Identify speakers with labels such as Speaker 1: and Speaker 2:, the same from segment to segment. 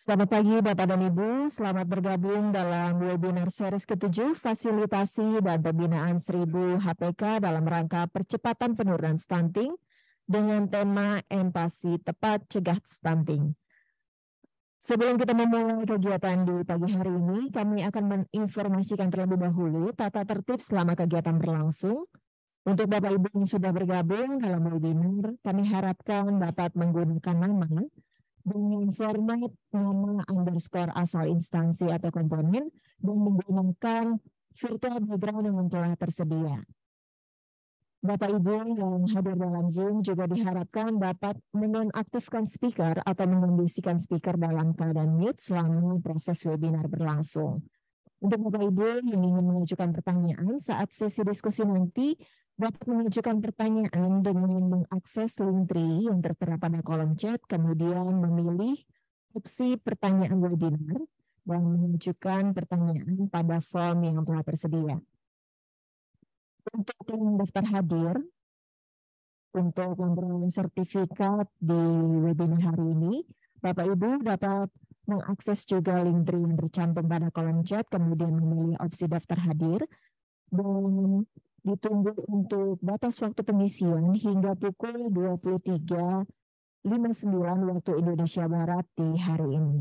Speaker 1: Selamat pagi Bapak dan Ibu, selamat bergabung dalam webinar series ke-7 Fasilitasi dan Pembinaan 1000 HPK dalam rangka percepatan penurunan stunting dengan tema Empati Tepat Cegah Stunting. Sebelum kita memulai kegiatan di pagi hari ini, kami akan menginformasikan terlebih dahulu tata tertib selama kegiatan berlangsung. Untuk Bapak Ibu yang sudah bergabung dalam webinar, kami harapkan dapat menggunakan nama dengan format nama _ asal instansi atau komponen dan menggunakan virtual background yang telah tersedia. Bapak Ibu yang hadir dalam Zoom juga diharapkan dapat menonaktifkan speaker atau mengondisikan speaker dalam keadaan mute selama proses webinar berlangsung. Untuk Bapak Ibu yang ingin mengajukan pertanyaan saat sesi diskusi nanti, dapat mengajukan pertanyaan dengan mengakses link tree yang tertera pada kolom chat, kemudian memilih opsi pertanyaan webinar dan mengajukan pertanyaan pada form yang telah tersedia. Untuk yang daftar hadir, untuk memperoleh sertifikat di webinar hari ini, Bapak Ibu dapat mengakses juga link tree yang tercantum pada kolom chat, kemudian memilih opsi daftar hadir, dan ditunggu untuk batas waktu pengisian hingga pukul 23.59 waktu Indonesia Barat di hari ini.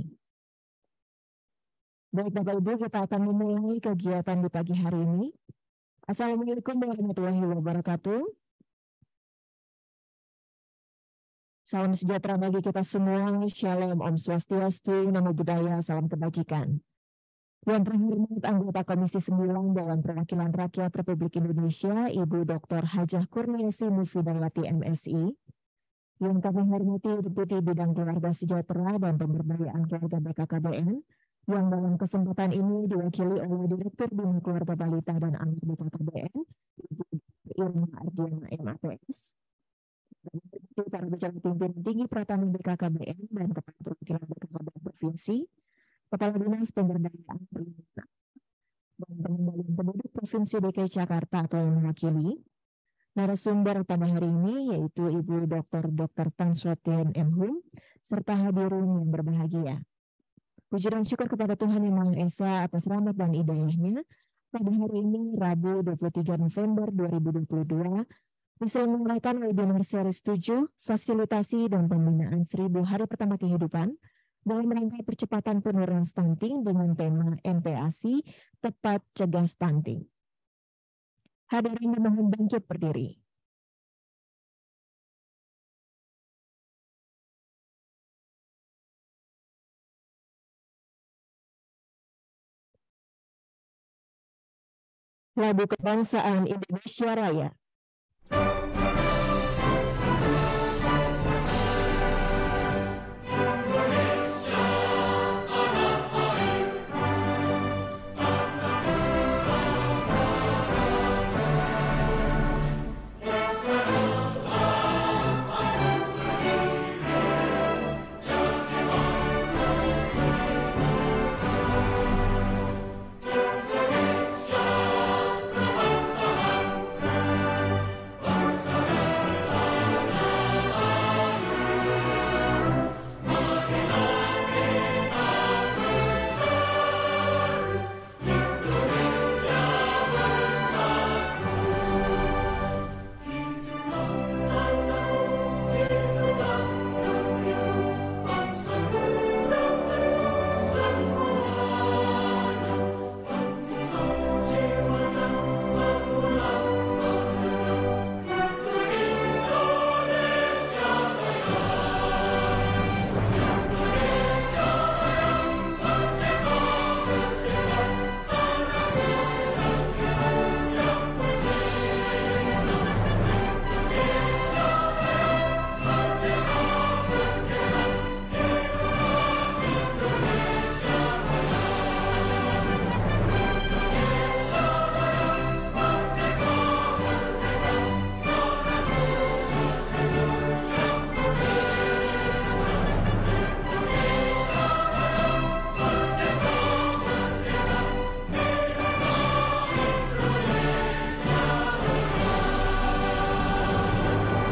Speaker 1: Baik Bapak Ibu, kita akan memulai kegiatan di pagi hari ini. Assalamualaikum warahmatullahi wabarakatuh. Salam sejahtera bagi kita semua. Shalom, Om Swastiastu, Namo Buddhaya, salam kebajikan. Yang terhormat anggota Komisi 9 Dewan Perwakilan Rakyat Republik Indonesia, Ibu Dr. Hajah Kurniasi Mufidayati MSI. Yang kami hormati Deputi Bidang Keluarga Sejahtera dan Pemberdayaan Keluarga BKKBN, yang dalam kesempatan ini diwakili oleh Direktur Bina Keluarga Balita dan Anak BKKBN, Ibu Irma Ardiana MAPS. Dan para pejabat pimpinan tinggi Pratama BKKBN dan Kepala Perwakilan BKKBN Provinsi, Kepala Dinas Pemberdayaan Perempuan dan Pengendalian Penduduk Provinsi DKI Jakarta atau yang mewakili. Narasumber pada hari ini yaitu Ibu Dr. Tan Suatian M. Hum, serta hadirin yang berbahagia. Puji dan syukur kepada Tuhan Yang Maha Esa atas rahmat dan hidayahnya. Pada hari ini, Rabu 23 November 2022, diselenggarakan webinar series 7 Fasilitasi dan Pembinaan 1000 Hari Pertama Kehidupan dalam rangka percepatan penurunan stunting dengan tema MPASI Tepat Cegah Stunting. Hadirin dimohon bangkit berdiri. Lagu Kebangsaan Indonesia Raya.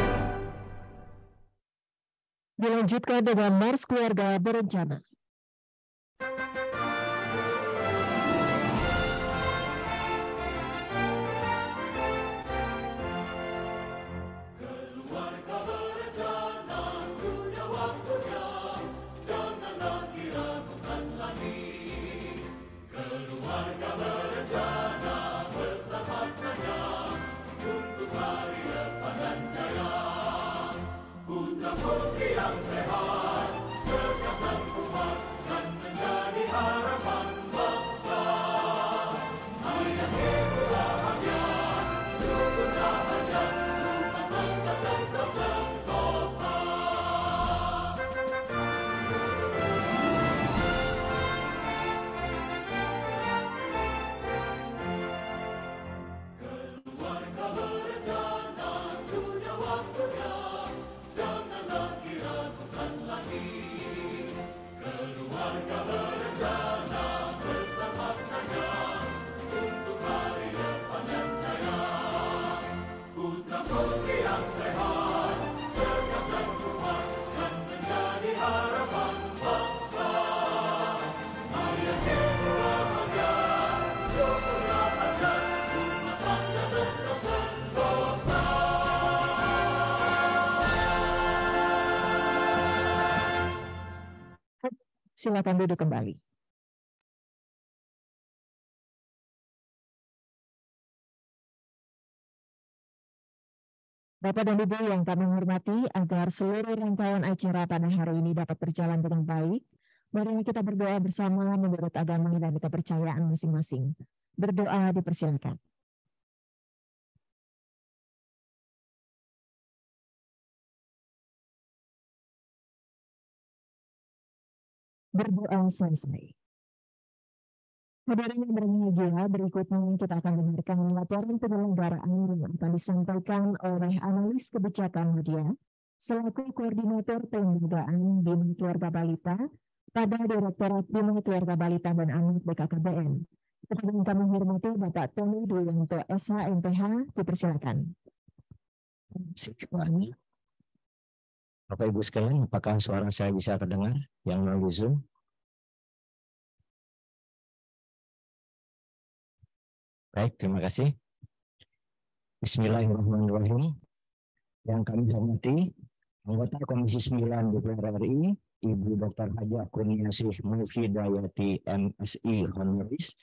Speaker 1: Dilanjutkan dengan Mars Keluarga Berencana. Silakan duduk kembali. Bapak dan Ibu yang kami hormati, agar seluruh rangkaian acara pada hari ini dapat berjalan dengan baik, mari kita berdoa bersama menurut agama dan kepercayaan masing-masing. Berdoa dipersilakan. Berdoa selesai. Hadirin yang berbahagia, berikutnya kita akan dengarkan laporan penyelenggaraan yang akan disampaikan oleh analis kebijakan media selaku koordinator pelembagaan Bina Keluarga Balita pada Direktorat Bina Keluarga Balita dan Anak BKKBN. Kepada yang kami hormati Bapak Tony Duyanto SH MPH, dipersilakan.
Speaker 2: Bapak Ibu sekalian, apakah suara saya bisa terdengar yang melalui Zoom? Baik, terima kasih. Bismillahirrahmanirrahim. Yang kami hormati, anggota Komisi 9 DPR RI, Ibu Dr. Haja Kurniasih Mufidayati MSI Honoris,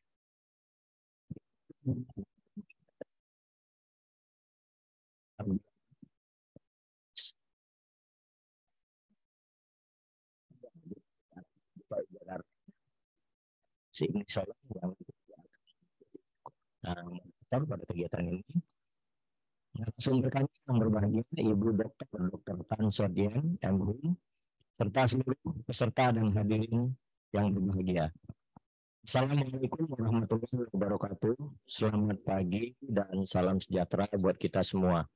Speaker 2: yang pada kegiatan ini. Sumber kami yang berbahagia Ibu Dr. Tan Sodian MHum, serta seluruh peserta dan hadirin yang berbahagia. Assalamualaikum warahmatullahi wabarakatuh. Selamat pagi dan salam sejahtera buat kita semua.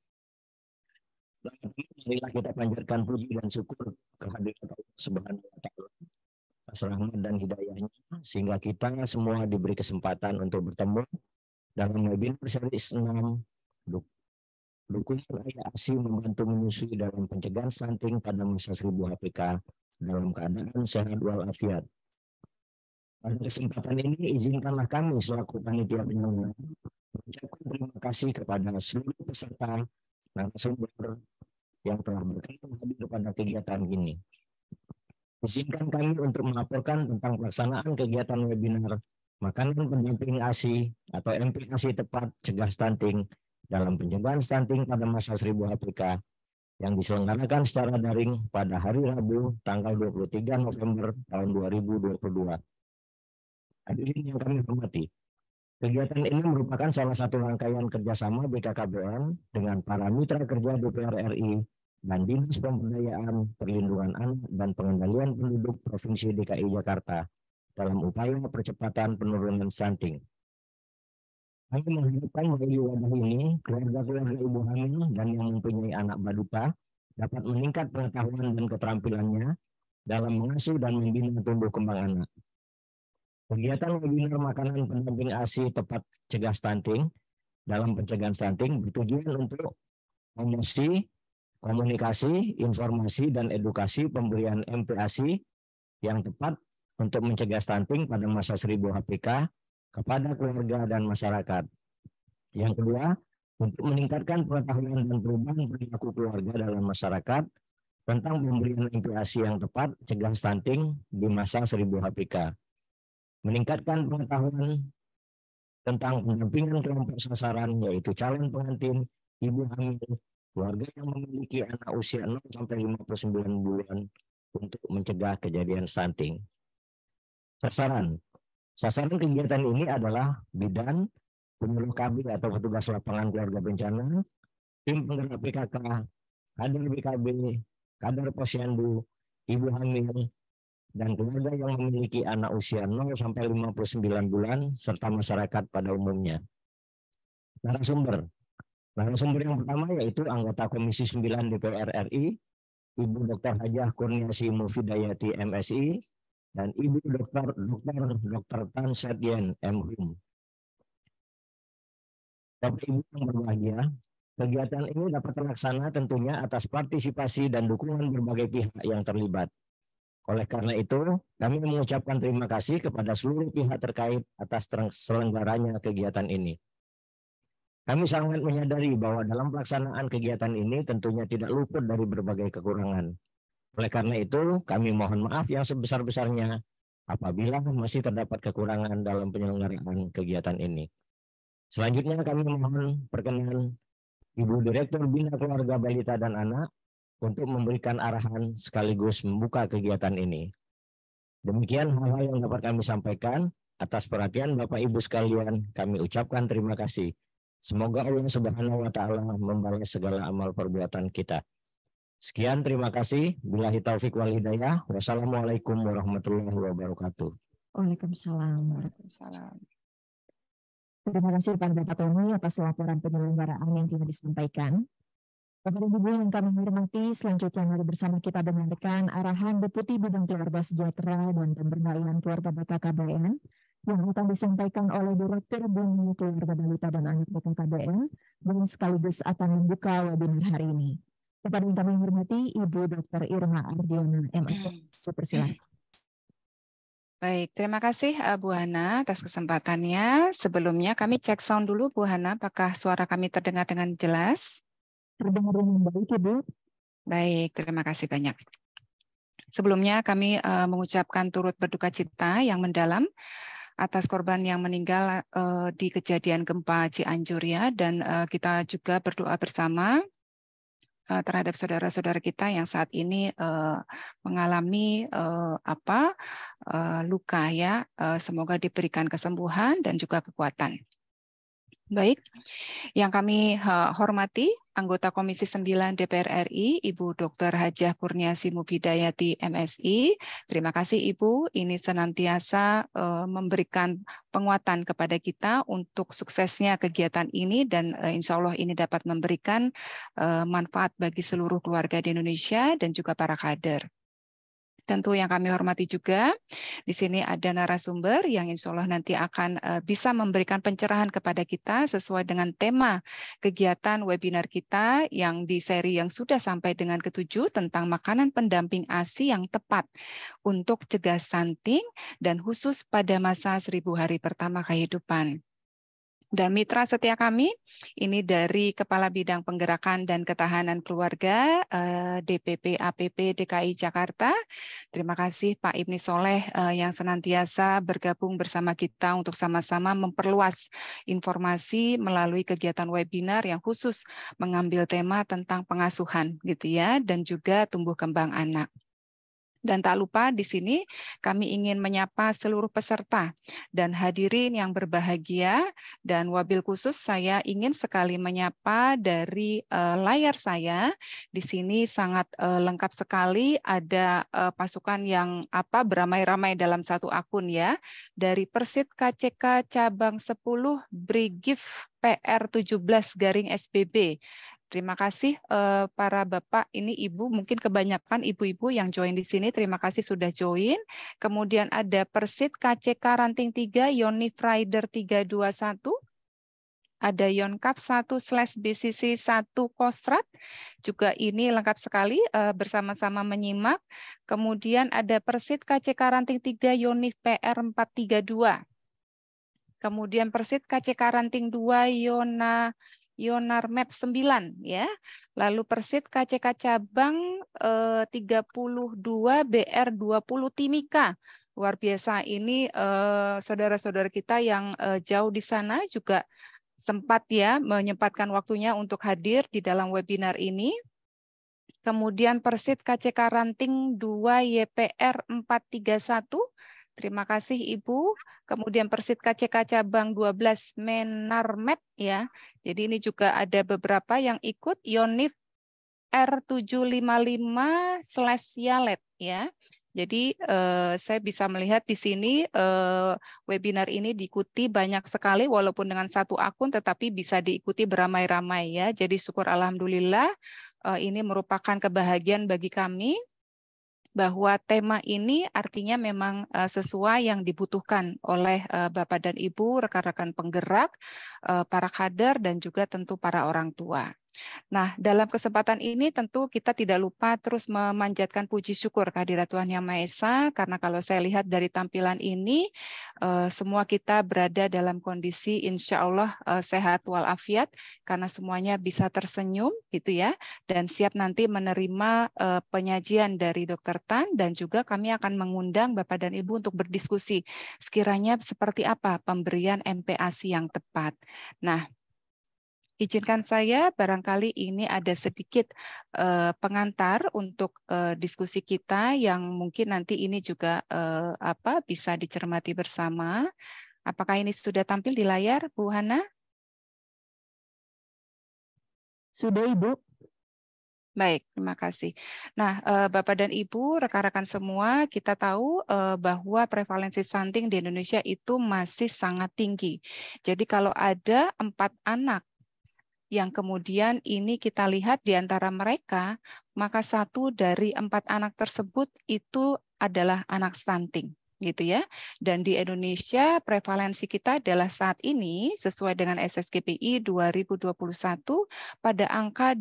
Speaker 2: Marilah kita panjatkan puji dan syukur kehadirat Allah Subhanahu wa Ta'ala atas rahmat dan hidayahnya, sehingga kita semua diberi kesempatan untuk bertemu dalam webinar series 6 dukungan ayah ASI membantu menyusui dalam pencegahan stunting pada masa 1000 HPK dalam keadaan sehat walafiat. Pada kesempatan ini izinkanlah kami selaku panitia penyelenggara mengucapkan terima kasih kepada seluruh peserta narasumber yang telah berkenan hadir pada kegiatan ini. Izinkan kami untuk melaporkan tentang pelaksanaan kegiatan webinar Makanan Pendamping ASI atau MPASI tepat cegah stunting dalam pencegahan stunting pada masa 1000 HPK yang diselenggarakan secara daring pada hari Rabu tanggal 23 November tahun 2022. Hadirin yang kami hormati, kegiatan ini merupakan salah satu rangkaian kerjasama BKKBN dengan para mitra kerja DPR RI dan Dinas Pemberdayaan, Perlindungan Anak, dan Pengendalian Penduduk Provinsi DKI Jakarta dalam upaya percepatan penurunan stunting. Kami mengharapkan melalui wadah ini, keluarga-keluarga ibu hamil dan yang mempunyai anak balita dapat meningkat pengetahuan dan keterampilannya dalam mengasuh dan membina tumbuh kembang anak. Kegiatan webinar Makanan Pendamping ASI tepat cegah stunting dalam pencegahan stunting bertujuan untuk promosi, komunikasi, informasi, dan edukasi pemberian MPASI yang tepat untuk mencegah stunting pada masa 1000 HPK kepada keluarga dan masyarakat. Yang kedua, untuk meningkatkan pengetahuan dan perubahan perilaku keluarga dalam masyarakat tentang pemberian MPASI yang tepat cegah stunting di masa 1000 HPK. Meningkatkan pengetahuan tentang pendampingan kelompok sasaran, yaitu calon pengantin, ibu hamil, keluarga yang memiliki anak usia 0-59 bulan untuk mencegah kejadian stunting. Sasaran kegiatan ini adalah bidan, penyuluh KB atau petugas lapangan keluarga bencana, tim penggerak PKK, kader BKB, kader posyandu, ibu hamil, dan keluarga yang memiliki anak usia 0-59 bulan, serta masyarakat pada umumnya. Narasumber yang pertama yaitu anggota Komisi 9 DPR RI, Ibu Dr. Hajah Kurniasih Mufidayati MSI, dan Ibu Dr. Tan Sodian MHum. Bapak Ibu yang berbahagia, kegiatan ini dapat terlaksana tentunya atas partisipasi dan dukungan berbagai pihak yang terlibat. Oleh karena itu, kami mengucapkan terima kasih kepada seluruh pihak terkait atas terselenggaranya kegiatan ini. Kami sangat menyadari bahwa dalam pelaksanaan kegiatan ini tentunya tidak luput dari berbagai kekurangan. Oleh karena itu, kami mohon maaf yang sebesar-besarnya apabila masih terdapat kekurangan dalam penyelenggaraan kegiatan ini. Selanjutnya kami mohon perkenan Ibu Direktur Bina Keluarga Balita dan Anak untuk memberikan arahan sekaligus membuka kegiatan ini. Demikian hal-hal yang dapat kami sampaikan. Atas perhatian Bapak Ibu sekalian, kami ucapkan terima kasih. Semoga Allah Subhanahu wa Ta'ala membalas segala amal perbuatan kita. Sekian, terima kasih. Billahi taufik wal hidayah. Wassalamualaikum warahmatullahi wabarakatuh.
Speaker 1: Waalaikumsalam. Terima kasih kepada Bapak Tony atas laporan penyelenggaraan yang telah disampaikan. Bapak dan Ibu yang kami hormati, selanjutnya mari bersama kita dengarkan arahan Deputi Bidang Keluarga Sejahtera dan Pemberdayaan Keluarga BKKBN yang akan disampaikan oleh Direktur Bina Keluarga Balita dan Anak BKKBN dan sekaligus akan membuka webinar hari ini. Kepada yang kami hormati, Ibu Dr. Irma Ardiana, MA. Persilakan.
Speaker 3: Baik, terima kasih Bu Hana atas kesempatannya. Sebelumnya kami cek sound dulu Bu Hana, apakah suara kami terdengar dengan jelas?
Speaker 1: Terdengar dengan baik, Ibu.
Speaker 3: Baik, terima kasih banyak. Sebelumnya kami mengucapkan turut berduka cita yang mendalam atas korban yang meninggal di kejadian gempa Cianjur ya, dan kita juga berdoa bersama terhadap saudara-saudara kita yang saat ini mengalami luka ya. Semoga diberikan kesembuhan dan juga kekuatan. Baik, yang kami hormati anggota Komisi 9 DPR RI, Ibu Dr. Hajah Kurniasi Mufidayati MSI. Terima kasih Ibu, ini senantiasa memberikan penguatan kepada kita untuk suksesnya kegiatan ini dan insya Allah ini dapat memberikan manfaat bagi seluruh keluarga di Indonesia dan juga para kader. Tentu yang kami hormati juga, di sini ada narasumber yang insya Allah nanti akan bisa memberikan pencerahan kepada kita sesuai dengan tema kegiatan webinar kita yang di seri yang sudah sampai dengan ke-7 tentang makanan pendamping ASI yang tepat untuk cegah stunting dan khusus pada masa 1000 hari pertama kehidupan. Dan mitra setia kami, ini dari Kepala Bidang Penggerakan dan Ketahanan Keluarga DPP APP DKI Jakarta. Terima kasih Pak Ibni Soleh yang senantiasa bergabung bersama kita untuk sama-sama memperluas informasi melalui kegiatan webinar yang khusus mengambil tema tentang pengasuhan gitu ya, dan juga tumbuh kembang anak. Dan tak lupa di sini kami ingin menyapa seluruh peserta dan hadirin yang berbahagia, dan wabil khusus saya ingin sekali menyapa dari layar saya. Di sini sangat lengkap sekali, ada pasukan yang beramai-ramai dalam satu akun ya. Dari Persit KCK Cabang 10 Brigif PR 17-SBB. Terima kasih para Bapak, ini Ibu, mungkin kebanyakan ibu-ibu yang join di sini, terima kasih sudah join. Kemudian ada Persit KCK Ranting 3, Yonif Rider 321. Ada Yonkap 1/BCC 1 Kostrat, juga ini lengkap sekali bersama-sama menyimak. Kemudian ada Persit KCK Ranting 3, Yonif PR 432. Kemudian Persit KCK Ranting 2, Yonarmet 9 ya. Lalu Persit KCK Cabang 32 BR 20 Timika. Luar biasa, ini saudara-saudara kita yang jauh di sana juga sempat ya menyempatkan waktunya untuk hadir di dalam webinar ini. Kemudian Persit KCK Ranting 2 YPR 431. Terima kasih Ibu. Kemudian Persit KCK Cabang 12 Menarmet ya. Jadi ini juga ada beberapa yang ikut, Yonif R755/Yalet ya. Jadi saya bisa melihat di sini webinar ini diikuti banyak sekali walaupun dengan satu akun, tetapi bisa diikuti beramai-ramai ya. Jadi syukur alhamdulillah, ini merupakan kebahagiaan bagi kami bahwa tema ini artinya memang sesuai yang dibutuhkan oleh Bapak dan Ibu, rekan-rekan penggerak, para kader, dan juga tentu para orang tua. Nah, dalam kesempatan ini tentu kita tidak lupa terus memanjatkan puji syukur kehadirat Tuhan Yang Maha Esa, karena kalau saya lihat dari tampilan ini, semua kita berada dalam kondisi insya Allah sehat walafiat, karena semuanya bisa tersenyum gitu ya, dan siap nanti menerima penyajian dari Dr. Tan, dan juga kami akan mengundang Bapak dan Ibu untuk berdiskusi sekiranya seperti apa pemberian MPASI yang tepat. Nah, izinkan saya barangkali ini ada sedikit pengantar untuk diskusi kita yang mungkin nanti ini juga bisa dicermati bersama. Apakah ini sudah tampil di layar, Bu Hana?
Speaker 1: Sudah, Ibu.
Speaker 3: Baik, terima kasih. Nah, Bapak dan Ibu, rekan-rekan semua, kita tahu bahwa prevalensi stunting di Indonesia itu masih sangat tinggi. Jadi kalau ada 4 anak yang kemudian ini kita lihat di antara mereka, maka 1 dari 4 anak tersebut itu adalah anak stunting, gitu ya. Dan di Indonesia prevalensi kita adalah saat ini sesuai dengan SSKPI 2021 pada angka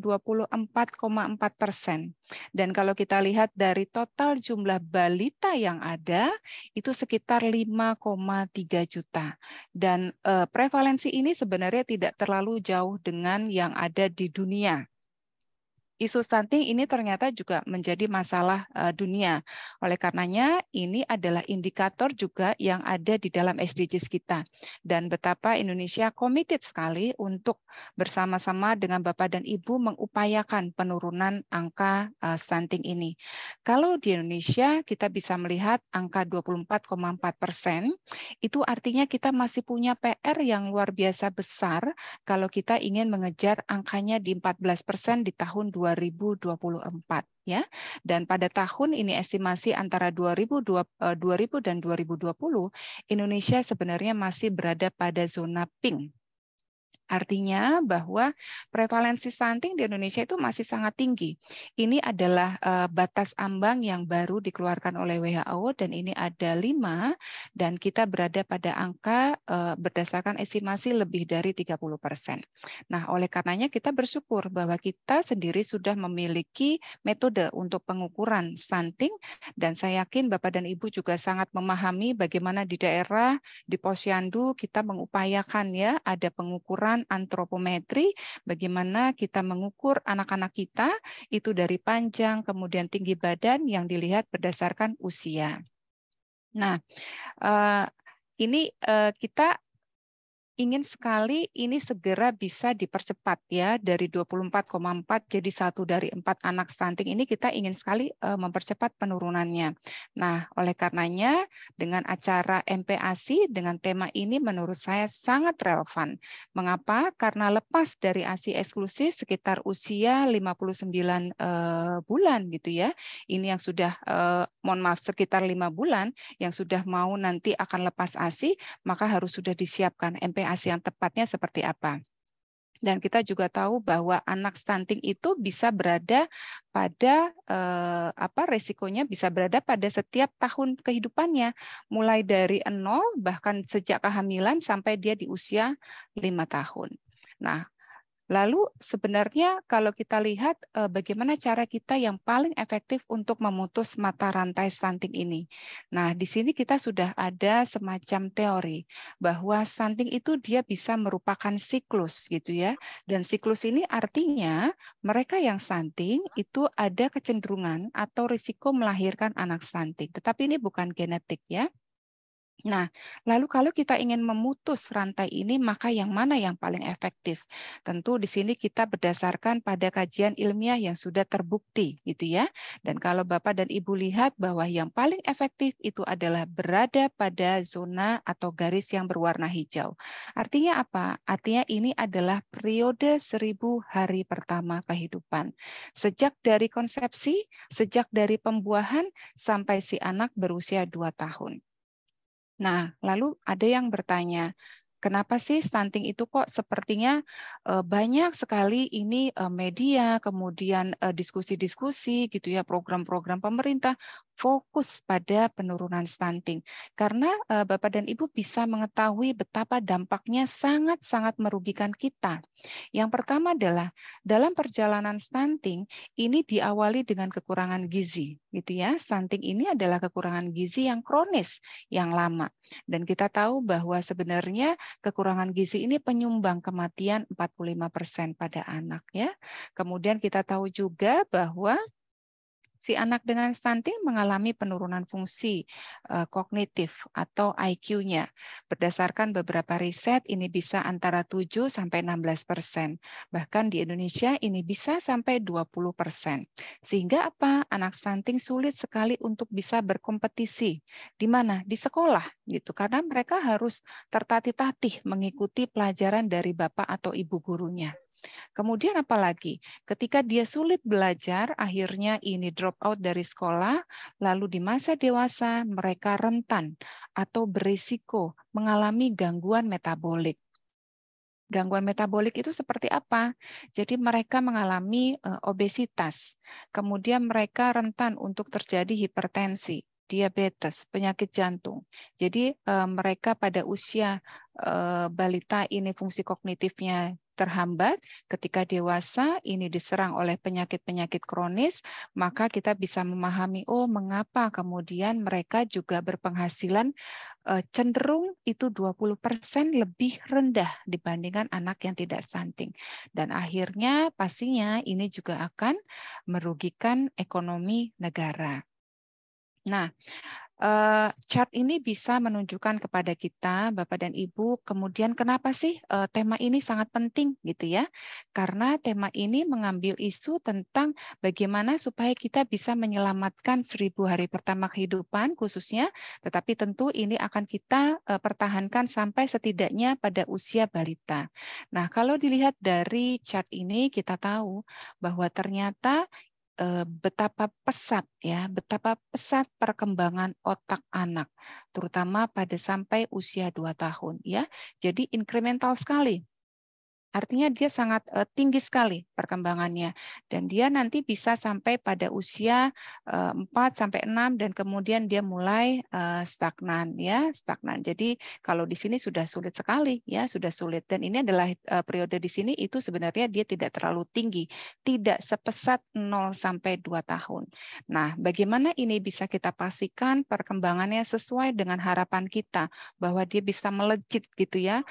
Speaker 3: 24,4%. Dan kalau kita lihat dari total jumlah balita yang ada itu sekitar 5,3 juta. Dan prevalensi ini sebenarnya tidak terlalu jauh dengan yang ada di dunia. Isu stunting ini ternyata juga menjadi masalah dunia. Oleh karenanya, ini adalah indikator juga yang ada di dalam SDGs kita. Dan betapa Indonesia komited sekali untuk bersama-sama dengan Bapak dan Ibu mengupayakan penurunan angka stunting ini. Kalau di Indonesia, kita bisa melihat angka 24,4%, itu artinya kita masih punya PR yang luar biasa besar kalau kita ingin mengejar angkanya di 14% di tahun 2024 ya. Dan pada tahun ini estimasi antara 2000 dan 2020 Indonesia sebenarnya masih berada pada zona pink. Artinya bahwa prevalensi stunting di Indonesia itu masih sangat tinggi. Ini adalah batas ambang yang baru dikeluarkan oleh WHO dan ini ada 5 dan kita berada pada angka berdasarkan estimasi lebih dari 30%. Nah, oleh karenanya kita bersyukur bahwa kita sendiri sudah memiliki metode untuk pengukuran stunting dan saya yakin Bapak dan Ibu juga sangat memahami bagaimana di daerah di Posyandu kita mengupayakan ya ada pengukuran antropometri, bagaimana kita mengukur anak-anak kita itu dari panjang, kemudian tinggi badan yang dilihat berdasarkan usia. Nah, ini kita ingin sekali ini segera bisa dipercepat ya dari 24,4 jadi 1 dari 4 anak stunting ini kita ingin sekali mempercepat penurunannya. Nah, oleh karenanya dengan acara MPASI dengan tema ini menurut saya sangat relevan. Mengapa? Karena lepas dari ASI eksklusif sekitar usia 59 bulan gitu ya. Ini yang sudah mohon maaf sekitar 5 bulan yang sudah mau nanti akan lepas ASI, maka harus sudah disiapkan MPASI yang tepatnya seperti apa. Dan kita juga tahu bahwa anak stunting itu bisa berada pada resikonya bisa berada pada setiap tahun kehidupannya, mulai dari 0 bahkan sejak kehamilan sampai dia di usia 5 tahun. Nah, lalu sebenarnya kalau kita lihat bagaimana cara kita yang paling efektif untuk memutus mata rantai stunting ini. Nah, di sini kita sudah ada semacam teori bahwa stunting itu dia bisa merupakan siklus gitu ya. Dan siklus ini artinya mereka yang stunting itu ada kecenderungan atau risiko melahirkan anak stunting. Tetapi ini bukan genetik ya. Nah, lalu kalau kita ingin memutus rantai ini, maka yang mana yang paling efektif? Tentu di sini kita berdasarkan pada kajian ilmiah yang sudah terbukti, gitu ya. Dan kalau Bapak dan Ibu lihat bahwa yang paling efektif itu adalah berada pada zona atau garis yang berwarna hijau. Artinya apa? Artinya ini adalah periode 1000 hari pertama kehidupan. Sejak dari konsepsi, sejak dari pembuahan, sampai si anak berusia 2 tahun. Nah, lalu ada yang bertanya, Kenapa sih stunting itu kok sepertinya banyak sekali ini media, kemudian diskusi-diskusi gitu ya, program-program pemerintah fokus pada penurunan stunting. Karena Bapak dan Ibu bisa mengetahui betapa dampaknya sangat-sangat merugikan kita. Yang pertama adalah dalam perjalanan stunting ini diawali dengan kekurangan gizi, gitu ya. Stunting ini adalah kekurangan gizi yang kronis, yang lama. Dan kita tahu bahwa sebenarnya kekurangan gizi ini penyumbang kematian 45% pada anak ya. Kemudian kita tahu juga bahwa si anak dengan stunting mengalami penurunan fungsi kognitif atau IQ-nya. Berdasarkan beberapa riset, ini bisa antara 7 sampai 16%. Bahkan di Indonesia ini bisa sampai 20%. Sehingga apa? Anak stunting sulit sekali untuk bisa berkompetisi. Di mana? Di sekolah gitu. Karena mereka harus tertatih-tatih mengikuti pelajaran dari bapak atau ibu gurunya. Kemudian apalagi, ketika dia sulit belajar, akhirnya ini drop out dari sekolah, lalu di masa dewasa mereka rentan atau berisiko mengalami gangguan metabolik. Gangguan metabolik itu seperti apa? Jadi mereka mengalami obesitas, kemudian mereka rentan untuk terjadi hipertensi, diabetes, penyakit jantung. Jadi mereka pada usia balita ini fungsi kognitifnya terhambat, ketika dewasa ini diserang oleh penyakit-penyakit kronis, maka kita bisa memahami, oh mengapa kemudian mereka juga berpenghasilan cenderung itu 20% lebih rendah dibandingkan anak yang tidak stunting. Dan akhirnya pastinya ini juga akan merugikan ekonomi negara. Nah, chart ini bisa menunjukkan kepada kita, Bapak dan Ibu, kemudian kenapa sih tema ini sangat penting gitu ya? Karena tema ini mengambil isu tentang bagaimana supaya kita bisa menyelamatkan 1000 hari pertama kehidupan khususnya, tetapi tentu ini akan kita pertahankan sampai setidaknya pada usia balita. Nah, kalau dilihat dari chart ini kita tahu bahwa ternyata betapa pesat ya, betapa pesat perkembangan otak anak, terutama pada sampai usia 2 tahun ya. Jadi incremental sekali. Artinya dia sangat tinggi sekali perkembangannya dan dia nanti bisa sampai pada usia 4 sampai 6 dan kemudian dia mulai stagnan ya, stagnan. Jadi kalau di sini sudah sulit sekali ya, sudah sulit dan ini adalah periode di sini itu sebenarnya dia tidak terlalu tinggi, tidak sepesat 0 sampai 2 tahun. Nah, bagaimana ini bisa kita pastikan perkembangannya sesuai dengan harapan kita bahwa dia bisa melejit gitu ya,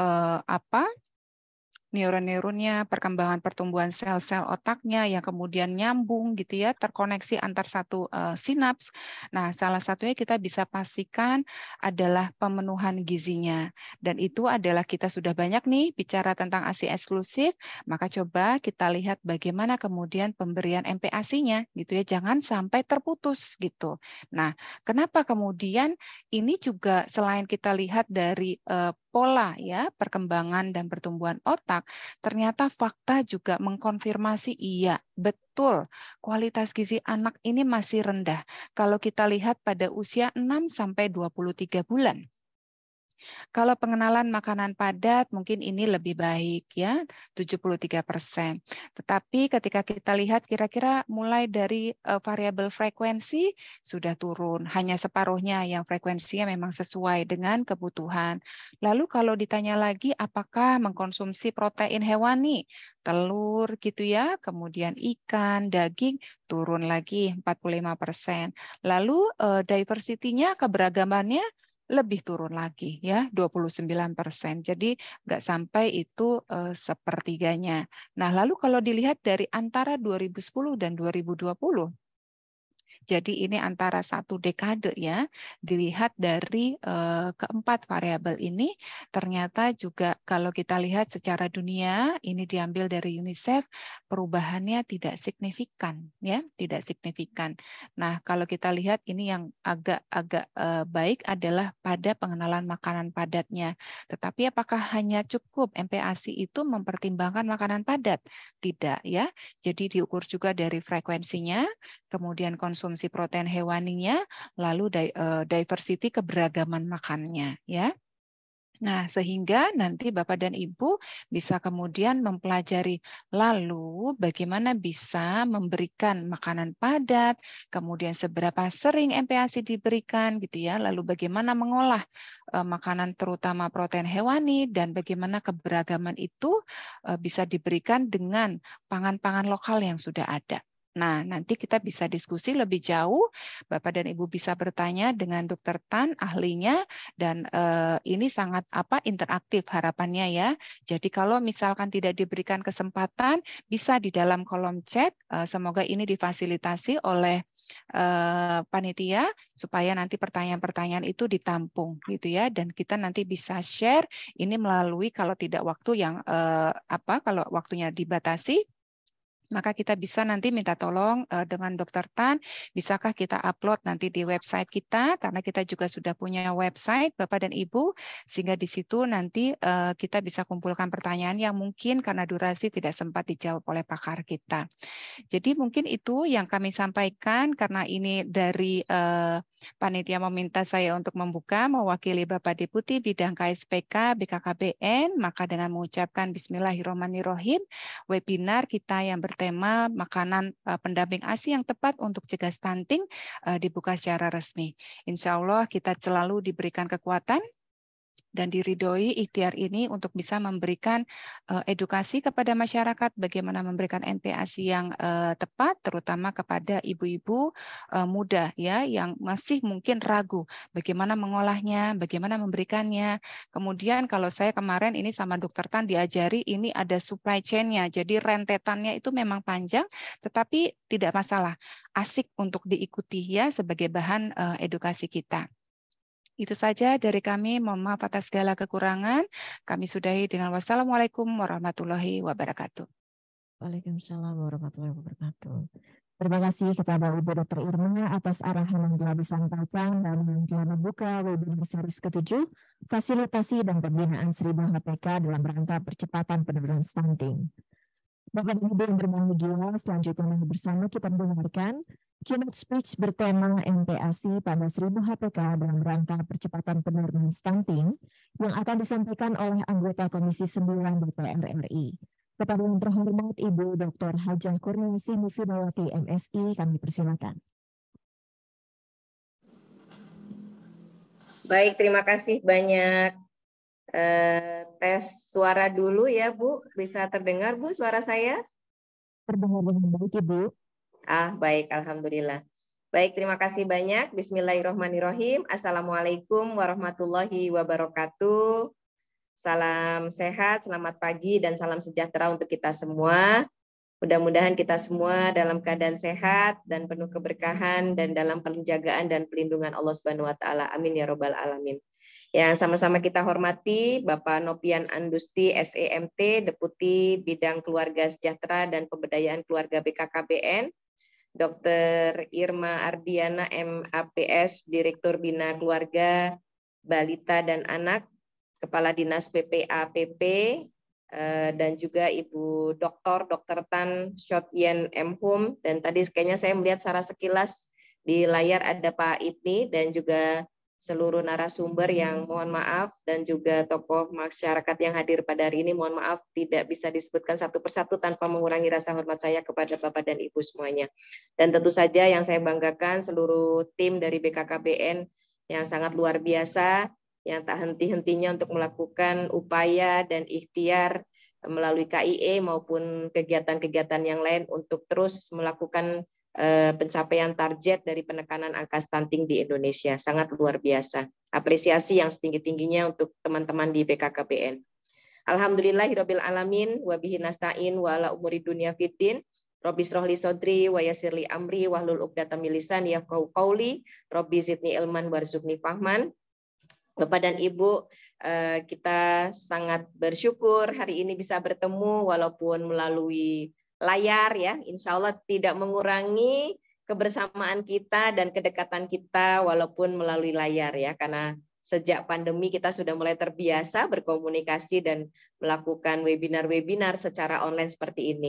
Speaker 3: neuron-neuronnya, perkembangan pertumbuhan sel-sel otaknya yang kemudian nyambung gitu ya, terkoneksi antar satu sinaps. Nah, salah satunya kita bisa pastikan adalah pemenuhan gizinya. Dan itu adalah kita sudah banyak nih bicara tentang ASI eksklusif, maka coba kita lihat bagaimana kemudian pemberian MPASI-nya gitu ya, jangan sampai terputus gitu. Nah, kenapa kemudian ini juga selain kita lihat dari pola ya perkembangan dan pertumbuhan otak, ternyata fakta juga mengkonfirmasi iya, betul kualitas gizi anak ini masih rendah kalau kita lihat pada usia 6 sampai 23 bulan. Kalau pengenalan makanan padat mungkin ini lebih baik ya, 73%. Tetapi ketika kita lihat kira-kira mulai dari variabel frekuensi sudah turun, hanya separuhnya yang frekuensinya memang sesuai dengan kebutuhan. Lalu kalau ditanya lagi apakah mengkonsumsi protein hewani, telur gitu ya, kemudian ikan, daging turun lagi 45%. Lalu diversity-nya, keberagamannya lebih turun lagi ya 29%. Jadi nggak sampai itu sepertiganya. Nah, lalu kalau dilihat dari antara 2010 dan 2020, jadi ini antara satu dekade ya, dilihat dari keempat variabel ini, ternyata juga kalau kita lihat secara dunia, ini diambil dari UNICEF, perubahannya tidak signifikan, ya, tidak signifikan. Nah, kalau kita lihat ini yang agak-agak baik adalah pada pengenalan makanan padatnya. Tetapi apakah hanya cukup MPASI itu mempertimbangkan makanan padat? Tidak ya. Jadi diukur juga dari frekuensinya, kemudian konsumsi protein hewaninya, lalu diversity keberagaman makannya ya. Nah, sehingga nanti Bapak dan Ibu bisa kemudian mempelajari lalu bagaimana bisa memberikan makanan padat, kemudian seberapa sering MPASI diberikan gitu ya, lalu bagaimana mengolah makanan terutama protein hewani dan bagaimana keberagaman itu bisa diberikan dengan pangan-pangan lokal yang sudah ada. Nah, nanti kita bisa diskusi lebih jauh. Bapak dan Ibu bisa bertanya dengan Dr. Tan, ahlinya, dan ini sangat interaktif harapannya ya. Jadi kalau misalkan tidak diberikan kesempatan, bisa di dalam kolom chat. Semoga ini difasilitasi oleh panitia supaya nanti pertanyaan-pertanyaan itu ditampung gitu ya, dan kita nanti bisa share ini melalui kalau tidak waktu yang kalau waktunya dibatasi, maka kita bisa nanti minta tolong dengan Dr. Tan, bisakah kita upload nanti di website kita, karena kita juga sudah punya website Bapak dan Ibu, sehingga di situ nanti kita bisa kumpulkan pertanyaan yang mungkin karena durasi tidak sempat dijawab oleh pakar kita. Jadi mungkin itu yang kami sampaikan, karena ini dari panitia meminta saya untuk membuka, mewakili Bapak Deputi Bidang KSPK BKKBN, maka dengan mengucapkan Bismillahirrahmanirrahim, webinar kita yang bertema makanan pendamping ASI yang tepat untuk cegah stunting dibuka secara resmi. Insya Allah kita selalu diberikan kekuatan dan diridhoi ikhtiar ini untuk bisa memberikan edukasi kepada masyarakat bagaimana memberikan MPASI yang tepat, terutama kepada ibu-ibu muda ya yang masih mungkin ragu bagaimana mengolahnya, bagaimana memberikannya. Kemudian kalau saya kemarin ini sama Dr. Tan diajari ini ada supply chain-nya, jadi rentetannya itu memang panjang, tetapi tidak masalah, asik untuk diikuti ya sebagai bahan edukasi kita. Itu saja dari kami. Mohon maaf atas segala kekurangan. Kami sudahi dengan wassalamualaikum warahmatullahi wabarakatuh.
Speaker 1: Waalaikumsalam warahmatullahi wabarakatuh. Terima kasih kepada Ibu Dr. Irma atas arahan yang telah disampaikan dan yang telah membuka webinar series ke-7, fasilitasi dan pembinaan 1000 HPK dalam rangka percepatan penurunan stunting. Bapak dan Ibu yang berbahagia, selanjutnya bersama kita mendengarkan keynote speech bertema MPASI pada 1000 HPK dalam rangka percepatan penurunan stunting yang akan disampaikan oleh anggota Komisi 9 DPR RI. Kepada yang terhormat Ibu Dr. Hajah Kurniasih Mufidawati MSI, kami persilakan.
Speaker 4: Baik, terima kasih banyak. Tes suara dulu ya Bu, bisa terdengar Bu suara saya?
Speaker 1: Terdengar dengan baik Ibu.
Speaker 4: Baik, alhamdulillah. Baik, terima kasih banyak. Bismillahirrahmanirrahim. Assalamualaikum warahmatullahi wabarakatuh. Salam sehat, selamat pagi dan salam sejahtera untuk kita semua. Mudah-mudahan kita semua dalam keadaan sehat dan penuh keberkahan dan dalam penjagaan dan pelindungan Allah Subhanahu wa taala. Amin ya rabbal alamin. Yang sama-sama kita hormati Bapak Nopian Andusti SEMT, Deputi Bidang Keluarga Sejahtera dan Pemberdayaan Keluarga BKKBN, Dr. Irma Ardiana MAPS, Direktur Bina Keluarga, Balita dan Anak, Kepala Dinas PPAPP, dan juga Ibu Dr. Tan Shotyen M. Hum, dan tadi kayaknya saya melihat secara sekilas di layar ada Pak Ibni dan juga seluruh narasumber yang mohon maaf dan juga tokoh masyarakat yang hadir pada hari ini, mohon maaf tidak bisa disebutkan satu persatu tanpa mengurangi rasa hormat saya kepada Bapak dan Ibu semuanya. Dan tentu saja yang saya banggakan seluruh tim dari BKKBN yang sangat luar biasa, yang tak henti-hentinya untuk melakukan upaya dan ikhtiar melalui KIE maupun kegiatan-kegiatan yang lain untuk terus melakukan pencapaian target dari penekanan angka stunting di Indonesia. Sangat luar biasa. Apresiasi yang setinggi-tingginya untuk teman-teman di BKKBN. Alhamdulillahirabbil alamin wa bihi nasta'in wa ala umuri dunya fiddin. Rabbi shrahli sodri wa yassirli amri wahlul 'uqdatam min lisani yafqahu qawli. Rabbi zidni ilman warzuqni fahman. Bapak dan Ibu, kita sangat bersyukur hari ini bisa bertemu walaupun melalui layar ya, insya Allah tidak mengurangi kebersamaan kita dan kedekatan kita walaupun melalui layar ya, karena sejak pandemi kita sudah mulai terbiasa berkomunikasi dan melakukan webinar-webinar secara online seperti ini.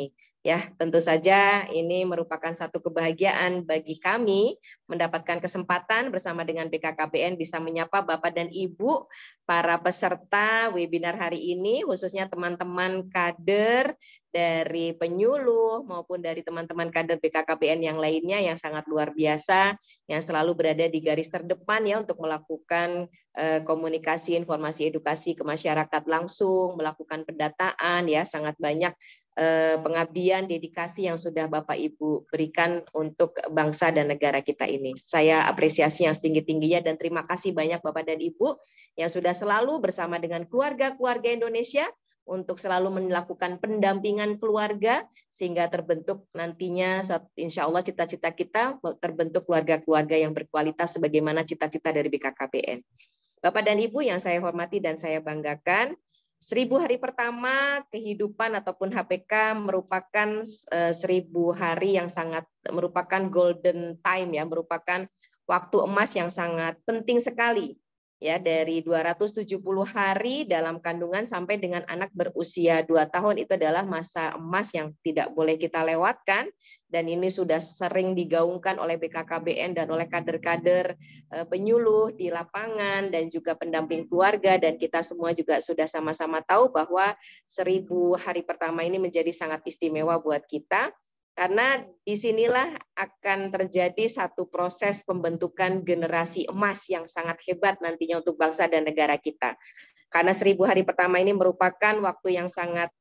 Speaker 4: Ya, tentu saja ini merupakan satu kebahagiaan bagi kami mendapatkan kesempatan bersama dengan BKKBN bisa menyapa Bapak dan Ibu para peserta webinar hari ini, khususnya teman-teman kader dari penyuluh maupun dari teman-teman kader BKKBN yang lainnya yang sangat luar biasa, yang selalu berada di garis terdepan ya untuk melakukan komunikasi, informasi, edukasi ke masyarakat langsung, melakukan pendataan ya, sangat banyak pengabdian, dedikasi yang sudah Bapak Ibu berikan untuk bangsa dan negara kita ini. Saya apresiasi yang setinggi-tingginya dan terima kasih banyak Bapak dan Ibu yang sudah selalu bersama dengan keluarga-keluarga Indonesia untuk selalu melakukan pendampingan keluarga sehingga terbentuk nantinya insya Allah cita-cita kita terbentuk keluarga-keluarga yang berkualitas sebagaimana cita-cita dari BKKBN. Bapak dan Ibu yang saya hormati dan saya banggakan, 1000 hari pertama kehidupan ataupun HPK merupakan 1000 hari yang sangat merupakan golden time ya, merupakan waktu emas yang sangat penting sekali ya, dari 270 hari dalam kandungan sampai dengan anak berusia 2 tahun itu adalah masa emas yang tidak boleh kita lewatkan, dan ini sudah sering digaungkan oleh BKKBN dan oleh kader-kader penyuluh di lapangan dan juga pendamping keluarga, dan kita semua juga sudah sama-sama tahu bahwa 1000 hari pertama ini menjadi sangat istimewa buat kita. Karena disinilah akan terjadi satu proses pembentukan generasi emas yang sangat hebat nantinya untuk bangsa dan negara kita. Karena 1000 hari pertama ini merupakan waktu yang sangat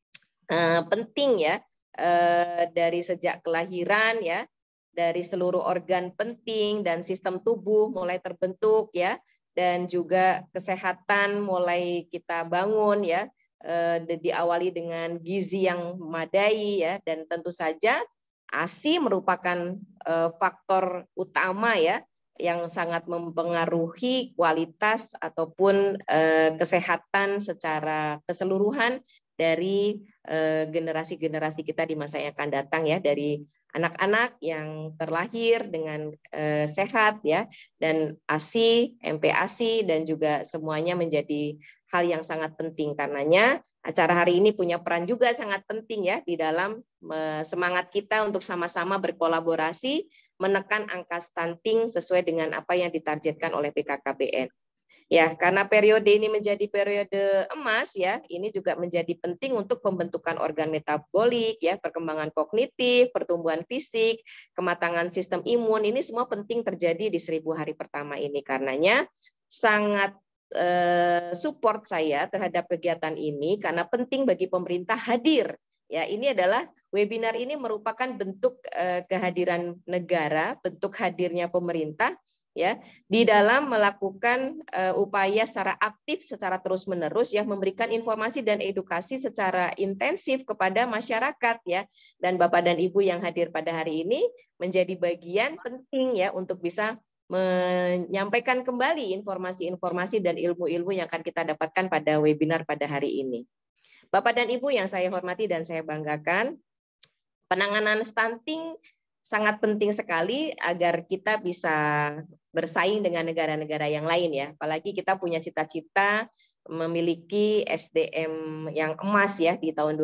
Speaker 4: penting ya, dari sejak kelahiran ya, dari seluruh organ penting dan sistem tubuh mulai terbentuk ya, dan juga kesehatan mulai kita bangun ya. Diawali dengan gizi yang memadai ya, dan tentu saja ASI merupakan faktor utama ya yang sangat mempengaruhi kualitas ataupun kesehatan secara keseluruhan dari generasi-generasi kita di masa yang akan datang ya, dari anak-anak yang terlahir dengan sehat ya, dan ASI, MPASI dan juga semuanya menjadi hal yang sangat penting. Karenanya acara hari ini punya peran juga sangat penting ya di dalam semangat kita untuk sama-sama berkolaborasi menekan angka stunting sesuai dengan apa yang ditargetkan oleh BKKBN. Ya, karena periode ini menjadi periode emas ya, ini juga menjadi penting untuk pembentukan organ metabolik ya, perkembangan kognitif, pertumbuhan fisik, kematangan sistem imun, ini semua penting terjadi di 1000 hari pertama ini. Karenanya sangat support saya terhadap kegiatan ini karena penting bagi pemerintah hadir. Ya, ini adalah webinar ini merupakan bentuk kehadiran negara, bentuk hadirnya pemerintah ya di dalam melakukan upaya secara aktif, secara terus-menerus ya, memberikan informasi dan edukasi secara intensif kepada masyarakat ya. Dan Bapak dan Ibu yang hadir pada hari ini menjadi bagian penting ya untuk bisa menyampaikan kembali informasi-informasi dan ilmu-ilmu yang akan kita dapatkan pada webinar pada hari ini. Bapak dan Ibu yang saya hormati dan saya banggakan, penanganan stunting sangat penting sekali agar kita bisa bersaing dengan negara-negara yang lain ya. Apalagi kita punya cita-cita memiliki SDM yang emas ya di tahun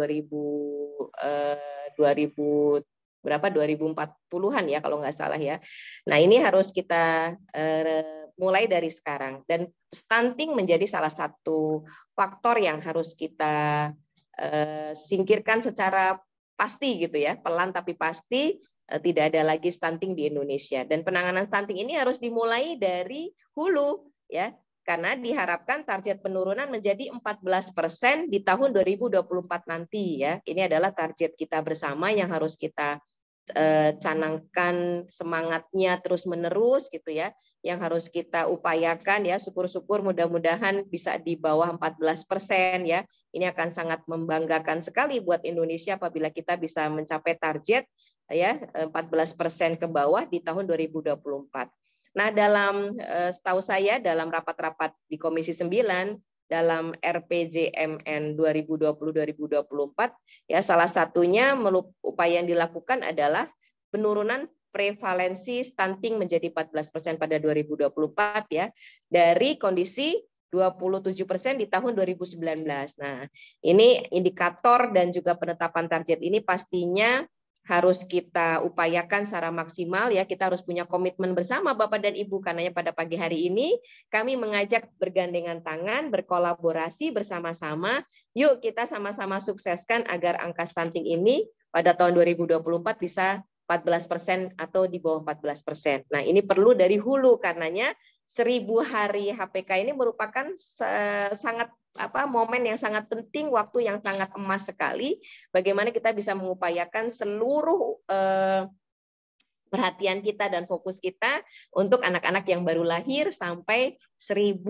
Speaker 4: 2040-an ya kalau nggak salah ya. Nah, ini harus kita mulai dari sekarang, dan stunting menjadi salah satu faktor yang harus kita singkirkan secara pasti gitu ya, pelan tapi pasti. Tidak ada lagi stunting di Indonesia, dan penanganan stunting ini harus dimulai dari hulu ya, karena diharapkan target penurunan menjadi 14% di tahun 2024 nanti ya. Ini adalah target kita bersama yang harus kita canangkan semangatnya terus-menerus gitu ya, yang harus kita upayakan ya. Syukur-syukur mudah-mudahan bisa di bawah 14% ya. Ini akan sangat membanggakan sekali buat Indonesia apabila kita bisa mencapai target ya 14% ke bawah di tahun 2024. Nah, dalam setahu saya dalam rapat-rapat di Komisi 9 dalam RPJMN 2020-2024 ya, salah satunya upaya yang dilakukan adalah penurunan prevalensi stunting menjadi 14% pada 2024 ya, dari kondisi 27% di tahun 2019. Nah, ini indikator dan juga penetapan target ini pastinya harus kita upayakan secara maksimal ya. Kita harus punya komitmen bersama Bapak dan Ibu, karena pada pagi hari ini kami mengajak bergandengan tangan, berkolaborasi bersama-sama. Yuk kita sama-sama sukseskan agar angka stunting ini pada tahun 2024 bisa 14% atau di bawah 14%. Nah, ini perlu dari hulu, karenanya 1000 hari HPK ini merupakan sangat momen yang sangat penting, waktu yang sangat emas sekali. Bagaimana kita bisa mengupayakan seluruh perhatian kita dan fokus kita untuk anak-anak yang baru lahir sampai 1000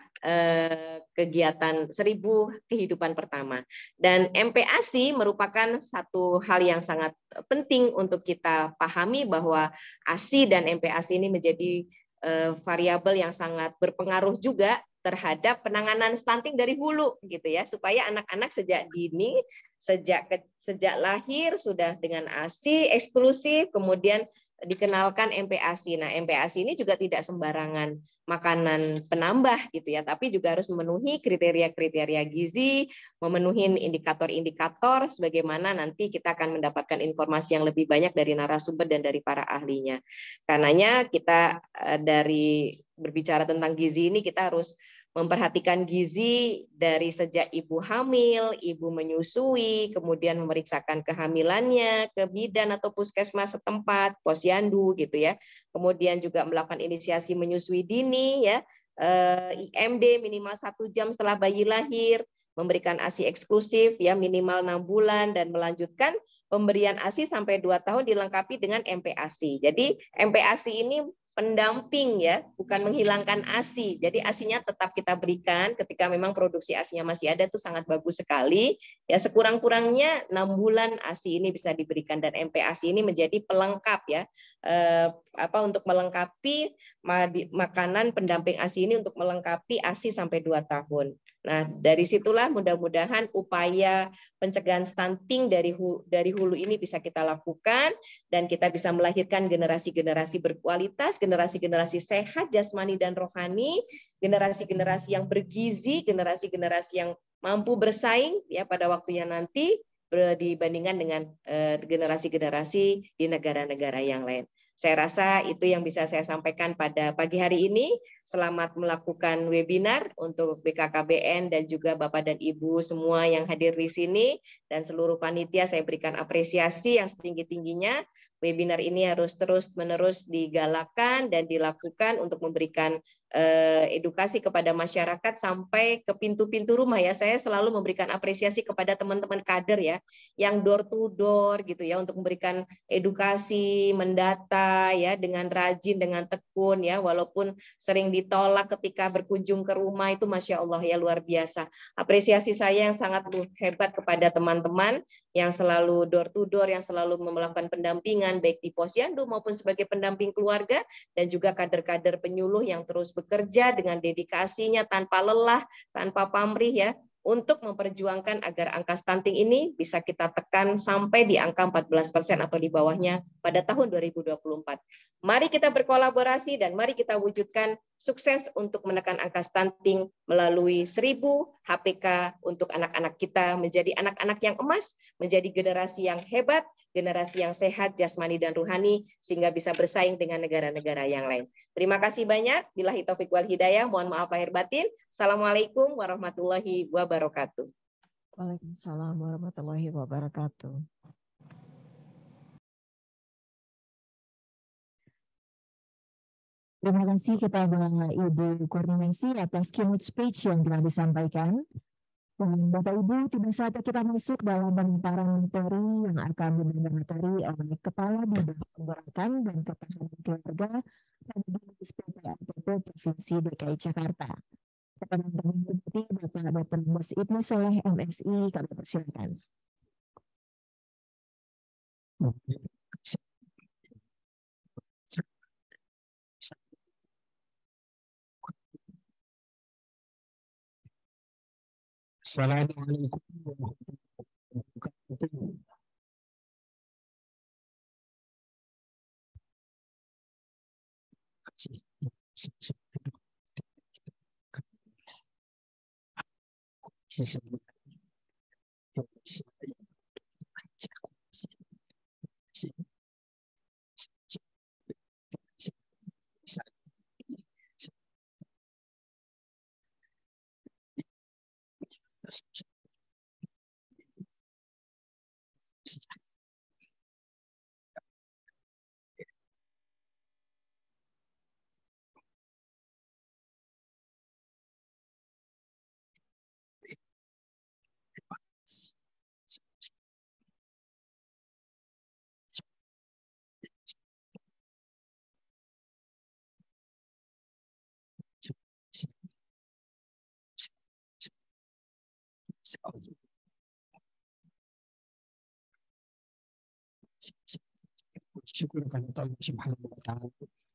Speaker 4: kegiatan, 1000 kehidupan pertama. Dan MPASI merupakan satu hal yang sangat penting untuk kita pahami, bahwa ASI dan MPASI ini menjadi variabel yang sangat berpengaruh juga terhadap penanganan stunting dari hulu gitu ya, supaya anak-anak sejak dini, sejak lahir sudah dengan ASI eksklusif, kemudian dikenalkan MPASI. Nah, MPASI ini juga tidak sembarangan makanan penambah gitu ya, tapi juga harus memenuhi kriteria-kriteria gizi, memenuhi indikator-indikator sebagaimana nanti kita akan mendapatkan informasi yang lebih banyak dari narasumber dan dari para ahlinya. Karenanya kita dari berbicara tentang gizi ini, kita harus memperhatikan gizi dari sejak ibu hamil, ibu menyusui, kemudian memeriksakan kehamilannya ke bidan atau puskesmas setempat, posyandu gitu ya. Kemudian juga melakukan inisiasi menyusui dini ya, IMD minimal 1 jam setelah bayi lahir, memberikan ASI eksklusif ya minimal 6 bulan, dan melanjutkan pemberian ASI sampai 2 tahun dilengkapi dengan MPASI. Jadi MPASI ini pendamping ya, bukan menghilangkan ASI. Jadi ASInya tetap kita berikan ketika memang produksi ASInya masih ada, itu sangat bagus sekali. Ya sekurang-kurangnya 6 bulan ASI ini bisa diberikan, dan MPASI ini menjadi pelengkap ya, untuk melengkapi makanan pendamping ASI ini, untuk melengkapi ASI sampai 2 tahun. Nah, dari situlah mudah-mudahan upaya pencegahan stunting dari hulu ini bisa kita lakukan, dan kita bisa melahirkan generasi-generasi berkualitas, generasi-generasi sehat jasmani dan rohani, generasi-generasi yang bergizi, generasi-generasi yang mampu bersaing ya pada waktunya nanti dibandingkan dengan generasi-generasi di negara-negara yang lain. Saya rasa itu yang bisa saya sampaikan pada pagi hari ini. Selamat melakukan webinar untuk BKKBN dan juga Bapak dan Ibu semua yang hadir di sini, dan seluruh panitia saya berikan apresiasi yang setinggi-tingginya. Webinar ini harus terus-menerus digalakkan dan dilakukan untuk memberikan edukasi kepada masyarakat sampai ke pintu-pintu rumah ya. Saya selalu memberikan apresiasi kepada teman-teman kader ya, yang door to door gitu ya, untuk memberikan edukasi, mendata ya dengan rajin, dengan tekun ya, walaupun sering ditolak ketika berkunjung ke rumah, itu Masya Allah ya, luar biasa. Apresiasi saya yang sangat hebat kepada teman-teman yang selalu door to door, yang selalu melakukan pendampingan baik di posyandu maupun sebagai pendamping keluarga, dan juga kader-kader penyuluh yang terus bekerja dengan dedikasinya tanpa lelah, tanpa pamrih ya, untuk memperjuangkan agar angka stunting ini bisa kita tekan sampai di angka 14% atau di bawahnya pada tahun 2024. Mari kita berkolaborasi dan mari kita wujudkan sukses untuk menekan angka stunting melalui 1000 HPK untuk anak-anak kita menjadi anak-anak yang emas, menjadi generasi yang hebat, generasi yang sehat jasmani dan ruhani, sehingga bisa bersaing dengan negara-negara yang lain. Terima kasih banyak. Billahi taufik wal hidayah. Mohon maaf lahir batin. Assalamualaikum warahmatullahi wabarakatuh.
Speaker 1: Waalaikumsalam warahmatullahi wabarakatuh. Terima kasih kepada Ibu Kurniasi atas keynote speech yang telah disampaikan. Dan Bapak Ibu, tiba saatnya kita masuk dalam pemaparan materi yang akan dimateri oleh Kepala Bidang Pemberakan dan Ketahanan Keluarga dan Dinas PPAPP Provinsi DKI Jakarta. Kepada Bapak Dr. Mas Ibnu Soleh MSI, kami persilakan.
Speaker 2: Assalamualaikum warahmatullahi wabarakatuh. Komisi 9 Indonesia yang syukur kepada Allah Subhanahu wa taala.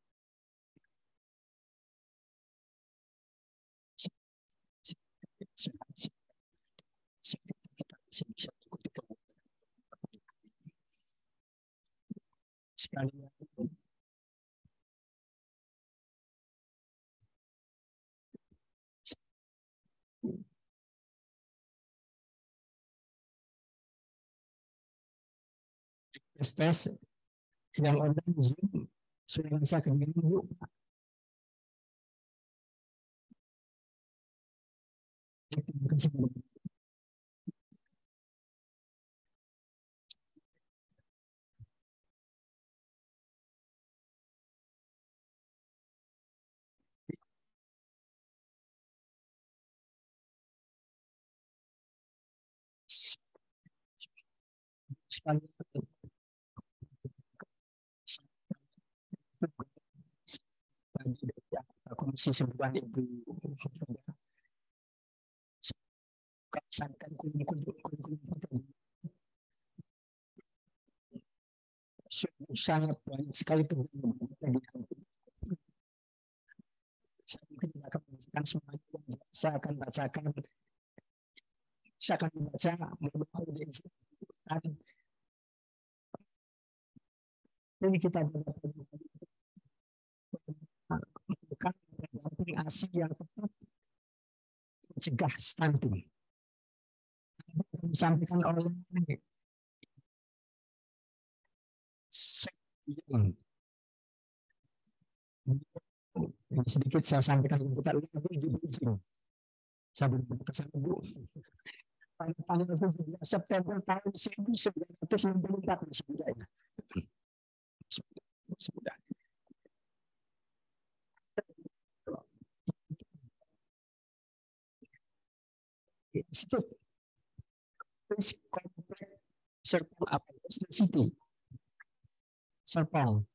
Speaker 2: Sekalian tes yang online Zoom sudah bisa kedengaran Bu. Terima kasih Bu. Komisi 9 Ibu sampaikan sangat banyak sekali saya mungkin tidak akan membacakan semuanya. Saya akan bacakan, saya akan membaca ini kita mendapatkan pendamping ASI yang tepat mencegah stunting. Disampaikan oleh sedikit saya sampaikan ke kita lagi di Beijing. Saya belum pesan Bu. Pada tanggal 17 September tahun 1964 sebenarnya. Sudah. Institute Complex Serpong Upper City. Serpong.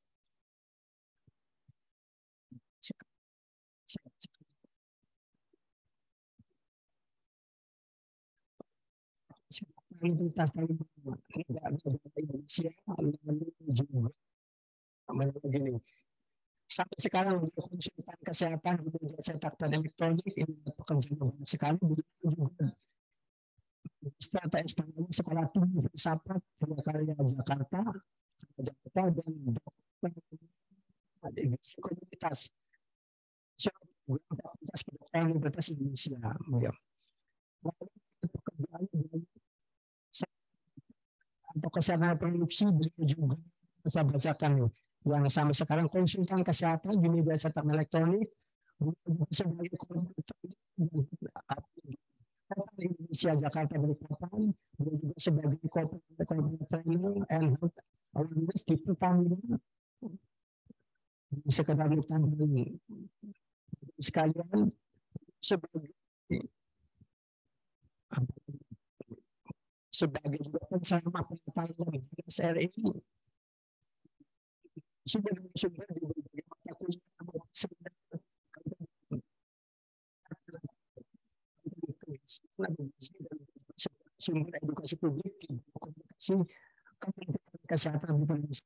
Speaker 2: Lintas dari Indonesia juga begini. Sampai sekarang konsultan kesehatan di cetak dan elektronik ini pekerjaan banyak sekali juga. Strata S3 sekolah tinggi filsafat Karya Jakarta dan komunitas Fakultas Kedokteran Universitas Indonesia. Pekerjaan atau kesehatan produksi beliau juga saya bacakan yang sampai sekarang konsultan kesehatan di media cetak elektronik sebagai Indonesia Jakarta Balikpapan, juga sebagai corporate trainer and health awareness di Pertamina. Sekedar tambahan sekalian sebagai juga pencerama pengetahuan SRI sudah di berbagai mata kuliah sumber edukasi publik di komunikasi kesehatan di Indonesia.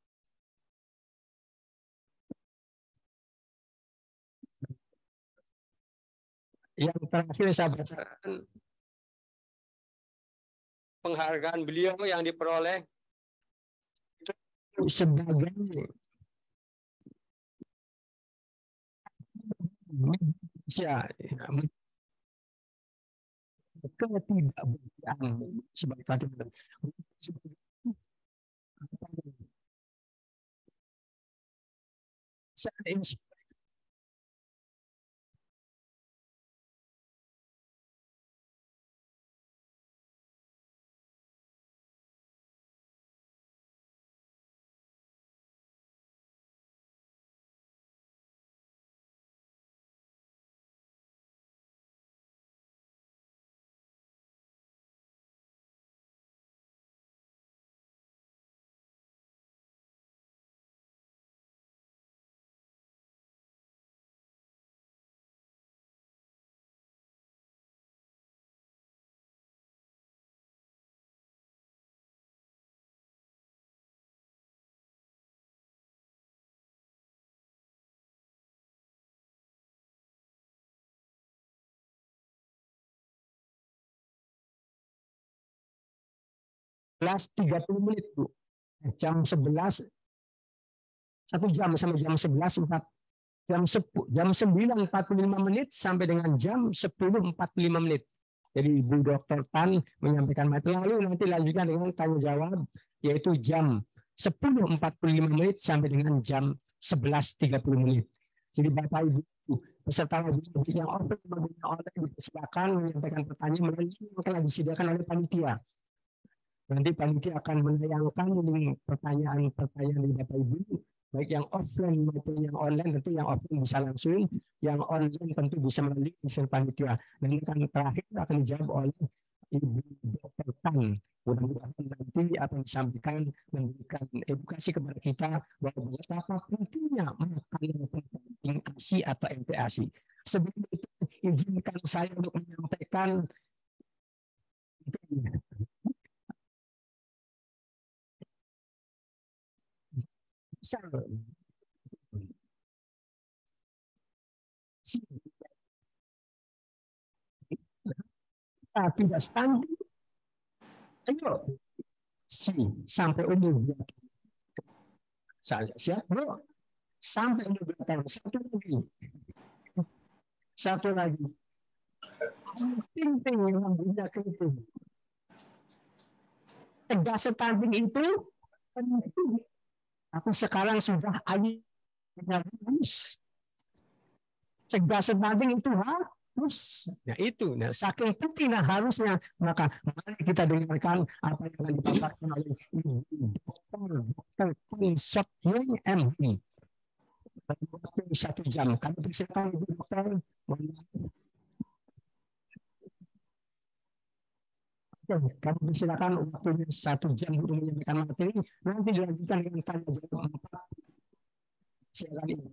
Speaker 2: Yang terakhir saya bacakan penghargaan beliau yang diperoleh sebagai ketidakbersihan sebagai Fatimah. Kelas 30 menit, Bu. Jam 11, 1 jam sama jam 11, jam 9.45 menit sampai dengan jam 10.45 menit. Jadi Bu Dr. Tan menyampaikan materi, lalu nanti lanjutkan dengan tanya jawab, yaitu jam 10.45 menit sampai dengan jam 11.30 menit. Jadi Bapak Ibu peserta webinar yang offline silakan menyampaikan pertanyaan melalui yang telah disediakan oleh panitia. Nanti panitia akan menayangkan pertanyaan-pertanyaan dari Bapak Ibu, baik yang offline maupun yang online. Tentu yang offline bisa langsung, yang online tentu bisa melalui insiden panitia. Nanti akan terakhir akan dijawab oleh Ibu Dr. Tan. Mudah-mudahan nanti akan disampaikan memberikan edukasi kepada kita bahwa betapa pentingnya makanan penting ASI atau MPASI. Sebelum itu izinkan saya untuk menyampaikan tidak stunting. Ayo, sampai umur siap, bro. Sampai umur berapa tahun? Satu lagi. Penting yang mempunyai keriting. Tegas stunting itu penting. Tapi sekarang sudah harus cegah stunting itu harus. Nah itu, saking pentingnya harusnya, maka mari kita dengarkan apa yang akan dipaparkan oleh Dr. Pinsot Yung MD. Waktu 1 jam. Kami persilakan Ibu Dokter. Kami persilakan waktunya 1 jam untuk menyampaikan materi. Nanti dilanjutkan dengan tanya jawab 4. Silakan Ibu.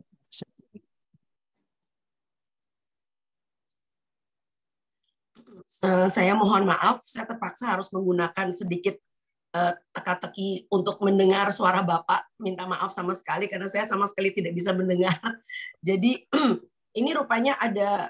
Speaker 5: Saya mohon maaf, saya terpaksa harus menggunakan sedikit teka-teki untuk mendengar suara Bapak. Minta maaf sama sekali karena saya sama sekali tidak bisa mendengar. Jadi ini rupanya ada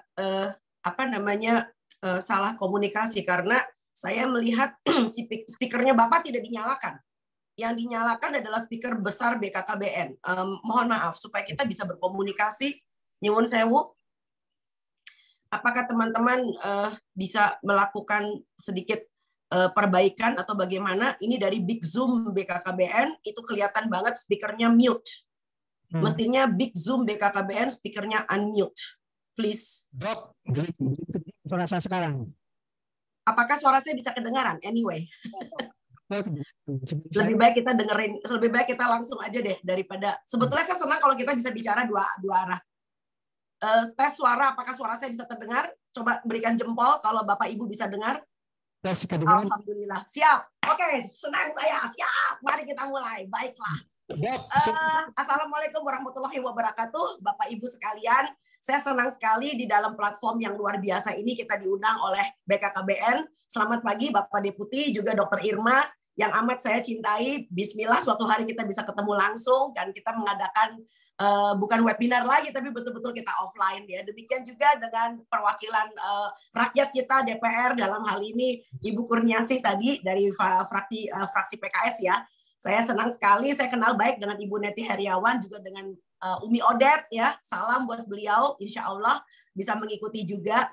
Speaker 5: salah komunikasi karena saya melihat speakernya Bapak tidak dinyalakan. Yang dinyalakan adalah speaker besar BKKBN. Mohon maaf supaya kita bisa berkomunikasi. Nyuwun sewu. Apakah teman-teman bisa melakukan sedikit perbaikan atau bagaimana? Ini dari Big Zoom BKKBN itu kelihatan banget speakernya mute. Mestinya Big Zoom BKKBN speakernya unmute. Please.
Speaker 2: Dok, suara saya sekarang.
Speaker 5: Apakah suara saya bisa kedengaran? Anyway. Lebih baik kita dengerin, lebih baik kita langsung aja deh daripada sebetulnya saya senang kalau kita bisa bicara dua arah. Tes suara, apakah suara saya bisa terdengar? Coba berikan jempol kalau Bapak Ibu bisa dengar. Alhamdulillah. Siap. Oke, senang saya. Siap. Mari kita mulai. Baiklah. Assalamualaikum warahmatullahi wabarakatuh. Bapak Ibu sekalian, saya senang sekali di dalam platform yang luar biasa ini kita diundang oleh BKKBN. Selamat pagi Bapak Deputi, juga Dr. Irma yang amat saya cintai. Bismillah suatu hari kita bisa ketemu langsung dan kita mengadakan bukan webinar lagi tapi betul-betul kita offline ya. Demikian juga dengan perwakilan rakyat kita DPR dalam hal ini Ibu Kurniasih tadi dari fraksi PKS ya. Saya senang sekali, saya kenal baik dengan Ibu Neti Heriawan juga dengan Umi Odet ya. Salam buat beliau, insya Allah bisa mengikuti juga.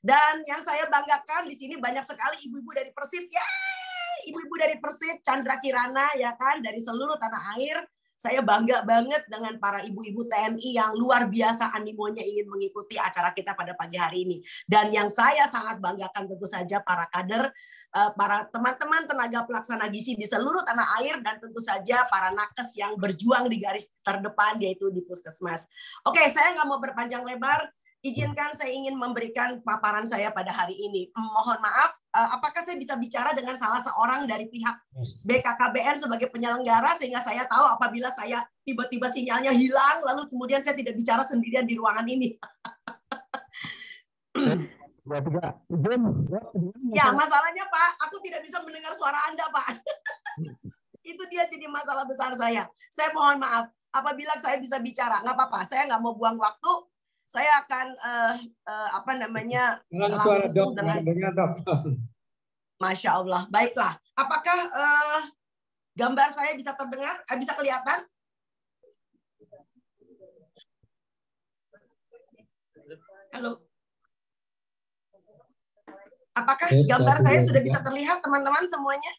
Speaker 5: Dan yang saya banggakan di sini banyak sekali ibu-ibu dari Persit. Ibu-ibu dari Persit, Chandra Kirana ya kan, dari seluruh tanah air. Saya bangga banget dengan para ibu-ibu TNI yang luar biasa animonya ingin mengikuti acara kita pada pagi hari ini. Dan yang saya sangat banggakan tentu saja para kader, para teman-teman tenaga pelaksana gizi di seluruh tanah air, dan tentu saja para nakes yang berjuang di garis terdepan, yaitu di Puskesmas. Oke, saya nggak mau berpanjang lebar. Izinkan saya ingin memberikan paparan saya pada hari ini. Mohon maaf, apakah saya bisa bicara dengan salah seorang dari pihak BKKBN sebagai penyelenggara, sehingga saya tahu apabila saya tiba-tiba sinyalnya hilang, lalu kemudian saya tidak bicara sendirian di ruangan ini. Ya, masalahnya Pak, aku tidak bisa mendengar suara Anda, Pak. Itu dia jadi masalah besar saya. Saya mohon maaf, apabila saya bisa bicara, nggak apa-apa. Saya nggak mau buang waktu. Saya akan langsung dengan Masya Allah. Baiklah. Apakah gambar saya bisa terdengar? Bisa kelihatan? Halo. Apakah gambar saya sudah bisa terlihat, teman-teman semuanya?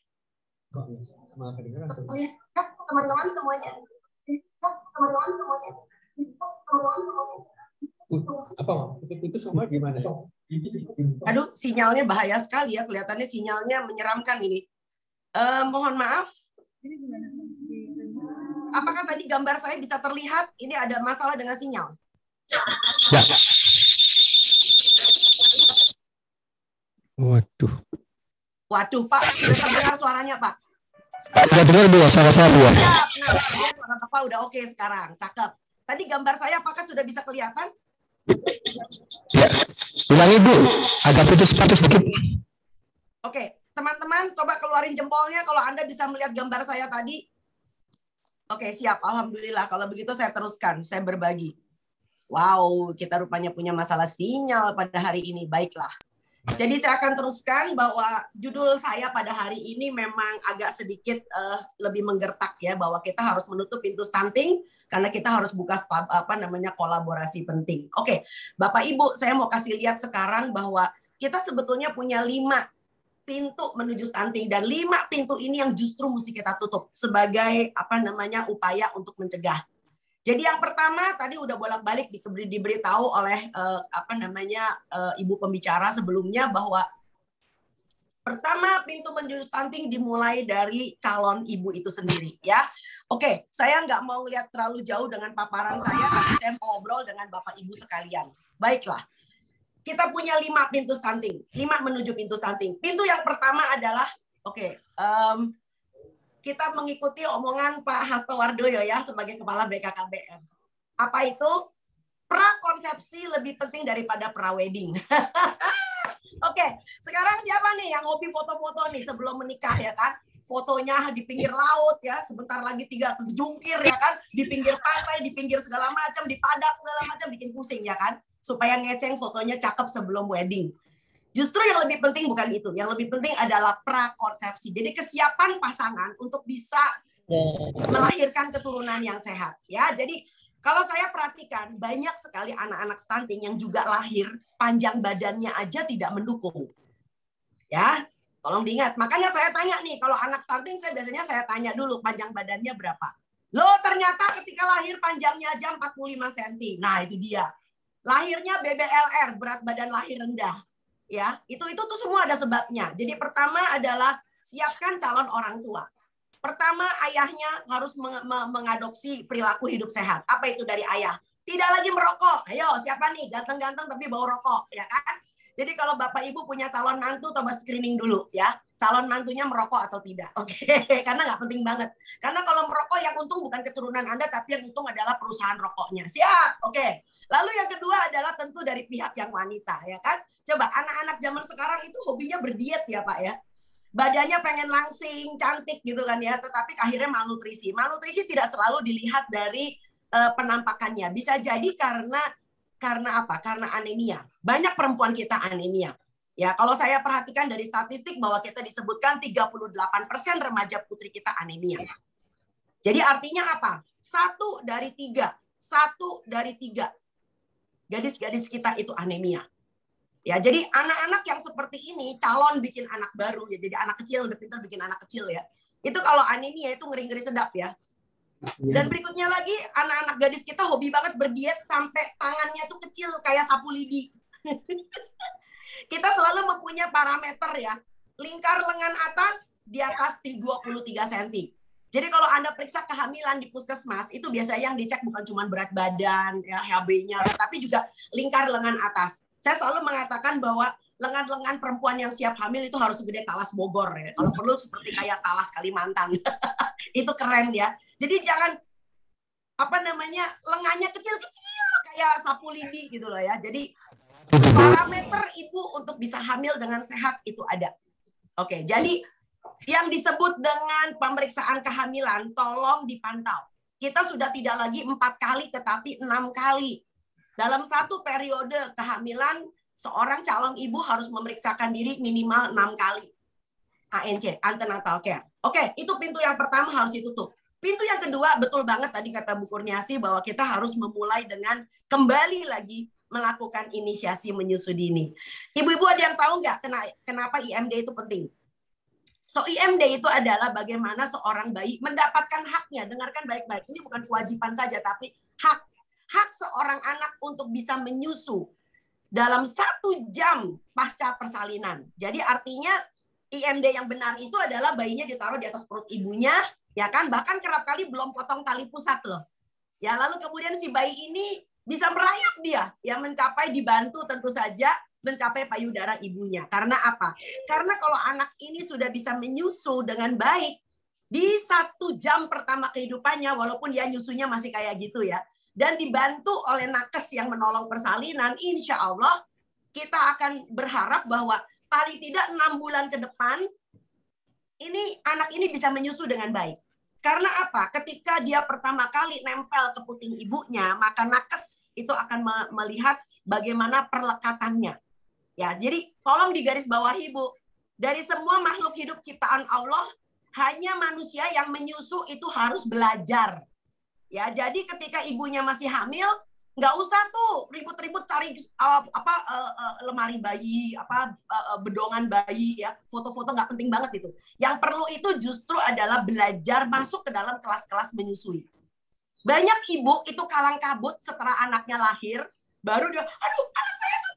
Speaker 5: Terlihat, teman-teman semuanya? Teman-teman semuanya? Teman-teman semuanya?
Speaker 6: Apa itu semua gimana?
Speaker 5: Aduh, sinyalnya bahaya sekali ya, kelihatannya sinyalnya menyeramkan ini. Mohon maaf. Apakah tadi gambar saya bisa terlihat? Ini ada masalah dengan sinyal.
Speaker 6: Ya. Waduh,
Speaker 5: Pak, sudah terdengar suaranya, Pak?
Speaker 6: Sudah dengar Bu, sama-sama Bu.
Speaker 5: Nah, suara Bapak udah oke sekarang, cakep. Tadi gambar saya apakah sudah bisa kelihatan?
Speaker 6: Ya, ulangi Bu, agak putus-putus sedikit.
Speaker 5: Oke, teman-teman coba keluarin jempolnya kalau Anda bisa melihat gambar saya tadi. Oke, siap. Alhamdulillah. Kalau begitu saya teruskan, saya berbagi. Wow, kita rupanya punya masalah sinyal pada hari ini. Baiklah. Jadi saya akan teruskan bahwa judul saya pada hari ini memang agak sedikit lebih menggertak ya, bahwa kita harus menutup pintu stunting karena kita harus buka kolaborasi penting. Oke, Bapak Ibu, saya mau kasih lihat sekarang bahwa kita sebetulnya punya 5 pintu menuju stunting, dan 5 pintu ini yang justru mesti kita tutup sebagai upaya untuk mencegah. Jadi yang pertama tadi udah bolak-balik diberitahu oleh ibu pembicara sebelumnya bahwa pertama pintu menuju stunting dimulai dari calon ibu itu sendiri ya. Oke, saya nggak mau lihat terlalu jauh dengan paparan saya, tapi saya mau ngobrol dengan Bapak Ibu sekalian. Baiklah. Kita punya 5 pintu stunting, 5 menuju pintu stunting. Pintu yang pertama adalah kita mengikuti omongan Pak Hasto Wardoyo ya sebagai Kepala BKKBN. Apa itu? Prakonsepsi lebih penting daripada prawedding. Oke, sekarang siapa nih yang hobi foto-foto nih sebelum menikah ya kan? Fotonya di pinggir laut ya, sebentar lagi 3 jungkir ya kan, di pinggir pantai, di pinggir segala macam, di padang segala macam, bikin pusing ya kan? Supaya ngeceng fotonya cakep sebelum wedding. Justru yang lebih penting bukan itu. Yang lebih penting adalah prakonsepsi. Jadi kesiapan pasangan untuk bisa melahirkan keturunan yang sehat. Ya, jadi kalau saya perhatikan banyak sekali anak-anak stunting yang juga lahir panjang badannya aja tidak mendukung. Ya, tolong diingat. Makanya saya tanya nih, kalau anak stunting saya biasanya tanya dulu panjang badannya berapa. Loh, ternyata ketika lahir panjangnya aja 45 cm. Nah, itu dia. Lahirnya BBLR, berat badan lahir rendah. Ya, itu tuh semua ada sebabnya. Jadi pertama adalah siapkan calon orang tua. Pertama, ayahnya harus mengadopsi perilaku hidup sehat. Apa itu dari ayah? Tidak lagi merokok. Ayo, siapa nih ganteng-ganteng tapi bau rokok, ya kan? Jadi kalau Bapak Ibu punya calon mantu, coba screening dulu ya. Calon mantunya merokok atau tidak. Oke, karena nggak penting banget. Karena kalau merokok yang untung bukan keturunan Anda, tapi yang untung adalah perusahaan rokoknya. Siap? Oke. Lalu yang kedua adalah tentu dari pihak yang wanita, ya kan? Coba anak-anak zaman sekarang itu hobinya berdiet ya Pak ya. Badannya pengen langsing, cantik gitu kan ya, tetapi akhirnya malnutrisi. Malnutrisi tidak selalu dilihat dari penampakannya. Bisa jadi karena apa? Karena anemia. Banyak perempuan kita anemia. Ya, kalau saya perhatikan dari statistik bahwa kita disebutkan 38% remaja putri kita anemia. Jadi artinya apa? 1 dari 3 gadis-gadis kita itu anemia. Ya, jadi anak-anak yang seperti ini calon bikin anak baru ya. Jadi anak kecil udah pintar bikin anak kecil ya. Itu kalau anemia itu ngeri-ngeri sedap ya. Dan berikutnya lagi anak-anak gadis kita hobi banget berdiet sampai tangannya tuh kecil kayak sapu lidi. Kita selalu mempunyai parameter ya. Lingkar lengan atas di atas 23 cm. Jadi kalau Anda periksa kehamilan di puskesmas, itu biasanya yang dicek bukan cuma berat badan, ya, HB-nya, tapi juga lingkar lengan atas. Saya selalu mengatakan bahwa lengan-lengan perempuan yang siap hamil itu harus segede talas Bogor ya. Kalau perlu seperti kayak talas Kalimantan. Itu keren ya. Jadi jangan lengannya kecil-kecil kayak sapu lidi gitu loh ya. Jadi parameter ibu untuk bisa hamil dengan sehat itu ada. Oke, jadi yang disebut dengan pemeriksaan kehamilan tolong dipantau. Kita sudah tidak lagi 4 kali tetapi 6 kali. Dalam satu periode kehamilan, seorang calon ibu harus memeriksakan diri minimal 6 kali. ANC, antenatal care. Oke, itu pintu yang pertama harus ditutup. Pintu yang kedua, betul banget tadi kata Bu Kurniasi bahwa kita harus memulai dengan kembali lagi melakukan inisiasi menyusui dini. Ibu-ibu ada yang tahu nggak kenapa IMD itu penting? So IMD itu adalah bagaimana seorang bayi mendapatkan haknya. Dengarkan baik-baik. Ini bukan kewajiban saja, tapi hak seorang anak untuk bisa menyusu dalam 1 jam pasca persalinan. Jadi artinya IMD yang benar itu adalah bayinya ditaruh di atas perut ibunya, ya kan? Bahkan kerap kali belum potong tali pusat loh. Ya, lalu kemudian si bayi ini bisa merayap dia, ya mencapai dibantu tentu saja mencapai payudara ibunya. Karena apa? Karena kalau anak ini sudah bisa menyusu dengan baik di 1 jam pertama kehidupannya, walaupun dia nyusunya masih kayak gitu ya, dan dibantu oleh nakes yang menolong persalinan, insya Allah kita akan berharap bahwa paling tidak 6 bulan ke depan ini anak ini bisa menyusu dengan baik. Karena apa? Ketika dia pertama kali nempel ke puting ibunya, maka nakes itu akan melihat bagaimana perlekatannya. Ya, jadi tolong digarisbawahi Bu. Dari semua makhluk hidup ciptaan Allah, hanya manusia yang menyusu itu harus belajar. Ya, jadi ketika ibunya masih hamil, nggak usah tuh ribut-ribut cari lemari bayi, bedongan bayi, ya foto-foto nggak penting banget itu. Yang perlu itu justru adalah belajar masuk ke dalam kelas-kelas menyusui. Banyak ibu itu kalang kabut setelah anaknya lahir, baru dia, aduh anak saya tuh,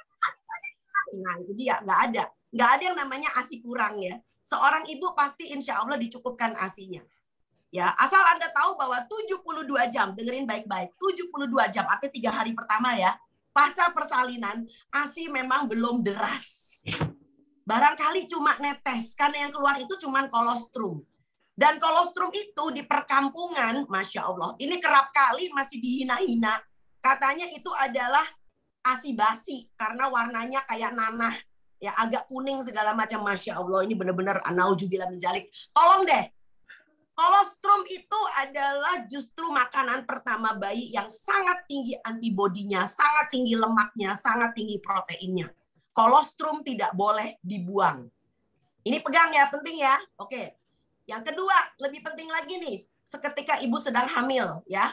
Speaker 5: nah itu dia nggak ada yang namanya ASI kurang ya. Seorang ibu pasti insya Allah dicukupkan ASInya. Ya, asal Anda tahu bahwa 72 jam, dengerin baik-baik, 72 jam, artinya 3 hari pertama ya, pasca persalinan, ASI memang belum deras. Barangkali cuma netes, karena yang keluar itu cuma kolostrum. Dan kolostrum itu di perkampungan, Masya Allah, ini kerap kali masih dihina-hina. Katanya itu adalah ASI basi, karena warnanya kayak nanah, ya agak kuning segala macam, Masya Allah, ini benar-benar anaujubillah min dzalik. Tolong deh. Kolostrum itu adalah justru makanan pertama bayi yang sangat tinggi antibodinya, sangat tinggi lemaknya, sangat tinggi proteinnya. Kolostrum tidak boleh dibuang. Ini pegang ya, penting ya. Oke. Yang kedua, lebih penting lagi nih, seketika ibu sedang hamil ya.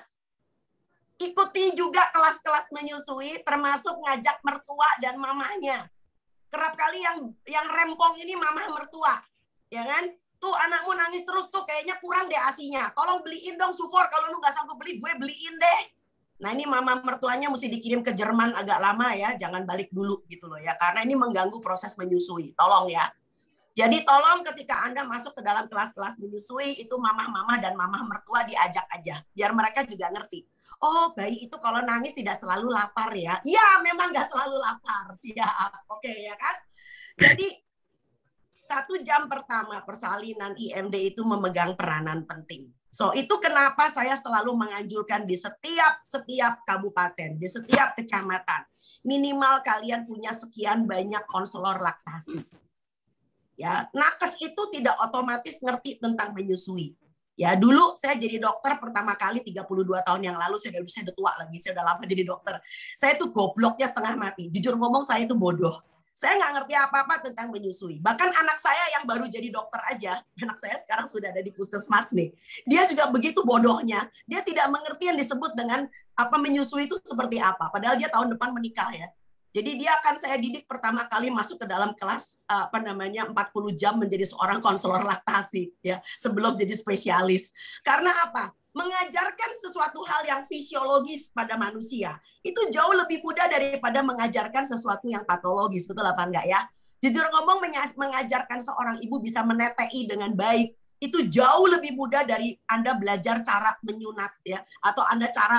Speaker 5: Ikuti juga kelas-kelas menyusui, termasuk ngajak mertua dan mamanya. Kerap kali yang rempong ini mamah mertua, ya kan? Tuh anakmu nangis terus tuh, kayaknya kurang deh ASInya. Tolong beliin dong Sufor, kalau lu nggak sanggup beli, gue beliin deh. Nah ini mama mertuanya mesti dikirim ke Jerman agak lama ya, jangan balik dulu gitu loh ya, karena ini mengganggu proses menyusui. Tolong ya. Jadi tolong ketika Anda masuk ke dalam kelas-kelas menyusui, itu mamah-mamah dan mamah mertua diajak aja, biar mereka juga ngerti. Oh bayi itu kalau nangis tidak selalu lapar ya. Iya memang nggak selalu lapar, siap. Oke ya kan. Jadi 1 jam pertama persalinan IMD itu memegang peranan penting. So itu kenapa saya selalu menganjurkan di setiap kabupaten, di setiap kecamatan, minimal kalian punya sekian banyak konselor laktasi. Ya, nakes itu tidak otomatis ngerti tentang menyusui. Ya, dulu saya jadi dokter pertama kali 32 tahun yang lalu, saya udah tua lagi, saya udah lama jadi dokter. Saya tuh gobloknya setengah mati. Jujur ngomong saya itu bodoh. Saya nggak ngerti apa-apa tentang menyusui. Bahkan anak saya yang baru jadi dokter aja, anak saya sekarang sudah ada di puskesmas nih. Dia juga begitu bodohnya. Dia tidak mengerti yang disebut dengan apa menyusui itu seperti apa. Padahal dia tahun depan menikah ya. Jadi dia akan saya didik pertama kali masuk ke dalam kelas 40 jam menjadi seorang konselor laktasi ya, sebelum jadi spesialis. Karena apa? Mengajarkan sesuatu hal yang fisiologis pada manusia itu jauh lebih mudah daripada mengajarkan sesuatu yang patologis, betul apa enggak ya? Jujur ngomong, mengajarkan seorang ibu bisa menetei dengan baik itu jauh lebih mudah dari Anda belajar cara menyunat ya, atau Anda cara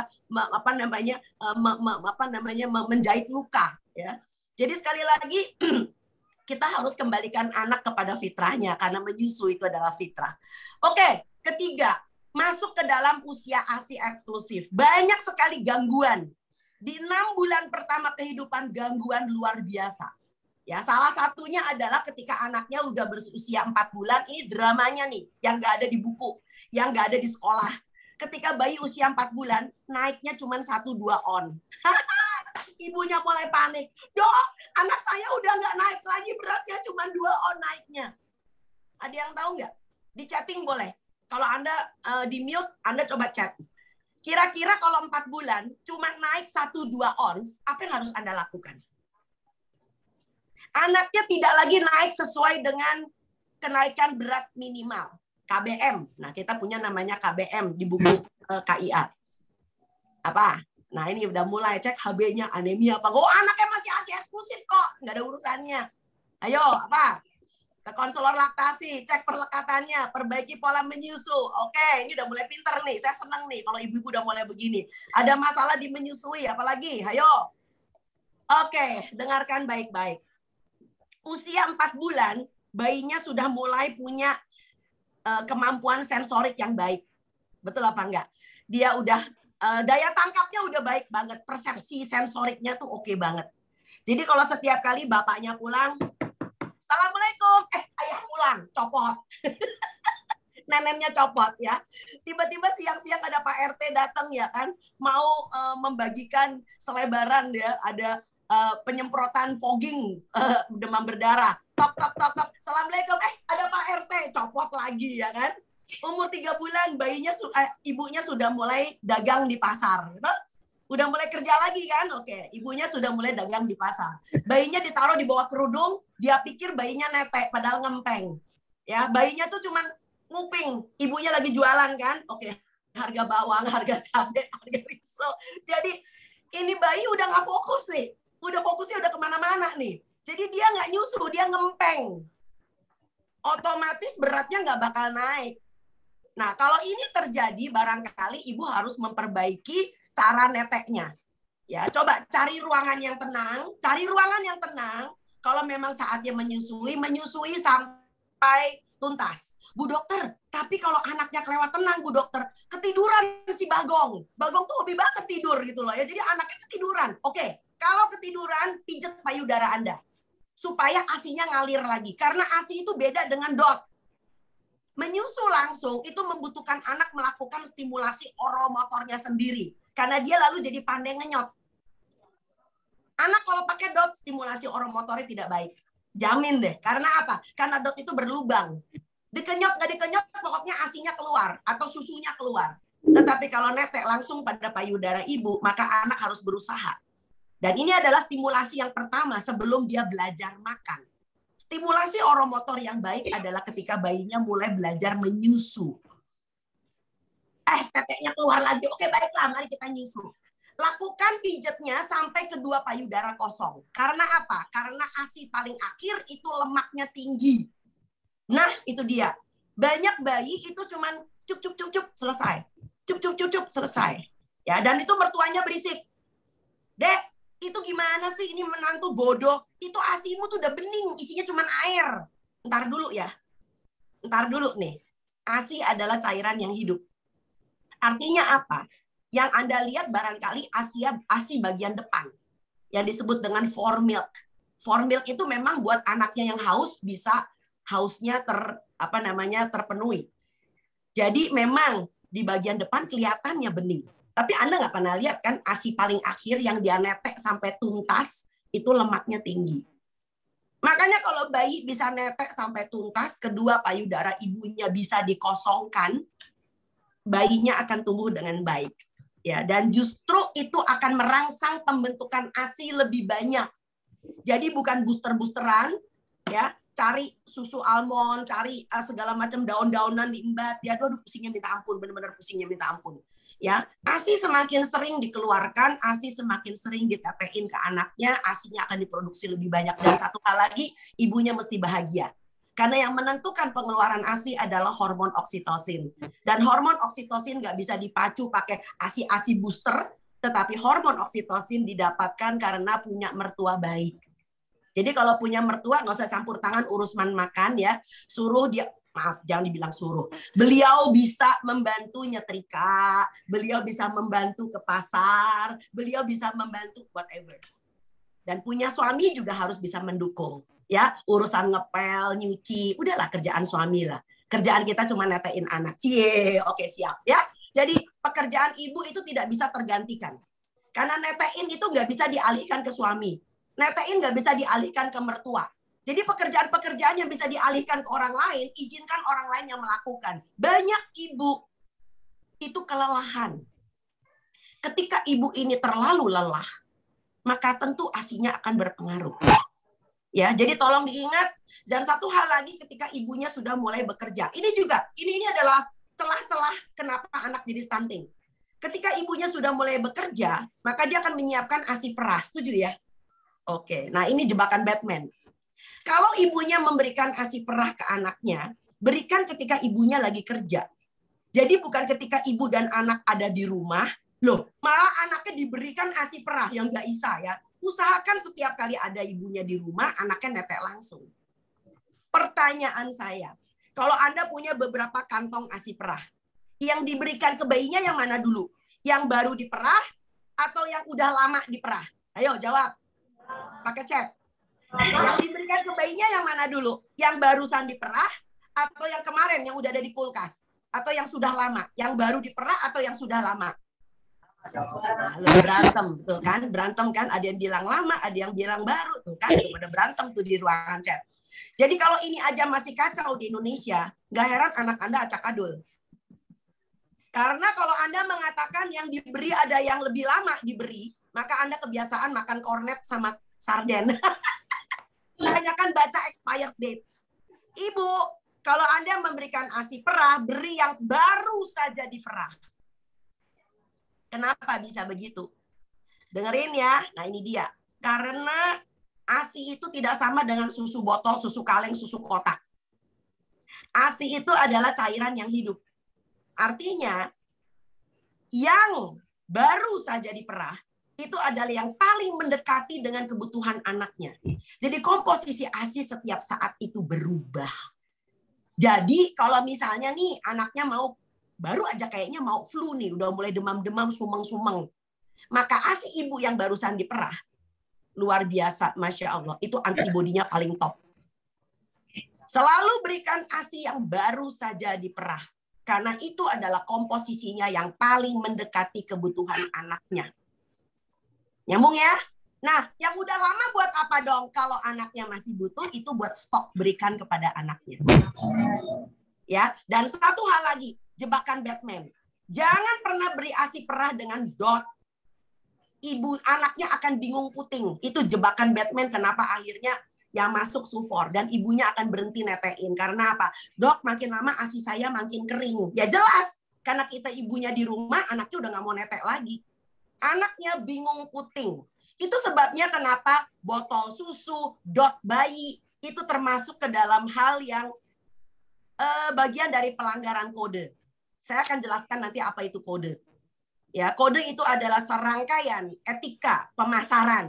Speaker 5: menjahit luka ya. Jadi sekali lagi kita harus kembalikan anak kepada fitrahnya karena menyusui itu adalah fitrah. Oke, ketiga, masuk ke dalam usia ASI eksklusif. Banyak sekali gangguan. Di 6 bulan pertama kehidupan, gangguan luar biasa. Ya, salah satunya adalah ketika anaknya udah berusia 4 bulan, ini dramanya nih, yang nggak ada di buku, yang nggak ada di sekolah. Ketika bayi usia 4 bulan, naiknya cuma 1-2 on. Ibunya mulai panik. Dok, anak saya udah nggak naik lagi, beratnya cuma 2 on naiknya. Ada yang tahu nggak? Di chatting boleh. Kalau Anda di mute, Anda coba chat. Kira-kira kalau 4 bulan, cuma naik 1-2 ons, apa yang harus Anda lakukan? Anaknya tidak lagi naik sesuai dengan kenaikan berat minimal, KBM. Nah, kita punya namanya KBM di buku KIA. Apa? Nah, ini udah mulai cek HB-nya, anemia apa. Oh, anaknya masih ASI eksklusif kok, nggak ada urusannya. Ayo, apa? Ke konselor laktasi, cek perlekatannya, perbaiki pola menyusu. Oke, ini udah mulai pinter nih, saya seneng nih kalau ibu-ibu udah mulai begini. Ada masalah di menyusui, apalagi? Ayo. Oke, dengarkan baik-baik. Usia 4 bulan, bayinya sudah mulai punya kemampuan sensorik yang baik. Betul apa enggak? Dia udah, daya tangkapnya udah baik banget. Persepsi sensoriknya tuh oke banget. Jadi kalau setiap kali bapaknya pulang, Assalamualaikum, ayah pulang, copot. Neneknya copot ya. Tiba-tiba siang-siang ada Pak RT datang ya kan, mau membagikan selebaran ya, ada penyemprotan fogging demam berdarah. Tok tok tok tok. Assalamualaikum. Ada Pak RT, copot lagi ya kan. Umur 3 bulan bayinya ibunya sudah mulai dagang di pasar gitu. Udah mulai kerja lagi kan? Oke, ibunya sudah mulai dagang di pasar. Bayinya ditaruh di bawah kerudung, dia pikir bayinya netek padahal ngempeng. Ya, bayinya tuh cuman nguping, ibunya lagi jualan kan? Oke, harga bawang, harga cabai, harga risol. Jadi ini bayi udah nggak fokus nih. Udah fokusnya udah kemana-mana nih. Jadi dia nggak nyusu, dia ngempeng. Otomatis beratnya nggak bakal naik. Nah, kalau ini terjadi, barangkali ibu harus memperbaiki cara neteknya. Ya, coba cari ruangan yang tenang. Cari ruangan yang tenang. Kalau memang saatnya menyusui sampai tuntas. Bu dokter, tapi kalau anaknya kelewat tenang, Bu dokter, ketiduran si Bagong. Bagong tuh hobi banget tidur gitu loh ya. Jadi anaknya ketiduran. Oke. Kalau ketiduran, pijet payudara Anda. Supaya ASI-nya ngalir lagi. Karena ASI itu beda dengan DOT. Menyusu langsung itu membutuhkan anak melakukan stimulasi oromotornya sendiri. Karena dia lalu jadi pandai ngenyot. Anak kalau pakai DOT, stimulasi oromotornya tidak baik. Jamin deh. Karena apa? Karena DOT itu berlubang. Dikenyot, nggak dikenyot, pokoknya ASI-nya keluar. Atau susunya keluar. Tetapi kalau netek langsung pada payudara ibu, maka anak harus berusaha. Dan ini adalah stimulasi yang pertama sebelum dia belajar makan. Stimulasi oromotor yang baik adalah ketika bayinya mulai belajar menyusu. Teteknya keluar lagi. Oke, baiklah, mari kita nyusu. Lakukan pijetnya sampai kedua payudara kosong. Karena apa? Karena ASI paling akhir itu lemaknya tinggi. Nah, itu dia. Banyak bayi itu cuman cup cup cup cup selesai. Cup cup cup cup selesai. Ya, dan itu mertuanya berisik. Dek, itu gimana sih, ini menantu bodoh, itu ASImu tuh udah bening, isinya cuma air. Ntar dulu ya, ntar dulu nih. ASI adalah cairan yang hidup. Artinya apa? Yang Anda lihat barangkali ASI bagian depan, yang disebut dengan fore milk. Fore milk itu memang buat anaknya yang haus bisa hausnya terpenuhi. Jadi memang di bagian depan kelihatannya bening. Tapi Anda nggak pernah lihat kan ASI paling akhir yang dia netek sampai tuntas itu lemaknya tinggi. Makanya kalau bayi bisa netek sampai tuntas, kedua payudara ibunya bisa dikosongkan, bayinya akan tumbuh dengan baik. Ya, dan justru itu akan merangsang pembentukan ASI lebih banyak Jadi bukan booster-boosteran, ya, cari susu almond, cari segala macam daun-daunan diembat, ya, aduh pusingnya minta ampun, benar-benar pusingnya minta ampun. Ya, ASI semakin sering dikeluarkan, ASI semakin sering ditetein ke anaknya, ASInya akan diproduksi lebih banyak. Dan satu hal lagi, ibunya mesti bahagia. Karena yang menentukan pengeluaran ASI adalah hormon oksitosin. Dan hormon oksitosin nggak bisa dipacu pakai ASI-ASI booster, tetapi hormon oksitosin didapatkan karena punya mertua baik. Jadi kalau punya mertua nggak usah campur tangan urus makan ya, suruh dia, maaf jangan dibilang suruh. Beliau bisa membantu nyetrika, beliau bisa membantu ke pasar, beliau bisa membantu whatever. Dan punya suami juga harus bisa mendukung. Ya, urusan ngepel, nyuci, udahlah kerjaan suami lah. Kerjaan kita cuma netein anak. Cie, oke siap ya. Jadi pekerjaan ibu itu tidak bisa tergantikan. Karena netein itu nggak bisa dialihkan ke suami. Netein nggak bisa dialihkan ke mertua. Jadi pekerjaan-pekerjaan yang bisa dialihkan ke orang lain, izinkan orang lain yang melakukan. Banyak ibu itu kelelahan. Ketika ibu ini terlalu lelah, maka tentu ASINya akan berpengaruh. Ya, jadi tolong diingat. Dan satu hal lagi, ketika ibunya sudah mulai bekerja, ini juga, ini adalah celah-celah kenapa anak jadi stunting. Ketika ibunya sudah mulai bekerja, maka dia akan menyiapkan ASI perah. Setuju ya? Oke, nah ini jebakan Batman. Kalau ibunya memberikan ASI perah ke anaknya, berikan ketika ibunya lagi kerja. Jadi bukan ketika ibu dan anak ada di rumah, loh, malah anaknya diberikan ASI perah yang nggak bisa ya. Usahakan setiap kali ada ibunya di rumah, anaknya netek langsung. Pertanyaan saya, kalau Anda punya beberapa kantong ASI perah, yang diberikan ke bayinya yang mana dulu? Yang baru diperah atau yang udah lama diperah? Ayo jawab. Pakai chat. Yang diberikan ke bayinya yang mana dulu? Yang barusan diperah atau yang kemarin yang udah ada di kulkas? Atau yang sudah lama? Yang baru diperah atau yang sudah lama? Nah, berantem tuh kan, berantem kan, ada yang bilang lama, ada yang bilang baru tuh kan, udah berantem tuh di ruangan chat. Jadi kalau ini aja masih kacau di Indonesia, nggak heran anak Anda acak-adul. Karena kalau Anda mengatakan yang diberi ada yang lebih lama diberi, maka Anda kebiasaan makan kornet sama sarden. Kebanyakan baca expired date. Ibu, kalau Anda memberikan ASI perah, beri yang baru saja diperah. Kenapa bisa begitu? Dengerin ya. Nah ini dia. Karena ASI itu tidak sama dengan susu botol, susu kaleng, susu kotak. ASI itu adalah cairan yang hidup. Artinya, yang baru saja diperah, itu adalah yang paling mendekati dengan kebutuhan anaknya. Jadi komposisi ASI setiap saat itu berubah. Jadi kalau misalnya nih anaknya mau baru aja kayaknya mau flu nih, udah mulai demam-demam, sumeng-sumeng. Maka ASI ibu yang barusan diperah, luar biasa, Masya Allah. Itu antibodinya paling top. Selalu berikan ASI yang baru saja diperah. Karena itu adalah komposisinya yang paling mendekati kebutuhan anaknya. Nyambung ya? Nah, yang udah lama buat apa dong? Kalau anaknya masih butuh, itu buat stok berikan kepada anaknya. Ya, dan satu hal lagi, jebakan Batman. Jangan pernah beri ASI perah dengan dot. Ibu anaknya akan bingung puting. Itu jebakan Batman kenapa akhirnya yang masuk sufor dan ibunya akan berhenti netein. Karena apa? Dok, makin lama ASI saya makin kering. Ya jelas, karena kita ibunya di rumah, anaknya udah nggak mau netek lagi. Anaknya bingung puting. Itu sebabnya kenapa botol susu, dot bayi, itu termasuk ke dalam hal yang bagian dari pelanggaran kode. Saya akan jelaskan nanti apa itu kode. Ya, kode itu adalah serangkaian etika pemasaran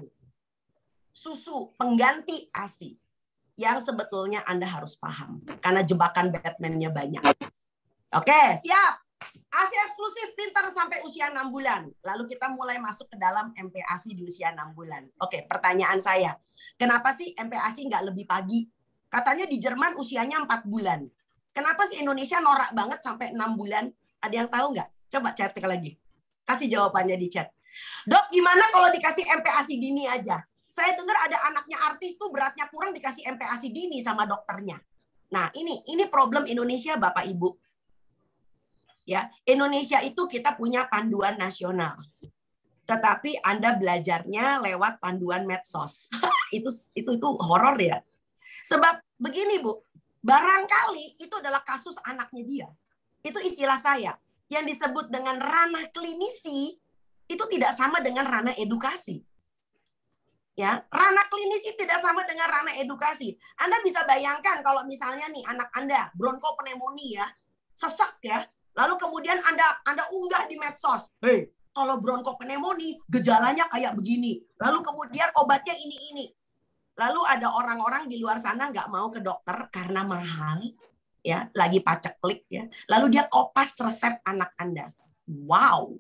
Speaker 5: susu pengganti ASI yang sebetulnya Anda harus paham karena jebakan Batman-nya banyak. Oke, siap. ASI eksklusif pintar sampai usia 6 bulan. Lalu kita mulai masuk ke dalam MPASI di usia 6 bulan. Oke, pertanyaan saya. Kenapa sih MPASI nggak lebih pagi? Katanya di Jerman usianya 4 bulan. Kenapa sih Indonesia norak banget sampai 6 bulan? Ada yang tahu nggak? Coba chat lagi. Kasih jawabannya di chat. Dok, gimana kalau dikasih MPASI dini aja? Saya dengar ada anaknya artis tuh beratnya kurang dikasih MPASI dini sama dokternya. Nah, ini problem Indonesia, Bapak Ibu. Ya, Indonesia itu kita punya panduan nasional. tetapi Anda belajarnya lewat panduan medsos. itu horor ya. Sebab begini Bu, barangkali itu adalah kasus anaknya dia. Itu istilah saya. Yang disebut dengan ranah klinisi itu tidak sama dengan ranah edukasi. Ya, ranah klinisi tidak sama dengan ranah edukasi. Anda bisa bayangkan kalau misalnya nih anak Anda bronkopneumonia, sesak ya, lalu kemudian Anda unggah di medsos. Hey, kalau bronkopneumonia gejalanya kayak begini. Lalu kemudian obatnya ini. Lalu ada orang-orang di luar sana nggak mau ke dokter karena mahal, ya, lagi paceklik ya. Lalu dia kopas resep anak Anda. Wow,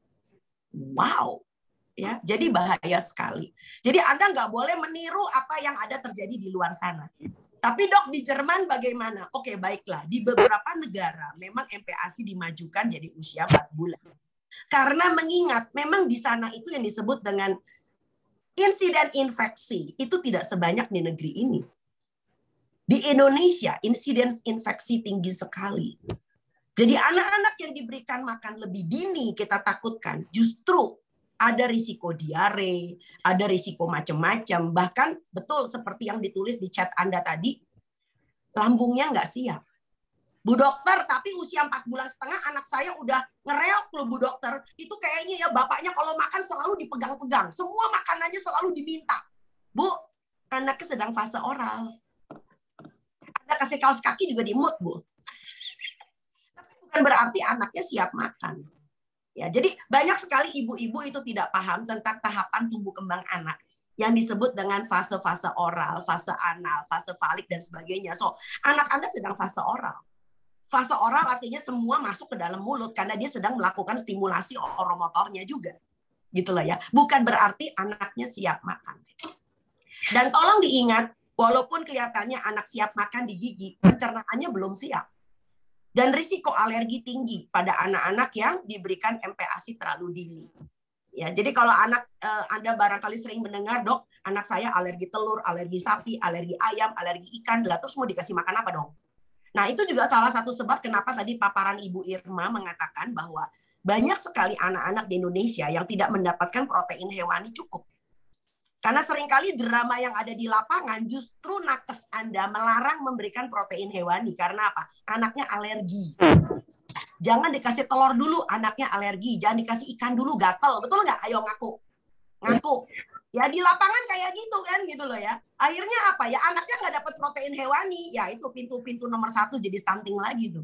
Speaker 5: ya. Jadi bahaya sekali. Jadi Anda nggak boleh meniru apa yang ada terjadi di luar sana. Tapi dok, di Jerman bagaimana? Oke, baiklah. Di beberapa negara memang MPASI dimajukan jadi usia 4 bulan. Karena mengingat memang di sana itu yang disebut dengan insiden infeksi itu tidak sebanyak di negeri ini. Di Indonesia insiden infeksi tinggi sekali. Jadi anak-anak yang diberikan makan lebih dini kita takutkan justru ada risiko diare, ada risiko macam-macam. Bahkan betul seperti yang ditulis di chat Anda tadi, lambungnya nggak siap. Bu dokter, tapi usia 4,5 bulan anak saya udah ngereok loh Bu dokter. Itu kayaknya ya bapaknya kalau makan selalu dipegang-pegang. Semua makanannya selalu diminta. Bu, anaknya sedang fase oral. Anda kasih kaos kaki juga dimut Bu. Tapi bukan berarti anaknya siap makan. Ya, jadi banyak sekali ibu-ibu itu tidak paham tentang tahapan tumbuh kembang anak yang disebut dengan fase-fase oral, fase anal, fase falik dan sebagainya. So, anak Anda sedang fase oral. Fase oral artinya semua masuk ke dalam mulut karena dia sedang melakukan stimulasi oromotornya juga. Gitulah ya. Bukan berarti anaknya siap makan. Dan tolong diingat, walaupun kelihatannya anak siap makan di gigi, pencernaannya belum siap. Dan risiko alergi tinggi pada anak-anak yang diberikan MPASI terlalu dini. Ya, jadi kalau anak Anda barangkali sering mendengar, dok, anak saya alergi telur, alergi sapi, alergi ayam, alergi ikan, lah terus mau dikasih makan apa dong? Nah, itu juga salah satu sebab kenapa tadi paparan Ibu Irma mengatakan bahwa banyak sekali anak-anak di Indonesia yang tidak mendapatkan protein hewani cukup. Karena seringkali drama yang ada di lapangan justru nakes Anda melarang memberikan protein hewani. Karena apa? Anaknya alergi. Jangan dikasih telur dulu, anaknya alergi. Jangan dikasih ikan dulu, gatel. Betul nggak? Ayo ngaku. Ngaku. Ya di lapangan kayak gitu kan gitu loh ya. Akhirnya apa ya, anaknya nggak dapat protein hewani. Ya itu pintu-pintu nomor 1 jadi stunting lagi tuh.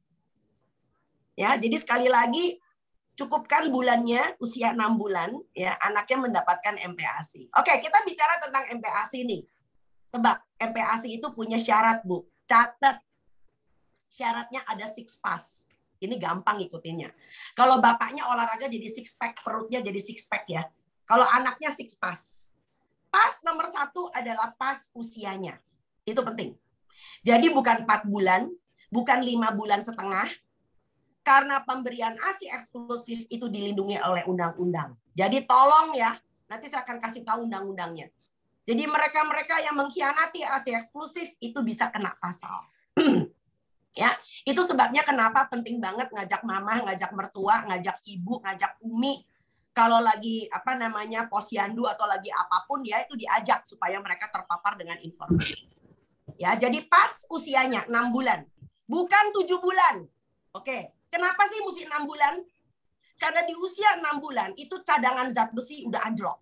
Speaker 5: Ya, jadi sekali lagi cukupkan bulannya usia 6 bulan ya anaknya mendapatkan MPASI. Oke, kita bicara tentang MPASI nih. Tebak, MPASI itu punya syarat, Bu. Catat. Syaratnya ada 6 pass. Ini gampang ikutinnya. Kalau bapaknya olahraga jadi 6 pack, perutnya jadi 6 pack ya. Kalau anaknya 6 pass. Pass nomor 1 adalah pass usianya. Itu penting. Jadi bukan 4 bulan, bukan 5 bulan setengah, karena pemberian ASI eksklusif itu dilindungi oleh undang-undang. Jadi tolong ya, nanti saya akan kasih tahu undang-undangnya. Jadi mereka-mereka yang mengkhianati ASI eksklusif itu bisa kena pasal. Ya, itu sebabnya kenapa penting banget ngajak mama, ngajak mertua, ngajak ibu, ngajak umi. Kalau lagi posyandu atau lagi apapun ya itu diajak supaya mereka terpapar dengan informasi. Ya, jadi pas usianya 6 bulan, bukan 7 bulan. Oke, kenapa sih mesti 6 bulan? Karena di usia 6 bulan itu cadangan zat besi udah anjlok.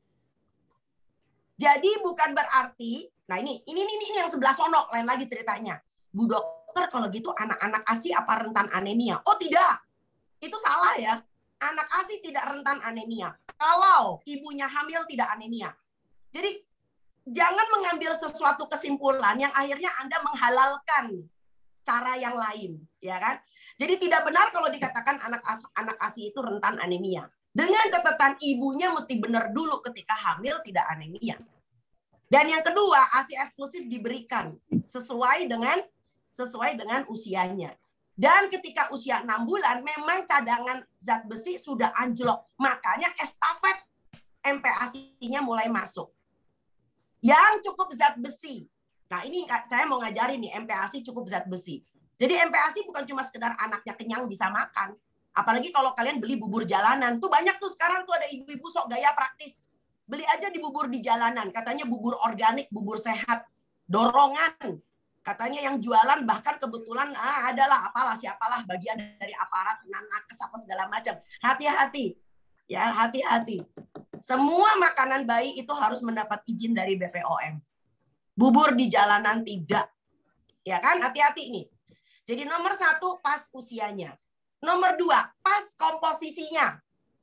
Speaker 5: Jadi bukan berarti, nah ini yang sebelah sono lain lagi ceritanya. Bu dokter kalau gitu anak-anak ASI apa rentan anemia? Oh tidak, itu salah ya. Anak ASI tidak rentan anemia. Kalau ibunya hamil tidak anemia. Jadi jangan mengambil sesuatu kesimpulan yang akhirnya Anda menghalalkan cara yang lain, ya kan? Jadi tidak benar kalau dikatakan anak ASI itu rentan anemia. Dengan catatan ibunya mesti benar dulu ketika hamil tidak anemia. Dan yang kedua, ASI eksklusif diberikan sesuai dengan usianya. Dan ketika usia 6 bulan, memang cadangan zat besi sudah anjlok. Makanya estafet MPASI-nya mulai masuk. Yang cukup zat besi. Nah ini saya mau ngajarin nih, MPASI cukup zat besi. Jadi MPASI bukan cuma sekedar anaknya kenyang bisa makan. Apalagi kalau kalian beli bubur jalanan. Tuh banyak tuh sekarang tuh ada ibu-ibu sok gaya praktis. Beli aja di bubur di jalanan. Katanya bubur organik, bubur sehat. Dorongan. Katanya yang jualan bahkan kebetulan adalah apalah siapalah bagian dari aparat nakes apa segala macam. Hati-hati. Ya, hati-hati. Semua makanan bayi itu harus mendapat izin dari BPOM. Bubur di jalanan tidak. Ya kan? Hati-hati nih. Jadi nomor 1 pas usianya. Nomor 2, pas komposisinya.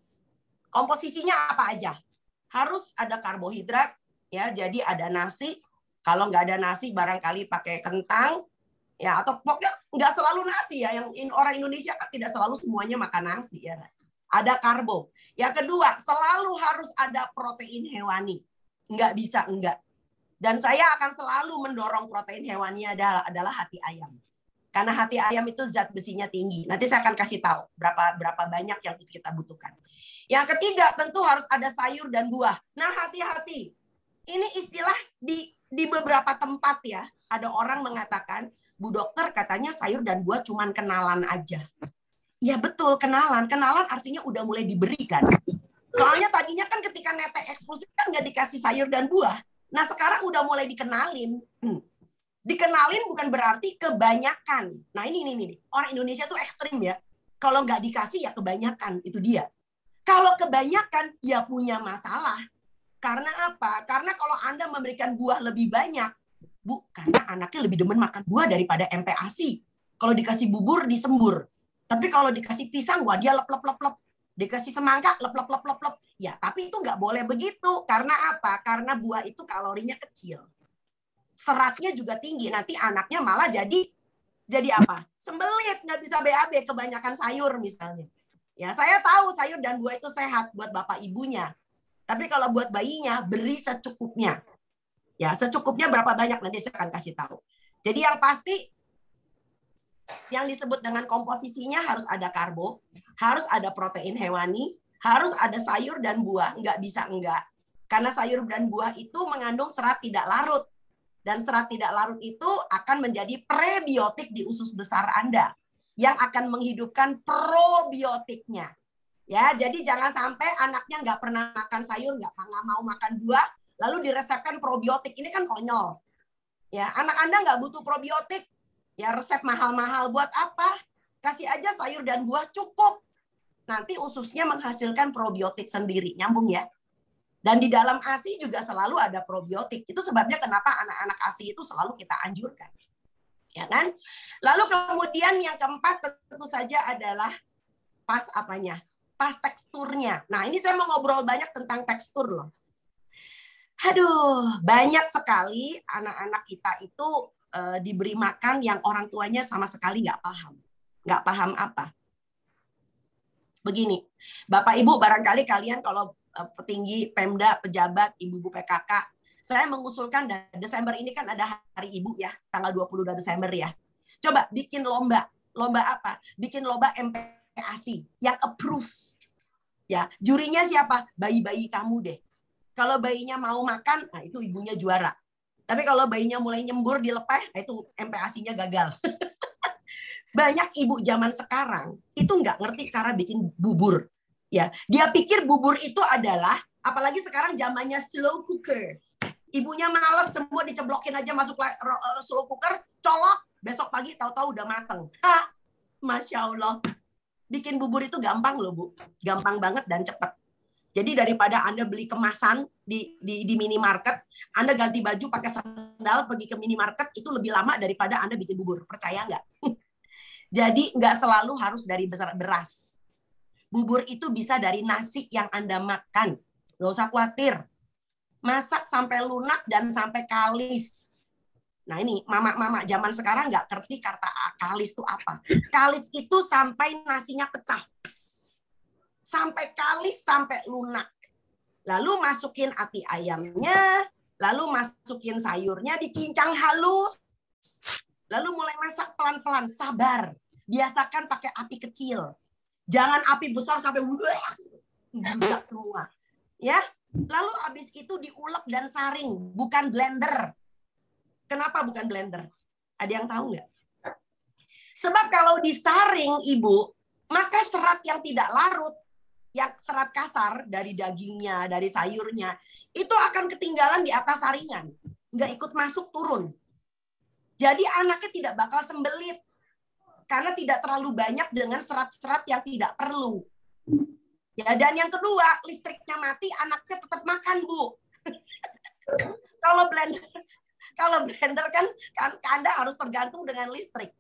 Speaker 5: Komposisinya apa aja? Harus ada karbohidrat, ya. Jadi ada nasi. Kalau nggak ada nasi, barangkali pakai kentang, ya. Atau pokoknya nggak selalu nasi ya. Yang orang Indonesia kan tidak selalu semuanya makan nasi ya. Ada karbo. Yang kedua, selalu harus ada protein hewani. Nggak bisa enggak. Dan saya akan selalu mendorong protein hewani adalah hati ayam. Karena hati ayam itu zat besinya tinggi. Nanti saya akan kasih tahu berapa banyak yang kita butuhkan. Yang ketiga tentu harus ada sayur dan buah. Nah hati-hati. Ini istilah di beberapa tempat ya. Ada orang mengatakan, Bu Dokter katanya sayur dan buah cuman kenalan aja. Ya betul, kenalan. Kenalan artinya udah mulai diberikan. Soalnya tadinya kan ketika netek eksklusif kan nggak dikasih sayur dan buah. Nah sekarang udah mulai dikenalin. Dikenalin bukan berarti kebanyakan. Nah ini orang Indonesia tuh ekstrim ya. Kalau nggak dikasih ya kebanyakan, itu dia. Kalau kebanyakan ya punya masalah. Karena apa? Karena kalau Anda memberikan buah lebih banyak, Bu, karena anaknya lebih demen makan buah daripada MPASI. Kalau dikasih bubur disembur. Tapi kalau dikasih pisang, wah dia lep. Dikasih semangka lep. Ya, tapi itu nggak boleh begitu. Karena apa? Karena buah itu kalorinya kecil. Seratnya juga tinggi, nanti anaknya malah jadi apa? Sembelit, nggak bisa BAB, kebanyakan sayur misalnya. Ya, saya tahu sayur dan buah itu sehat buat bapak ibunya. Tapi kalau buat bayinya, beri secukupnya. Ya, secukupnya berapa banyak nanti saya akan kasih tahu. Jadi yang pasti, yang disebut dengan komposisinya harus ada karbo, harus ada protein hewani, harus ada sayur dan buah, nggak bisa enggak. Karena sayur dan buah itu mengandung serat tidak larut. Dan serat tidak larut itu akan menjadi prebiotik di usus besar Anda yang akan menghidupkan probiotiknya. Ya, jadi jangan sampai anaknya nggak pernah makan sayur, nggak mau makan buah, lalu diresepkan probiotik. Ini kan konyol. Ya, anak Anda nggak butuh probiotik. Ya, resep mahal-mahal buat apa? Kasih aja sayur dan buah cukup. Nanti ususnya menghasilkan probiotik sendiri. Nyambung ya? Dan di dalam ASI juga selalu ada probiotik. Itu sebabnya kenapa anak-anak ASI itu selalu kita anjurkan. Ya kan? Lalu kemudian yang keempat tentu saja adalah pas apanya? Pas teksturnya. Nah, ini saya mau ngobrol banyak tentang tekstur loh. Aduh, banyak sekali anak-anak kita itu diberi makan yang orang tuanya sama sekali nggak paham. Nggak paham apa. Begini, Bapak Ibu barangkali kalian kalau petinggi Pemda, pejabat, ibu-ibu PKK, saya mengusulkan Desember ini kan ada Hari Ibu ya, tanggal 22 Desember ya. Coba bikin lomba. Lomba apa? Bikin lomba MPASI yang approve. Ya, jurinya siapa? Bayi-bayi kamu deh. Kalau bayinya mau makan, nah itu ibunya juara. Tapi kalau bayinya mulai nyembur dilepeh, nah itu MPASI-nya gagal. Banyak ibu zaman sekarang itu nggak ngerti cara bikin bubur. Ya, dia pikir bubur itu adalah, apalagi sekarang zamannya slow cooker. Ibunya males, semua diceblokin aja masuk slow cooker, colok, besok pagi tahu-tahu udah mateng. Masya Allah. Bikin bubur itu gampang loh, Bu. Gampang banget dan cepat. Jadi daripada Anda beli kemasan di minimarket, Anda ganti baju pakai sandal pergi ke minimarket, itu lebih lama daripada Anda bikin bubur. Percaya nggak? Jadi nggak selalu harus dari beras. Bubur itu bisa dari nasi yang Anda makan. Nggak usah khawatir. Masak sampai lunak dan sampai kalis. Nah ini, mama-mama zaman sekarang nggak ngerti kata kalis itu apa. Kalis itu sampai nasinya pecah. Sampai kalis, sampai lunak. Lalu masukin ati ayamnya, lalu masukin sayurnya, dicincang halus. Lalu mulai masak pelan-pelan, sabar. Biasakan pakai api kecil. Jangan api besar sampai budak semua. Ya. Lalu habis itu diulek dan saring, bukan blender. Kenapa bukan blender? Ada yang tahu nggak? Sebab kalau disaring, Ibu, Maka serat yang tidak larut, yang serat kasar dari dagingnya, dari sayurnya, itu akan ketinggalan di atas saringan. Nggak ikut masuk, turun. Jadi anaknya tidak bakal sembelit. Karena tidak terlalu banyak dengan serat-serat yang tidak perlu. Ya, dan yang kedua, listriknya mati, anaknya tetap makan, Bu. Kalau blender kan Anda harus tergantung dengan listrik.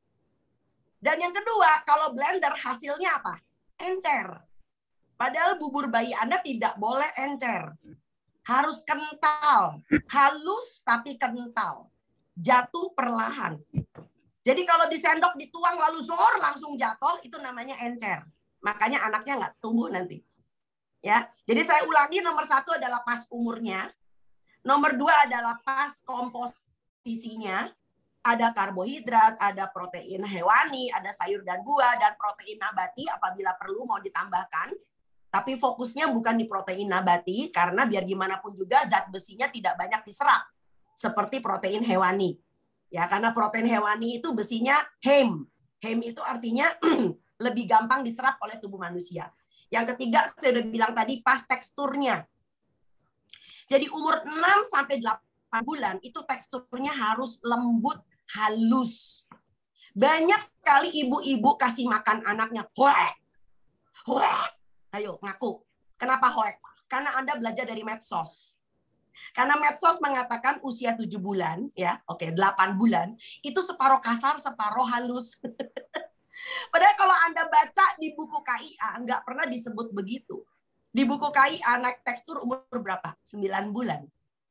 Speaker 5: Dan yang kedua, kalau blender hasilnya apa? Encer. Padahal bubur bayi Anda tidak boleh encer. Harus kental. Halus tapi kental. Jatuh perlahan. Jadi kalau disendok, dituang, lalu zor, langsung jatuh, itu namanya encer. Makanya anaknya nggak tumbuh nanti. Ya, jadi saya ulangi, nomor 1 adalah pas umurnya. Nomor 2 adalah pas komposisinya. Ada karbohidrat, ada protein hewani, ada sayur dan buah, dan protein nabati apabila perlu mau ditambahkan. Tapi fokusnya bukan di protein nabati, karena biar gimana pun juga zat besinya tidak banyak diserap. Seperti protein hewani. Ya, karena protein hewani itu besinya heme. Heme itu artinya lebih gampang diserap oleh tubuh manusia. Yang ketiga, saya udah bilang tadi, pas teksturnya. Jadi umur 6-8 bulan, itu teksturnya harus lembut, halus. Banyak sekali ibu-ibu kasih makan anaknya, hoek. Hoek. Ayo, ngaku. Kenapa hoek? Karena Anda belajar dari medsos. Karena medsos mengatakan usia 7 bulan, ya, 8 bulan, itu separuh kasar, separuh halus. Padahal kalau Anda baca di buku KIA, nggak pernah disebut begitu. Di buku KIA naik tekstur umur berapa? 9 bulan.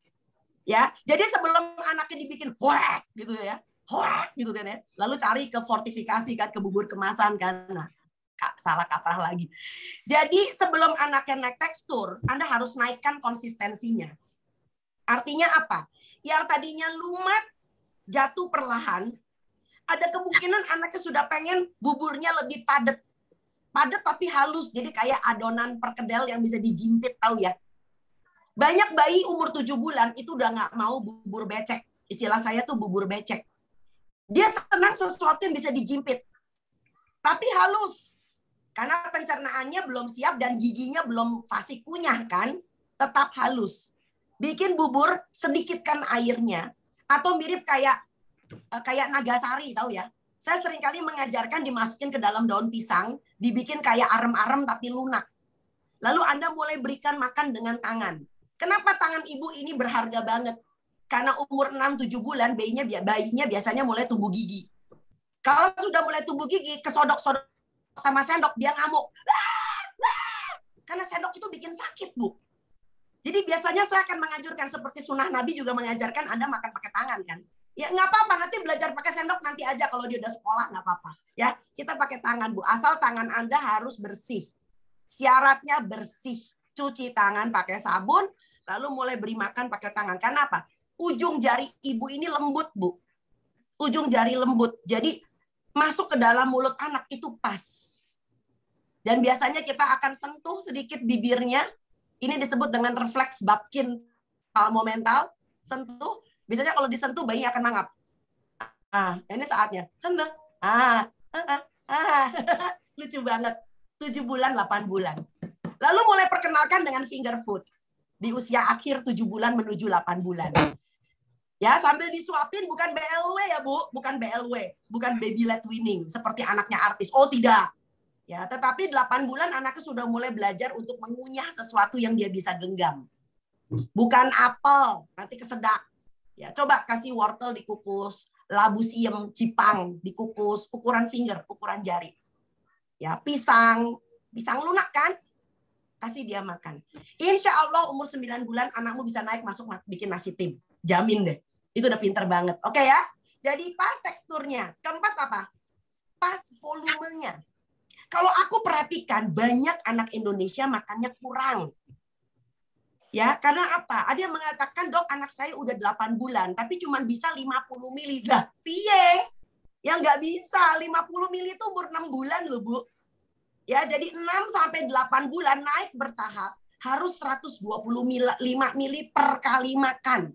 Speaker 5: Ya, jadi sebelum anaknya dibikin hoek gitu ya, hoek gitu kan ya. Lalu cari ke fortifikasi kan, ke bubur kemasan kan. Nah, salah kaprah lagi. Jadi sebelum anaknya naik tekstur, Anda harus naikkan konsistensinya. Artinya apa? Yang tadinya lumat, jatuh perlahan, ada kemungkinan anaknya sudah pengen buburnya lebih padat. Padat tapi halus, jadi kayak adonan perkedel yang bisa dijimpit, tahu ya. Banyak bayi umur 7 bulan itu udah nggak mau bubur becek. Istilah saya tuh bubur becek. Dia senang sesuatu yang bisa dijimpit. Tapi halus. Karena pencernaannya belum siap dan giginya belum fasih kunyah kan. Tetap halus. Bikin bubur, sedikitkan airnya. Atau mirip kayak nagasari, tahu ya. Saya seringkali mengajarkan dimasukin ke dalam daun pisang, dibikin kayak arem-arem tapi lunak. Lalu Anda mulai berikan makan dengan tangan. Kenapa tangan ibu ini berharga banget? Karena umur 6-7 bulan bayinya biasanya mulai tumbuh gigi. Kalau sudah mulai tumbuh gigi, kesodok-sodok sama sendok, dia ngamuk. Karena sendok itu bikin sakit, Bu. Jadi biasanya saya akan menganjurkan seperti sunnah Nabi juga mengajarkan Anda makan pakai tangan kan. Ya nggak apa-apa, nanti belajar pakai sendok nanti aja kalau dia udah sekolah nggak apa-apa. Ya, kita pakai tangan, Bu. Asal tangan Anda harus bersih. Syaratnya bersih. Cuci tangan pakai sabun, lalu mulai beri makan pakai tangan. Karena apa? Ujung jari ibu ini lembut, Bu. Ujung jari lembut. Jadi masuk ke dalam mulut anak itu pas. Dan biasanya kita akan sentuh sedikit bibirnya. Ini disebut dengan refleks Babkin palmomental. Sentuh. Biasanya kalau disentuh bayi akan mangap. Ini saatnya. Sentuh. Lucu banget. 7 bulan, 8 bulan. Lalu mulai perkenalkan dengan finger food. Di usia akhir 7 bulan menuju 8 bulan. Ya, sambil disuapin, bukan BLW ya, Bu. Bukan BLW. Bukan baby led weaning. Seperti anaknya artis. Oh, tidak. Ya, tetapi 8 bulan anaknya sudah mulai belajar untuk mengunyah sesuatu yang dia bisa genggam. Bukan apel, nanti kesedak. Ya, coba kasih wortel dikukus, labu siem, cipang dikukus, ukuran finger, ukuran jari. Ya, pisang lunak kan? Kasih dia makan. Insya Allah umur 9 bulan anakmu bisa naik masuk bikin nasi tim. Jamin deh. Itu udah pinter banget. Oke ya? Jadi pas teksturnya. Keempat apa? Pas volumenya. Kalau aku perhatikan banyak anak Indonesia makannya kurang. Ya, karena apa? Ada yang mengatakan, "Dok, anak saya udah 8 bulan, tapi cuma bisa 50 mili." Lah, piye? Ya nggak bisa. 50 mili itu umur 6 bulan loh, Bu. Ya, jadi 6-8 bulan naik bertahap harus 125 mili per kali makan.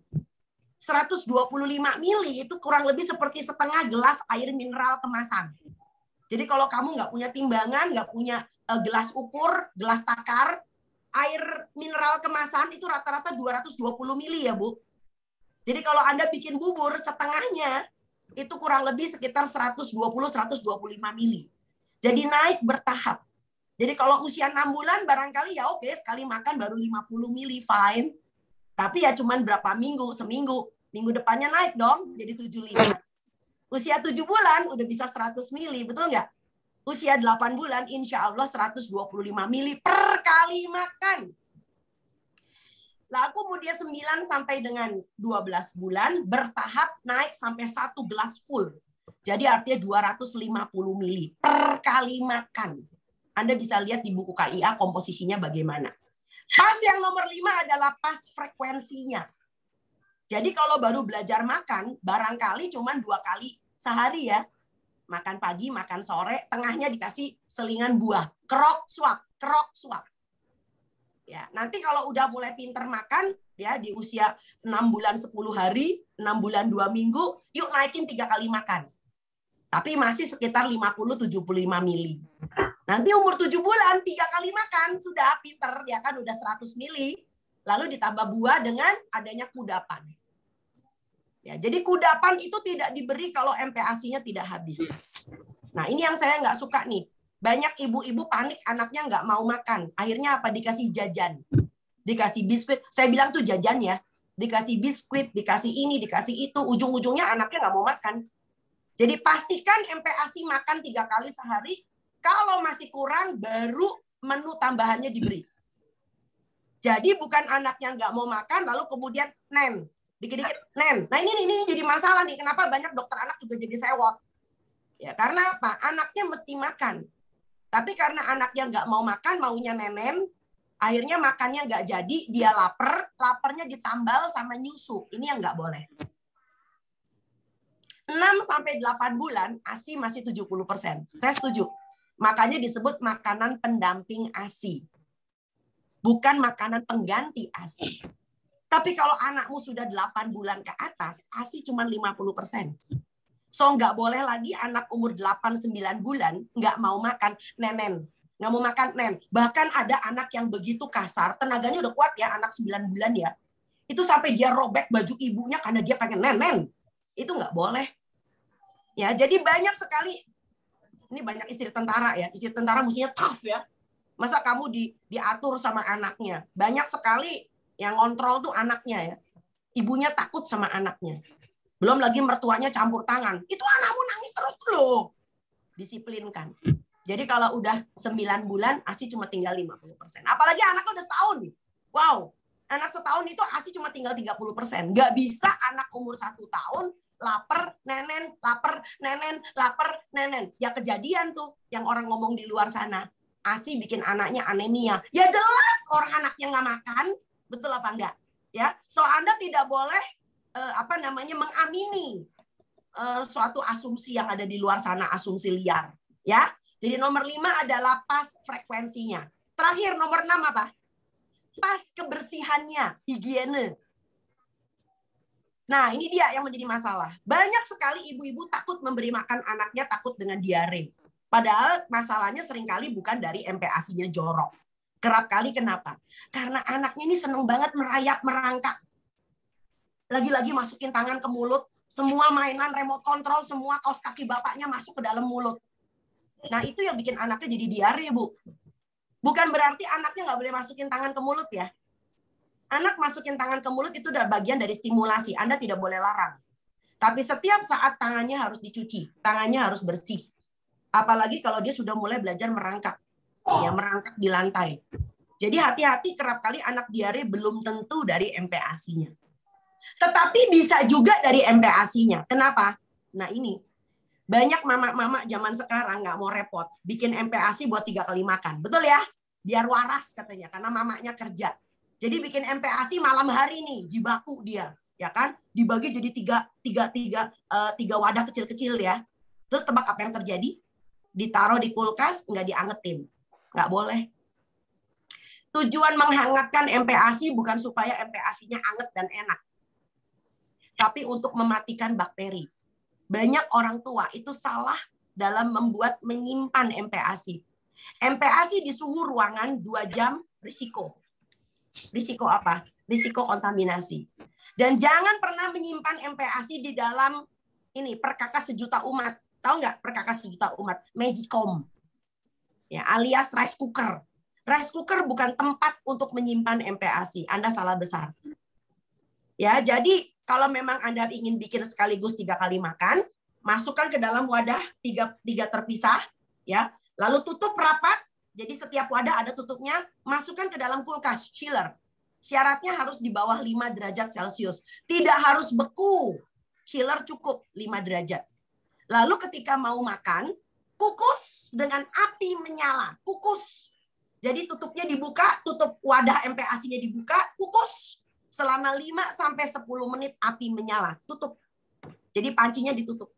Speaker 5: 125 mili itu kurang lebih seperti setengah gelas air mineral kemasan. Jadi kalau kamu nggak punya timbangan, nggak punya gelas ukur, gelas takar, air mineral kemasan itu rata-rata 220 mili ya Bu. Jadi kalau Anda bikin bubur setengahnya, itu kurang lebih sekitar 120-125 mili. Jadi naik bertahap. Jadi kalau usia 6 bulan barangkali ya oke, sekali makan baru 50 mili, fine. Tapi ya cuman berapa minggu, seminggu. Minggu depannya naik dong, jadi 75. Usia 7 bulan udah bisa 100 mili, betul nggak? Usia 8 bulan insya Allah 125 mili per kali makan. Lalu kemudian 9 sampai dengan 12 bulan bertahap naik sampai 1 gelas full. Jadi artinya 250 mili per kali makan. Anda bisa lihat di buku KIA komposisinya bagaimana. Pas yang nomor 5 adalah pas frekuensinya. Jadi kalau baru belajar makan, barangkali cuma 2 kali sehari ya. Makan pagi, makan sore, tengahnya dikasih selingan buah. Krok, suap, krok, suap. Ya, nanti kalau udah mulai pinter makan, ya di usia 6 bulan 10 hari, 6 bulan 2 minggu, yuk naikin 3 kali makan. Tapi masih sekitar 50-75 mili. Nanti umur 7 bulan, 3 kali makan, sudah pinter, ya kan udah 100 mili. Lalu ditambah buah dengan adanya kudapan. Ya, jadi kudapan itu tidak diberi kalau MPASI-nya tidak habis. Nah, ini yang saya nggak suka nih. Banyak ibu-ibu panik anaknya nggak mau makan. Akhirnya apa? Dikasih jajan. Dikasih biskuit. Saya bilang tuh jajan ya. Dikasih biskuit, dikasih ini, dikasih itu. Ujung-ujungnya anaknya nggak mau makan. Jadi pastikan MPASI makan 3 kali sehari. Kalau masih kurang, baru menu tambahannya diberi. Jadi bukan anaknya nggak mau makan, lalu kemudian nen. Dikit-dikit, nen. Nah ini jadi masalah nih. Kenapa banyak dokter anak juga jadi sewot? Ya karena apa? Anaknya mesti makan. Tapi karena anaknya nggak mau makan, maunya nenen, akhirnya makannya nggak jadi, dia lapar, laparnya ditambal sama nyusu. Ini yang nggak boleh. 6-8 bulan, ASI masih 70%. Saya setuju. Makanya disebut makanan pendamping ASI. Bukan makanan pengganti ASI. Tapi kalau anakmu sudah 8 bulan ke atas, ASI cuma 50%. So nggak boleh lagi anak umur 8-9 bulan nggak mau makan nenen. Nggak mau makan nen. Bahkan ada anak yang begitu kasar, tenaganya udah kuat ya, anak 9 bulan ya. Itu sampai dia robek baju ibunya karena dia pengen nenen. Itu nggak boleh. Ya, jadi banyak sekali, ini banyak istri tentara ya. Istri tentara mestinya tough ya. Masa kamu diatur sama anaknya. Banyak sekali yang kontrol tuh anaknya ya. Ibunya takut sama anaknya. Belum lagi mertuanya campur tangan. Itu anakmu nangis terus loh. Disiplinkan. Jadi kalau udah 9 bulan, ASI cuma tinggal 50%. Apalagi anaknya udah setahun. Wow, anak setahun itu ASI cuma tinggal 30%. Nggak bisa anak umur 1 tahun, lapar, nenen, lapar, nenen, lapar, nenen. Ya kejadian tuh yang orang ngomong di luar sana. ASI bikin anaknya anemia. Ya jelas orang anaknya nggak makan. Betul apa enggak? Ya, so Anda tidak boleh mengamini suatu asumsi yang ada di luar sana, asumsi liar. Ya, jadi nomor 5 adalah pas frekuensinya. Terakhir nomor 6 apa? Pas kebersihannya, higiene. Nah, ini dia yang menjadi masalah. Banyak sekali ibu-ibu takut memberi makan anaknya, takut dengan diare. Padahal masalahnya seringkali bukan dari MPASI-nya jorok. Kerap kali kenapa? Karena anaknya ini seneng banget merayap, merangkak. Lagi-lagi masukin tangan ke mulut, semua mainan remote control, semua kaos kaki bapaknya masuk ke dalam mulut. Nah, itu yang bikin anaknya jadi diare, Bu. Bukan berarti anaknya nggak boleh masukin tangan ke mulut ya. Anak masukin tangan ke mulut itu udah bagian dari stimulasi. Anda tidak boleh larang. Tapi setiap saat tangannya harus dicuci, tangannya harus bersih. Apalagi kalau dia sudah mulai belajar merangkak. Ya, merangkak di lantai. Jadi hati-hati, kerap kali anak diare belum tentu dari MPASI-nya. Tetapi bisa juga dari MPASI-nya. Kenapa? Nah ini, banyak mama-mama zaman sekarang nggak mau repot. Bikin MPASI buat 3 kali makan. Betul ya? Biar waras katanya, karena mamanya kerja. Jadi bikin MPASI malam hari nih, jibaku dia. Ya kan? Dibagi jadi tiga wadah kecil-kecil ya. Terus tebak apa yang terjadi? Ditaruh di kulkas, nggak diangetin. Nggak boleh. Tujuan menghangatkan MPASI bukan supaya MPASI-nya anget dan enak. Tapi untuk mematikan bakteri. Banyak orang tua itu salah dalam menyimpan MPASI. MPASI di suhu ruangan 2 jam risiko. Risiko apa? Risiko kontaminasi. Dan jangan pernah menyimpan MPASI di dalam ini perkakas sejuta umat. Tahu nggak perkakas sejuta umat? Magicom. Ya, alias rice cooker. Rice cooker bukan tempat untuk menyimpan MPASI. Anda salah besar. Ya, jadi kalau memang Anda ingin bikin sekaligus 3 kali makan, masukkan ke dalam wadah 3 terpisah, ya. Lalu tutup rapat. Jadi setiap wadah ada tutupnya, masukkan ke dalam kulkas, chiller. Syaratnya harus di bawah 5 derajat Celcius. Tidak harus beku. Chiller cukup 5 derajat. Lalu ketika mau makan, kukus dengan api menyala. Kukus. Jadi tutupnya dibuka, tutup wadah MPASI-nya dibuka, kukus. Selama 5-10 menit api menyala. Tutup. Jadi pancinya ditutup.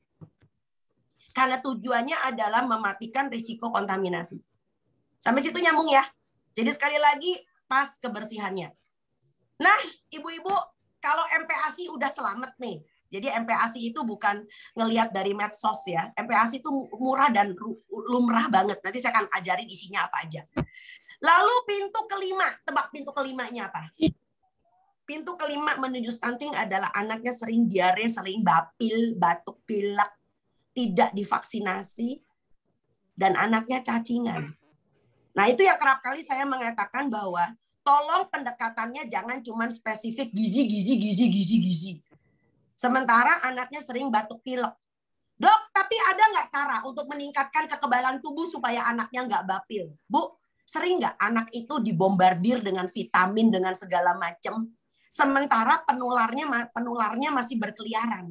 Speaker 5: Karena tujuannya adalah mematikan risiko kontaminasi. Sampai situ nyambung ya. Jadi sekali lagi pas kebersihannya. Nah, ibu-ibu, kalau MPASI udah selamat nih. Jadi MPASI itu bukan ngelihat dari medsos ya. MPASI itu murah dan lumrah banget. Nanti saya akan ajarin isinya apa aja. Lalu pintu kelima, tebak pintu kelimanya apa? Pintu kelima menuju stunting adalah anaknya sering diare, sering bapil, batuk pilek, tidak divaksinasi, dan anaknya cacingan. Nah, itu yang kerap kali saya mengatakan bahwa tolong pendekatannya jangan cuma spesifik gizi. Sementara anaknya sering batuk pilek. Dok, tapi ada nggak cara untuk meningkatkan kekebalan tubuh supaya anaknya nggak bapil? Bu, sering nggak anak itu dibombardir dengan vitamin, dengan segala macam, sementara penularnya masih berkeliaran?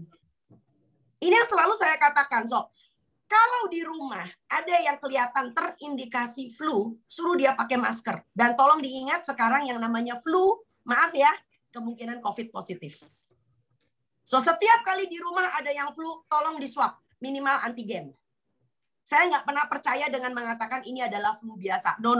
Speaker 5: Ini yang selalu saya katakan, Sob. Kalau di rumah ada yang kelihatan terindikasi flu, suruh dia pakai masker. Dan tolong diingat sekarang yang namanya flu, maaf ya, kemungkinan COVID positif. So, setiap kali di rumah ada yang flu, tolong di-swab, minimal antigen. Saya nggak pernah percaya dengan mengatakan ini adalah flu biasa. No.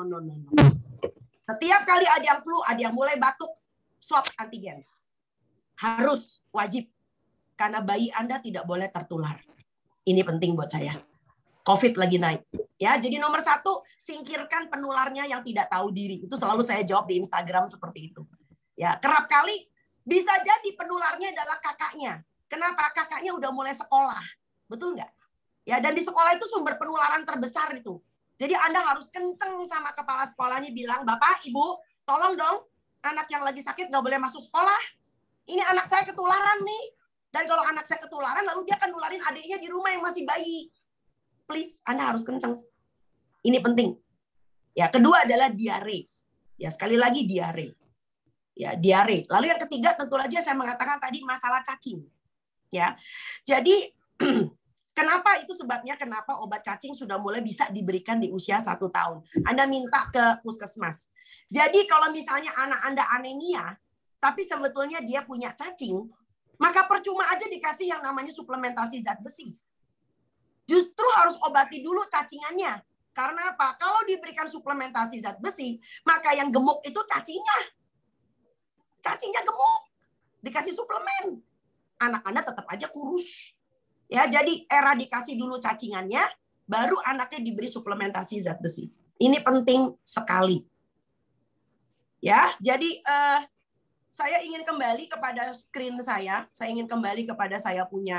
Speaker 5: Setiap kali ada yang flu, ada yang mulai batuk, swab antigen. Harus, wajib. Karena bayi Anda tidak boleh tertular. Ini penting buat saya. COVID lagi naik. Ya, jadi nomor 1, singkirkan penularnya yang tidak tahu diri. Itu selalu saya jawab di Instagram seperti itu. Ya, kerap kali bisa jadi penularnya adalah kakaknya. Kenapa? Kakaknya udah mulai sekolah. Betul nggak? Ya, dan di sekolah itu sumber penularan terbesar itu. Jadi Anda harus kenceng sama kepala sekolahnya bilang, Bapak, Ibu, tolong dong, anak yang lagi sakit nggak boleh masuk sekolah. Ini anak saya ketularan nih. Dan kalau anak saya ketularan, lalu dia akan nularin adiknya di rumah yang masih bayi. Please, Anda harus kenceng. Ini penting. Ya, kedua adalah diare. Ya, sekali lagi diare. Ya, diare. Lalu yang ketiga, tentu saja saya mengatakan tadi masalah cacing. Ya, jadi kenapa itu sebabnya kenapa obat cacing sudah mulai bisa diberikan di usia 1 tahun. Anda minta ke puskesmas. Jadi kalau misalnya anak Anda anemia, tapi sebetulnya dia punya cacing, maka percuma aja dikasih yang namanya suplementasi zat besi. Justru harus obati dulu cacingannya. Karena apa? Kalau diberikan suplementasi zat besi, maka yang gemuk itu cacingnya. Cacingnya gemuk. Dikasih suplemen. Anak Anda tetap aja kurus. Ya, jadi eradikasi dulu cacingannya, baru anaknya diberi suplementasi zat besi. Ini penting sekali. Ya, jadi saya ingin kembali kepada screen saya. Saya ingin kembali kepada saya punya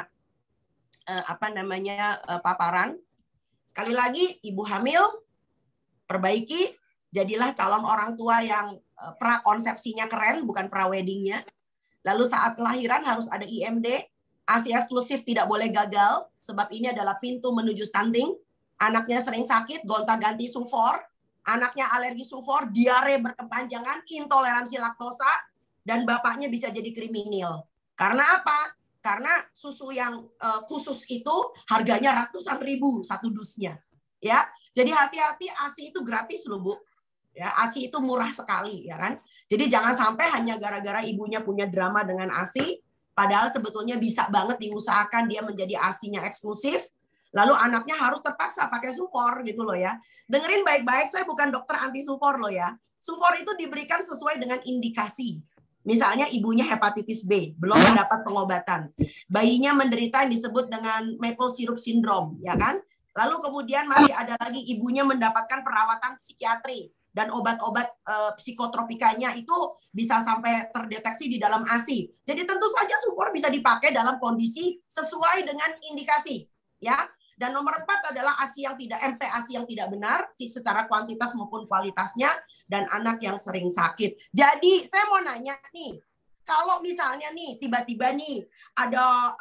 Speaker 5: paparan. Sekali lagi, ibu hamil, perbaiki, jadilah calon orang tua yang prakonsepsinya keren, bukan pra-weddingnya. Lalu saat kelahiran harus ada IMD, ASI eksklusif tidak boleh gagal, sebab ini adalah pintu menuju stunting. Anaknya sering sakit, gonta-ganti sulfor, anaknya alergi sulfor, diare berkepanjangan, intoleransi laktosa, dan bapaknya bisa jadi kriminal. Karena apa? Karena susu yang khusus itu harganya ratusan ribu satu dusnya. Ya, jadi hati-hati, ASI itu gratis loh, Bu. Ya, ASI itu murah sekali, ya kan? Jadi jangan sampai hanya gara-gara ibunya punya drama dengan ASI, padahal sebetulnya bisa banget diusahakan dia menjadi ASI-nya eksklusif, lalu anaknya harus terpaksa pakai sulfor gitu loh ya. Dengerin baik-baik, saya bukan dokter anti sulfor loh ya. Sulfor itu diberikan sesuai dengan indikasi. Misalnya ibunya hepatitis B, belum mendapat pengobatan. Bayinya menderita yang disebut dengan maple syrup syndrome, ya kan? Lalu kemudian masih ada lagi ibunya mendapatkan perawatan psikiatri dan obat-obat psikotropikanya itu bisa sampai terdeteksi di dalam ASI. Jadi tentu saja sufor bisa dipakai dalam kondisi sesuai dengan indikasi, ya. Dan nomor 4 adalah ASI yang tidak MT-ASI yang tidak benar secara kuantitas maupun kualitasnya, dan anak yang sering sakit. Jadi saya mau nanya nih, kalau misalnya nih tiba-tiba nih ada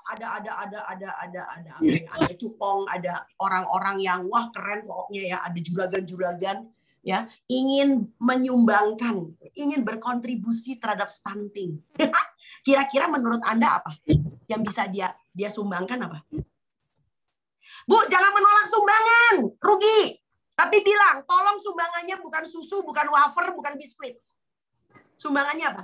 Speaker 5: cupong, ada orang-orang yang wah keren pokoknya ya, ada juragan-juragan ya, ingin menyumbangkan, ingin berkontribusi terhadap stunting. Kira-kira menurut Anda apa yang bisa dia sumbangkan apa? Bu, jangan menolak sumbangan, rugi. Tapi bilang, tolong sumbangannya bukan susu, bukan wafer, bukan biskuit. Sumbangannya apa?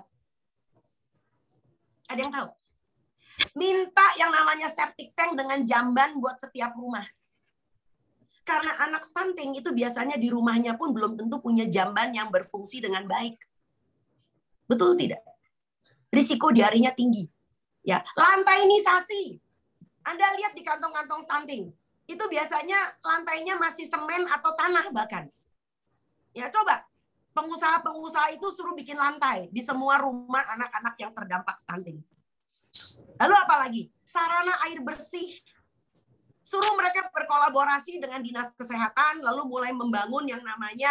Speaker 5: Ada yang tahu? Minta yang namanya septic tank dengan jamban buat setiap rumah. Karena anak stunting itu biasanya di rumahnya pun belum tentu punya jamban yang berfungsi dengan baik. Betul tidak? Risiko diarenya tinggi. Ya, lantainisasi. Anda lihat di kantong-kantong stunting. Itu biasanya lantainya masih semen atau tanah bahkan. Ya coba, pengusaha-pengusaha itu suruh bikin lantai di semua rumah anak-anak yang terdampak stunting. Lalu apa lagi? Sarana air bersih. Suruh mereka berkolaborasi dengan dinas kesehatan, lalu mulai membangun yang namanya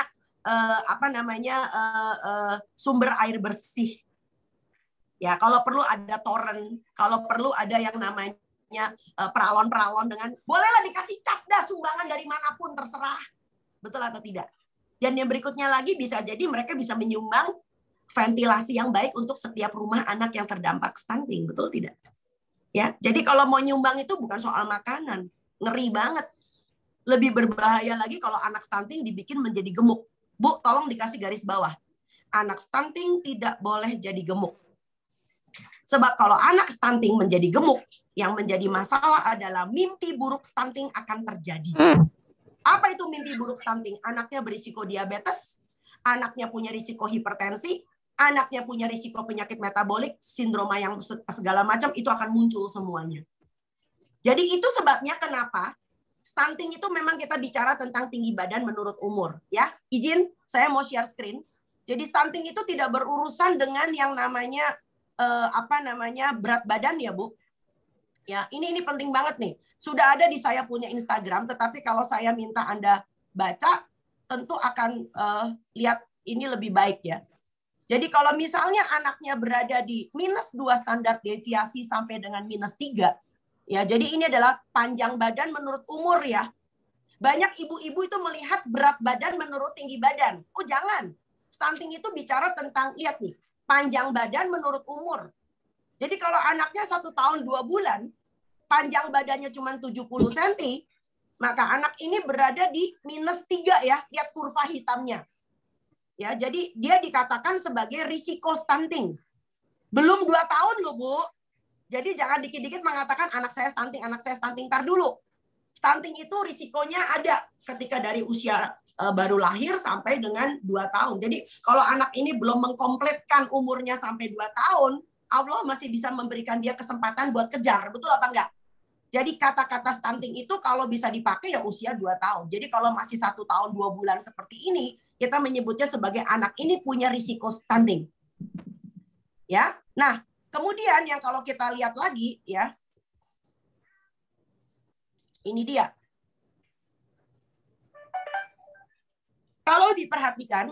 Speaker 5: sumber air bersih. Ya, kalau perlu ada toren, kalau perlu ada yang namanya peralon-peralon dengan bolehlah dikasih cap dah sumbangan dari manapun terserah, betul atau tidak. Dan yang berikutnya lagi bisa jadi mereka bisa menyumbang ventilasi yang baik untuk setiap rumah anak yang terdampak stunting, betul tidak? Ya, jadi kalau mau nyumbang itu bukan soal makanan, ngeri banget. Lebih berbahaya lagi kalau anak stunting dibikin menjadi gemuk. Bu, tolong dikasih garis bawah. Anak stunting tidak boleh jadi gemuk. Sebab kalau anak stunting menjadi gemuk, yang menjadi masalah adalah mimpi buruk stunting akan terjadi. Apa itu mimpi buruk stunting? Anaknya berisiko diabetes, anaknya punya risiko hipertensi, anaknya punya risiko penyakit metabolik, sindroma yang segala macam, itu akan muncul semuanya. Jadi itu sebabnya kenapa stunting itu memang kita bicara tentang tinggi badan menurut umur. Ya, izin saya mau share screen. Jadi stunting itu tidak berurusan dengan yang namanya berat badan ya Bu. Ya, ini penting banget nih. Sudah ada di saya punya Instagram, tetapi kalau saya minta Anda baca, tentu akan lihat ini lebih baik ya. Jadi kalau misalnya anaknya berada di -2 standar deviasi sampai dengan -3, ya, jadi ini adalah panjang badan menurut umur ya. Banyak ibu-ibu itu melihat berat badan menurut tinggi badan. Oh jangan, stunting itu bicara tentang, lihat nih, panjang badan menurut umur. Jadi kalau anaknya 1 tahun 2 bulan, panjang badannya cuma 70 cm, maka anak ini berada di -3 ya. Lihat kurva hitamnya. Ya, jadi dia dikatakan sebagai risiko stunting. Belum 2 tahun loh, Bu. Jadi jangan dikit-dikit mengatakan anak saya stunting, Ntar dulu. Stunting itu risikonya ada ketika dari usia baru lahir sampai dengan 2 tahun. Jadi kalau anak ini belum mengkompletkan umurnya sampai 2 tahun, Allah masih bisa memberikan dia kesempatan buat kejar. Betul apa enggak? Jadi kata-kata stunting itu kalau bisa dipakai ya usia 2 tahun. Jadi kalau masih 1 tahun 2 bulan seperti ini, kita menyebutnya sebagai anak ini punya risiko stunting. Ya. Nah, kemudian yang kalau kita lihat lagi ya, ini dia. Kalau diperhatikan,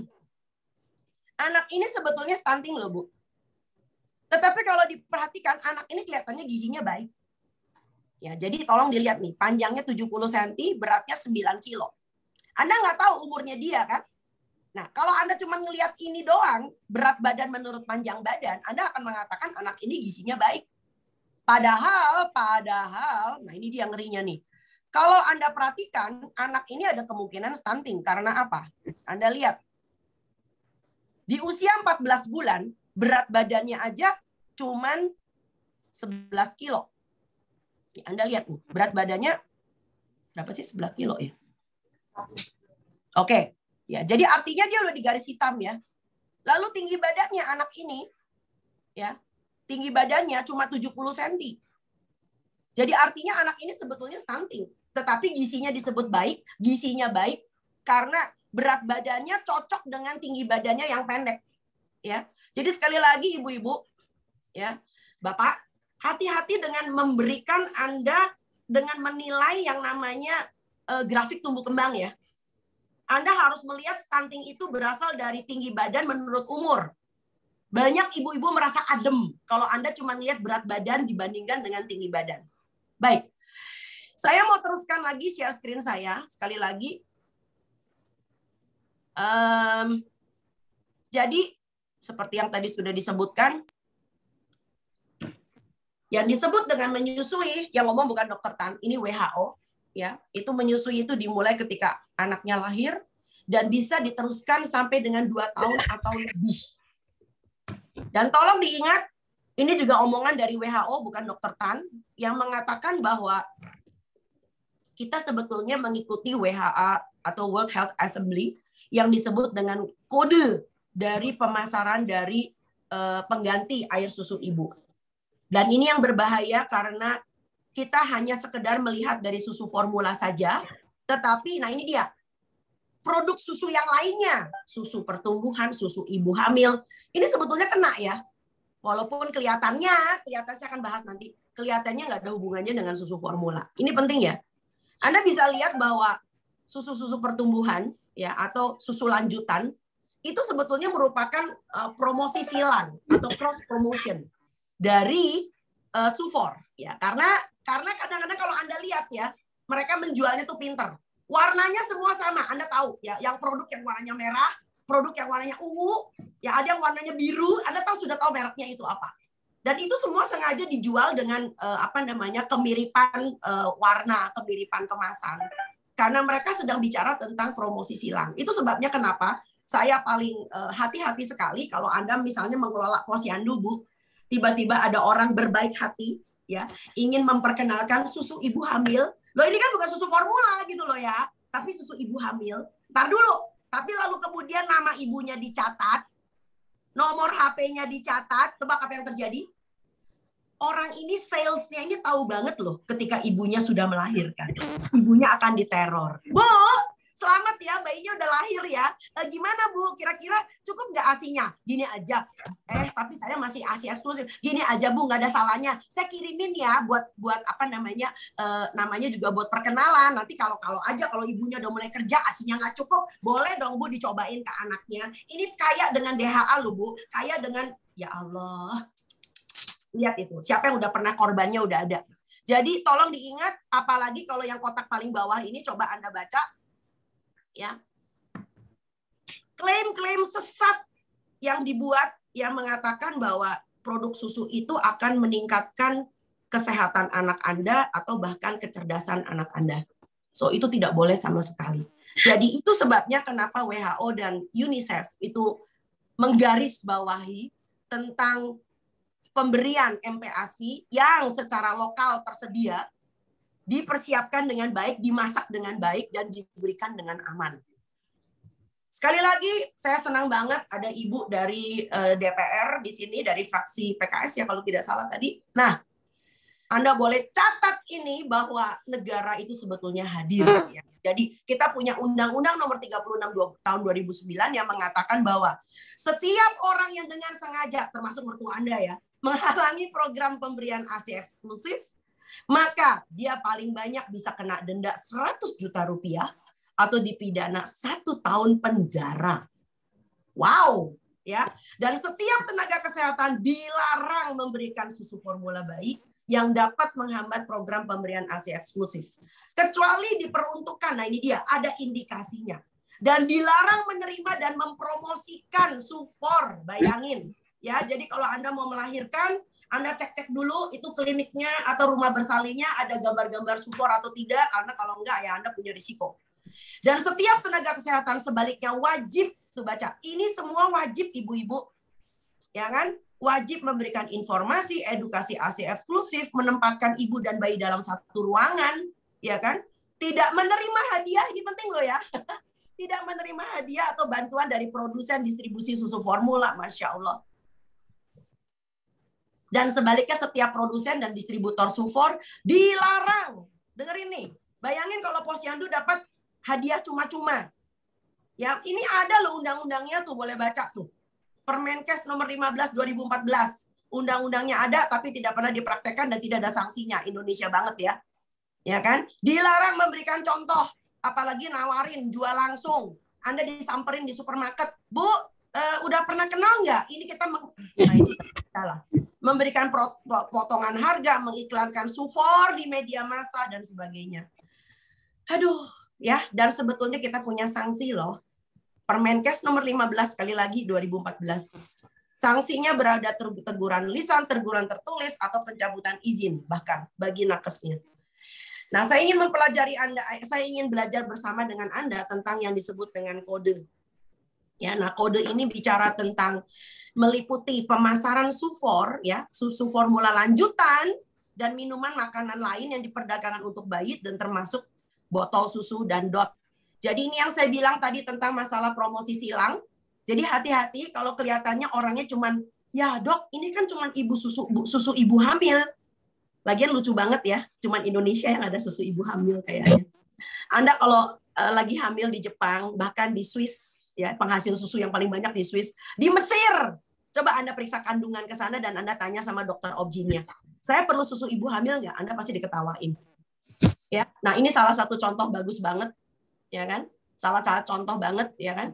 Speaker 5: anak ini sebetulnya stunting loh, Bu. Tetapi kalau diperhatikan, anak ini kelihatannya gizinya baik. Ya, jadi tolong dilihat nih, panjangnya 70 cm, beratnya 9 kilo. Anda nggak tahu umurnya dia kan? Nah, kalau Anda cuma ngelihat ini doang, berat badan menurut panjang badan, Anda akan mengatakan anak ini gizinya baik. Padahal, nah ini dia ngerinya nih. Kalau Anda perhatikan, anak ini ada kemungkinan stunting. Karena apa? Anda lihat. Di usia 14 bulan, berat badannya aja cuman 11 kilo. Anda lihat nih, berat badannya berapa sih? 11 kilo ya? Oke. Ya, jadi artinya dia udah di garis hitam ya. Lalu tinggi badannya anak ini, ya, tinggi badannya cuma 70 cm. Jadi artinya anak ini sebetulnya stunting. Tetapi gizinya disebut baik, gizinya baik karena berat badannya cocok dengan tinggi badannya yang pendek. Ya, jadi sekali lagi ibu-ibu, ya, Bapak, hati-hati dengan memberikan Anda dengan menilai yang namanya grafik tumbuh kembang ya. Anda harus melihat stunting itu berasal dari tinggi badan menurut umur. Banyak ibu-ibu merasa adem kalau Anda cuma lihat berat badan dibandingkan dengan tinggi badan. Baik, saya mau teruskan lagi share screen saya sekali lagi. Jadi seperti yang tadi sudah disebutkan, yang disebut dengan menyusui, yang ngomong bukan dokter Tan, ini WHO, ya. Itu menyusui itu dimulai ketika anaknya lahir dan bisa diteruskan sampai dengan 2 tahun atau lebih. Dan tolong diingat, ini juga omongan dari WHO bukan dokter Tan yang mengatakan bahwa kita sebetulnya mengikuti WHO atau World Health Assembly yang disebut dengan kode dari pemasaran dari pengganti air susu ibu. Dan ini yang berbahaya karena kita hanya sekedar melihat dari susu formula saja, tetapi nah ini dia, produk susu yang lainnya, susu pertumbuhan, susu ibu hamil, ini sebetulnya kena ya. Walaupun kelihatannya saya akan bahas nanti, kelihatannya nggak ada hubungannya dengan susu formula. Ini penting ya. Anda bisa lihat bahwa susu-susu pertumbuhan ya atau susu lanjutan itu sebetulnya merupakan promosi silang atau cross promotion dari Sufor ya, karena kadang-kadang kalau Anda lihat ya, mereka menjualnya tuh pinter. Warnanya semua sama, Anda tahu ya, yang produk yang warnanya merah, produk yang warnanya ungu, ya ada yang warnanya biru, Anda sudah tahu mereknya itu apa. Dan itu semua sengaja dijual dengan kemiripan warna, kemiripan kemasan. Karena mereka sedang bicara tentang promosi silang. Itu sebabnya kenapa saya paling hati-hati sekali kalau Anda misalnya mengelola posyandu, Bu. Tiba-tiba ada orang berbaik hati, ya, ingin memperkenalkan susu ibu hamil. Loh ini kan bukan susu formula gitu loh ya, tapi susu ibu hamil. Ntar dulu, tapi lalu kemudian nama ibunya dicatat, nomor HP-nya dicatat, tebak apa yang terjadi? Orang ini salesnya ini tahu banget loh ketika ibunya sudah melahirkan. Ibunya akan diteror. Bu, selamat ya, bayinya udah lahir ya. Gimana Bu, kira-kira cukup nggak ASI-nya? Gini aja. Tapi saya masih ASI eksklusif. Gini aja Bu, nggak ada salahnya. Saya kirimin ya buat apa namanya, namanya juga buat perkenalan. Nanti kalau aja ibunya udah mulai kerja, ASI-nya nggak cukup, boleh dong Bu dicobain ke anaknya. Ini kayak dengan DHA loh Bu, kayak dengan ya Allah. Lihat itu, siapa yang udah pernah korbannya udah ada. Jadi tolong diingat, apalagi kalau yang kotak paling bawah ini coba Anda baca. Ya, klaim-klaim sesat yang dibuat yang mengatakan bahwa produk susu itu akan meningkatkan kesehatan anak Anda atau bahkan kecerdasan anak Anda. So itu tidak boleh sama sekali. Jadi itu sebabnya kenapa WHO dan UNICEF itu menggarisbawahi tentang pemberian MPASI yang secara lokal tersedia dipersiapkan dengan baik, dimasak dengan baik, dan diberikan dengan aman. Sekali lagi, saya senang banget ada ibu dari DPR di sini, dari fraksi PKS ya kalau tidak salah tadi. Nah, Anda boleh catat ini bahwa negara itu sebetulnya hadir. Ya. Jadi kita punya Undang-Undang Nomor 36 Tahun 2009 yang mengatakan bahwa setiap orang yang dengan sengaja, termasuk mertua Anda ya, menghalangi program pemberian ASI eksklusif, maka dia paling banyak bisa kena denda 100 juta rupiah atau dipidana 1 tahun penjara. Wow, ya. Dan setiap tenaga kesehatan dilarang memberikan susu formula bayi yang dapat menghambat program pemberian ASI eksklusif. Kecuali diperuntukkan, nah ini dia, ada indikasinya. Dan dilarang menerima dan mempromosikan Sufor, bayangin. Ya, jadi kalau Anda mau melahirkan, Anda cek-cek dulu itu kliniknya atau rumah bersalinnya ada gambar-gambar Sufor atau tidak, karena kalau enggak ya Anda punya risiko. Dan setiap tenaga kesehatan sebaliknya wajib, tuh baca, ini semua wajib ibu-ibu, ya kan? Wajib memberikan informasi, edukasi ASI eksklusif, menempatkan ibu dan bayi dalam satu ruangan, ya kan? Tidak menerima hadiah, ini penting loh ya. tidak menerima hadiah atau bantuan dari produsen distribusi susu formula, Masya Allah. Dan sebaliknya setiap produsen dan distributor sufor dilarang. Dengerin nih, bayangin kalau Posyandu dapat hadiah cuma-cuma. Ya, ini ada loh undang-undangnya tuh, boleh baca tuh. Permenkes nomor 15 2014. Undang-undangnya ada tapi tidak pernah dipraktekkan dan tidak ada sanksinya. Indonesia banget ya. Ya kan? Dilarang memberikan contoh, apalagi nawarin jual langsung. Anda disamperin di supermarket, "Bu, udah pernah kenal nggak? Ini kita salah. Memberikan potongan harga, mengiklankan sufor di media massa dan sebagainya." Aduh, ya, dan sebetulnya kita punya sanksi loh. Permenkes nomor 15 sekali lagi 2014. Sanksinya berada teguran lisan, teguran tertulis, atau pencabutan izin bahkan bagi nakesnya. Nah, saya ingin mempelajari Anda, saya ingin belajar bersama dengan Anda tentang yang disebut dengan kode. Ya, nah kode ini bicara tentang meliputi pemasaran sufor, ya, susu formula lanjutan dan minuman makanan lain yang diperdagangkan untuk bayi dan termasuk botol susu dan dot. Jadi ini yang saya bilang tadi tentang masalah promosi silang. Jadi hati-hati kalau kelihatannya orangnya cuman, "Ya dok, ini kan cuman susu ibu hamil." Lagian lucu banget ya, cuman Indonesia yang ada susu ibu hamil kayaknya. Anda kalau lagi hamil di Jepang, bahkan di Swiss, ya, penghasil susu yang paling banyak di Swiss, di Mesir, coba Anda periksa kandungan ke sana dan Anda tanya sama dokter obgynnya, "Saya perlu susu ibu hamil nggak?" Anda pasti diketawain. Ya, nah ini salah satu contoh bagus banget, ya kan? Salah satu contoh banget, ya kan?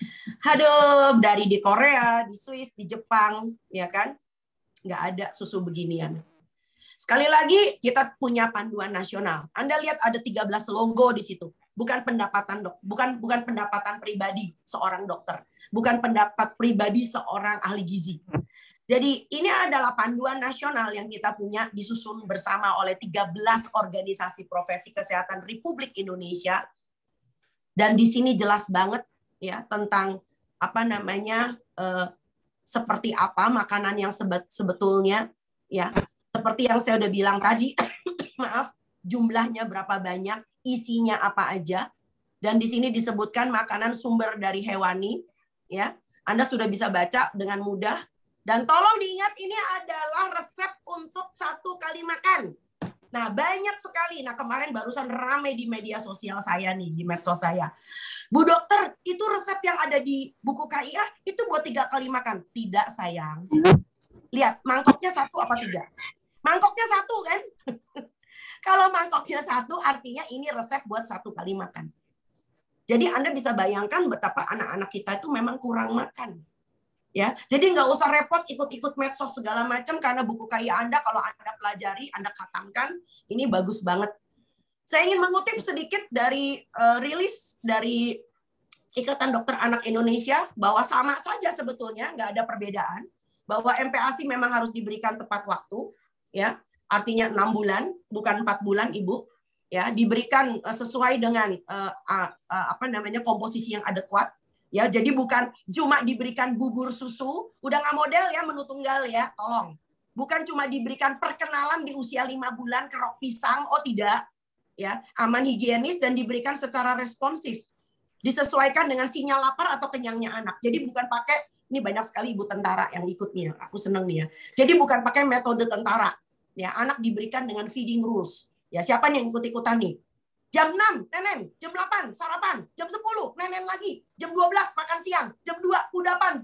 Speaker 5: Aduh, dari di Korea, di Swiss, di Jepang, ya kan? Nggak ada susu beginian. Sekali lagi, kita punya panduan nasional. Anda lihat ada 13 logo di situ. Bukan pendapatan bukan pendapatan pribadi seorang dokter, bukan pendapat pribadi seorang ahli gizi. Jadi ini adalah panduan nasional yang kita punya, disusun bersama oleh 13 organisasi profesi kesehatan Republik Indonesia. Dan di sini jelas banget ya tentang apa namanya seperti apa makanan yang sebetulnya, ya. Seperti yang saya udah bilang tadi, maaf, jumlahnya berapa banyak, isinya apa aja. Dan di sini disebutkan makanan sumber dari hewani, ya. Anda sudah bisa baca dengan mudah. Dan tolong diingat, ini adalah resep untuk 1 kali makan. Nah, banyak sekali. Nah, kemarin barusan ramai di media sosial saya nih, di medsos saya. "Bu dokter, itu resep yang ada di buku KIA, itu buat 3 kali makan." Tidak, sayang. Lihat, mangkoknya 1 apa 3? Mangkoknya 1 kan? Kalau mangkoknya 1, artinya ini resep buat 1 kali makan. Jadi Anda bisa bayangkan betapa anak-anak kita itu memang kurang makan. Ya, jadi nggak usah repot ikut-ikut medsos segala macam karena buku KIA Anda kalau Anda pelajari, Anda khatamkan, ini bagus banget. Saya ingin mengutip sedikit dari rilis dari Ikatan Dokter Anak Indonesia bahwa sama saja sebetulnya, nggak ada perbedaan, bahwa MPASI memang harus diberikan tepat waktu, ya, artinya 6 bulan, bukan 4 bulan, Ibu, ya, diberikan sesuai dengan apa namanya komposisi yang adekuat. Ya, jadi bukan cuma diberikan bubur susu, udah nggak model ya menu tunggal ya, tolong. Bukan cuma diberikan perkenalan di usia 5 bulan kerok pisang, oh tidak. Ya, aman, higienis, dan diberikan secara responsif. Disesuaikan dengan sinyal lapar atau kenyangnya anak. Jadi bukan pakai, ini banyak sekali ibu tentara yang ikut nih, aku seneng nih ya. Jadi bukan pakai metode tentara. Ya, anak diberikan dengan feeding rules. Ya, siapa nih yang ikut-ikutan nih? Jam 6, nenen. Jam 8, sarapan. Jam 10, nenen lagi. Jam 12, makan siang. Jam 2, kudapan.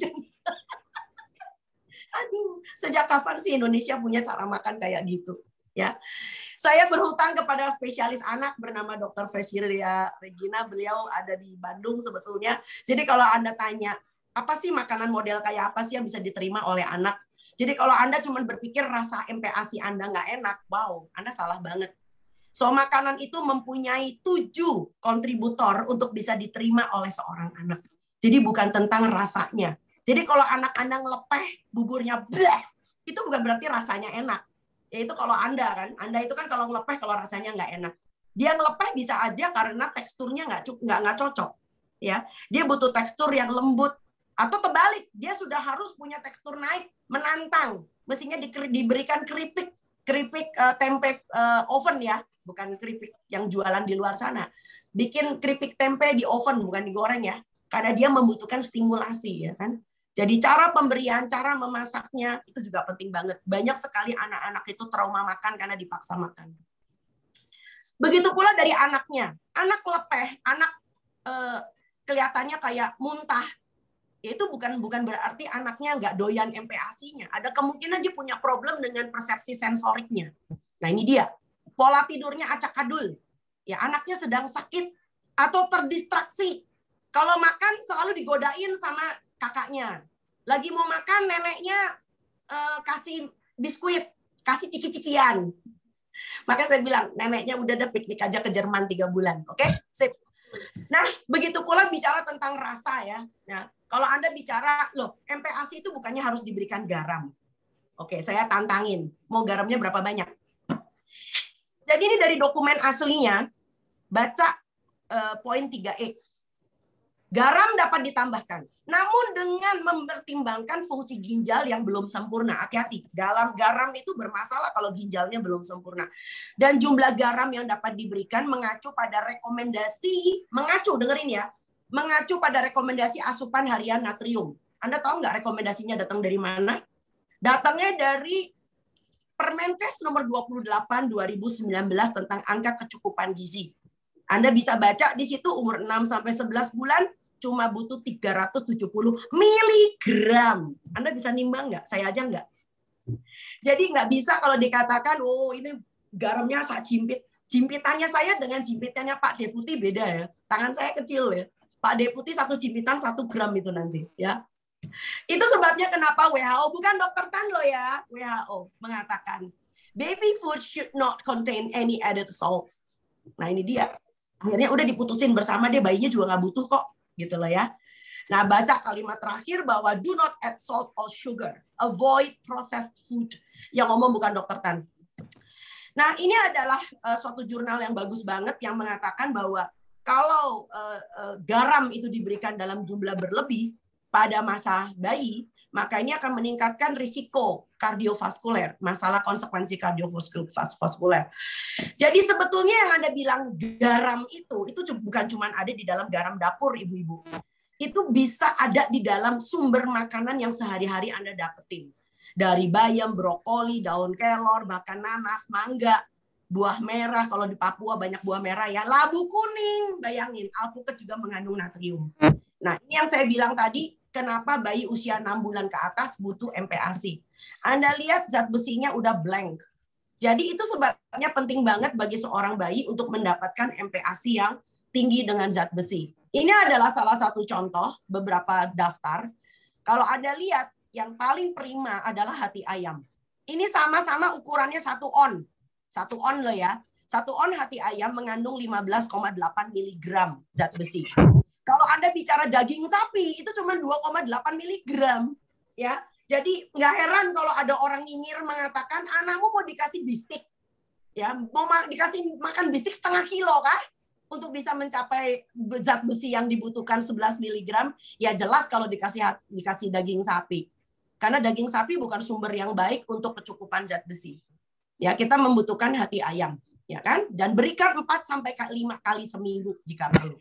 Speaker 5: Aduh, sejak kapan sih Indonesia punya cara makan kayak gitu? Ya, saya berhutang kepada spesialis anak bernama Dr. Fresilia Regina. Beliau ada di Bandung sebetulnya. Jadi kalau Anda tanya, apa sih makanan model kayak apa sih yang bisa diterima oleh anak? Jadi kalau Anda cuma berpikir rasa MPASI Anda nggak enak, wow, Anda salah banget. So, makanan itu mempunyai 7 kontributor untuk bisa diterima oleh seorang anak. Jadi bukan tentang rasanya. Jadi kalau anak Anda ngelepeh, buburnya bleh, itu bukan berarti rasanya enak. Yaitu kalau Anda kan, Anda itu kan kalau ngelepeh kalau rasanya nggak enak. Dia ngelepeh bisa aja karena teksturnya nggak cocok. Ya, dia butuh tekstur yang lembut. Atau terbalik, dia sudah harus punya tekstur naik, menantang. Mestinya diberikan keripik tempe oven ya. Bukan keripik yang jualan di luar sana. bikin keripik tempe di oven, bukan digoreng ya, karena dia membutuhkan stimulasi, ya kan. Jadi cara pemberian, cara memasaknya itu juga penting banget. Banyak sekali anak-anak itu trauma makan karena dipaksa makan. Begitu pula dari anaknya, anak lepeh, anak kelihatannya kayak muntah, itu bukan berarti anaknya nggak doyan MPASI-nya. Ada kemungkinan dia punya problem dengan persepsi sensoriknya. Nah ini dia, pola tidurnya acak-adul. Ya anaknya sedang sakit atau terdistraksi. Kalau makan selalu digodain sama kakaknya. Lagi mau makan neneknya kasih biskuit, kasih ciki-cikian. Makanya saya bilang neneknya udah ada piknik aja ke Jerman 3 bulan. Oke? Sip. Nah, begitu pula bicara tentang rasa ya. Nah, kalau Anda bicara, loh, MPASI itu bukannya harus diberikan garam. Oke, saya tantangin. Mau garamnya berapa banyak? Jadi ini dari dokumen aslinya, baca poin 3E. Garam dapat ditambahkan, namun dengan mempertimbangkan fungsi ginjal yang belum sempurna. Hati-hati, dalam garam itu bermasalah kalau ginjalnya belum sempurna. Dan jumlah garam yang dapat diberikan mengacu pada rekomendasi, dengerin ya, mengacu pada rekomendasi asupan harian natrium. Anda tahu nggak rekomendasinya datang dari mana? Datangnya dari Permenkes nomor 28 2019 tentang angka kecukupan gizi. Anda bisa baca di situ umur 6 sampai 11 bulan cuma butuh 370 miligram. Anda bisa nimbang nggak? Saya aja nggak. Jadi nggak bisa kalau dikatakan, oh ini garamnya sak cimpit. Cimpitannya saya dengan cimpitannya Pak Deputi beda ya. Tangan saya kecil ya. Pak Deputi 1 cimpitan 1 gram itu nanti ya. Itu sebabnya kenapa WHO, bukan Dr. Tan loh ya, WHO mengatakan baby food should not contain any added salt. Nah ini dia. Akhirnya udah diputusin bersama deh, bayinya juga nggak butuh kok, gitu loh ya. Nah baca kalimat terakhir bahwa do not add salt or sugar, avoid processed food. Yang ngomong bukan Dr. Tan. Nah ini adalah suatu jurnal yang bagus banget yang mengatakan bahwa kalau garam itu diberikan dalam jumlah berlebih pada masa bayi, maka ini akan meningkatkan risiko kardiovaskuler, masalah konsekuensi kardiovaskuler. Jadi sebetulnya yang Anda bilang garam itu bukan cuma ada di dalam garam dapur, ibu-ibu. Itu bisa ada di dalam sumber makanan yang sehari-hari Anda dapetin. Dari bayam, brokoli, daun kelor, bahkan nanas, mangga, buah merah. Kalau di Papua banyak buah merah ya. Labu kuning, bayangin. Alpukat juga mengandung natrium. Nah ini yang saya bilang tadi, kenapa bayi usia 6 bulan ke atas butuh MPASI. Anda lihat zat besinya udah blank. Jadi itu sebabnya penting banget bagi seorang bayi untuk mendapatkan MPASI yang tinggi dengan zat besi. Ini adalah salah satu contoh beberapa daftar. Kalau Anda lihat yang paling prima adalah hati ayam. Ini sama-sama ukurannya 1 on. 1 on loh ya. 1 on hati ayam mengandung 15,8 mg zat besi. Kalau Anda bicara daging sapi, itu cuma 2,8 mg. Ya. Jadi nggak heran kalau ada orang nyinyir mengatakan, anakmu mau dikasih bistik. Ya, mau dikasih makan bistik setengah kilo kah? Untuk bisa mencapai zat besi yang dibutuhkan 11 mg, ya jelas kalau dikasih daging sapi. Karena daging sapi bukan sumber yang baik untuk kecukupan zat besi. Ya, kita membutuhkan hati ayam. Ya kan? Dan berikan 4-5 kali seminggu jika perlu.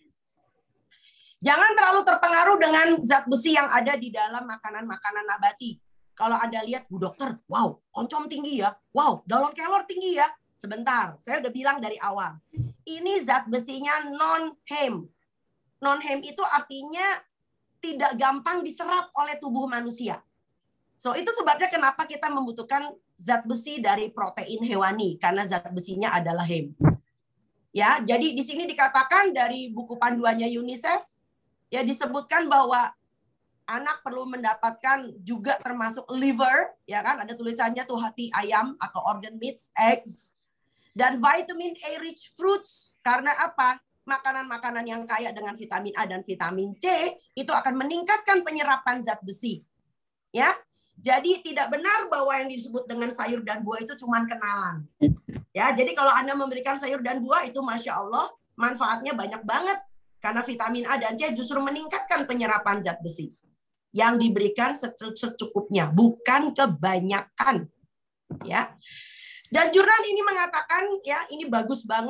Speaker 5: Jangan terlalu terpengaruh dengan zat besi yang ada di dalam makanan-makanan nabati. Kalau Anda lihat, Bu Dokter, wow, oncom tinggi ya. Wow, daun kelor tinggi ya. Sebentar, saya udah bilang dari awal. Ini zat besinya non-hem. Non-hem itu artinya tidak gampang diserap oleh tubuh manusia. So, itu sebabnya kenapa kita membutuhkan zat besi dari protein hewani. Karena zat besinya adalah hem. Ya, jadi di sini dikatakan dari buku panduannya UNICEF, ya disebutkan bahwa anak perlu mendapatkan juga termasuk liver, ya kan? Ada tulisannya tuh hati ayam atau organ meats, eggs, dan vitamin A rich fruits. Karena apa? Makanan-makanan yang kaya dengan vitamin A dan vitamin C itu akan meningkatkan penyerapan zat besi. Ya, jadi tidak benar bahwa yang disebut dengan sayur dan buah itu cuma kenalan. Ya, jadi kalau Anda memberikan sayur dan buah itu masya Allah manfaatnya banyak banget. Karena vitamin A dan C justru meningkatkan penyerapan zat besi. Yang diberikan secukupnya, bukan kebanyakan. Ya. Dan jurnal ini mengatakan, ya ini bagus banget,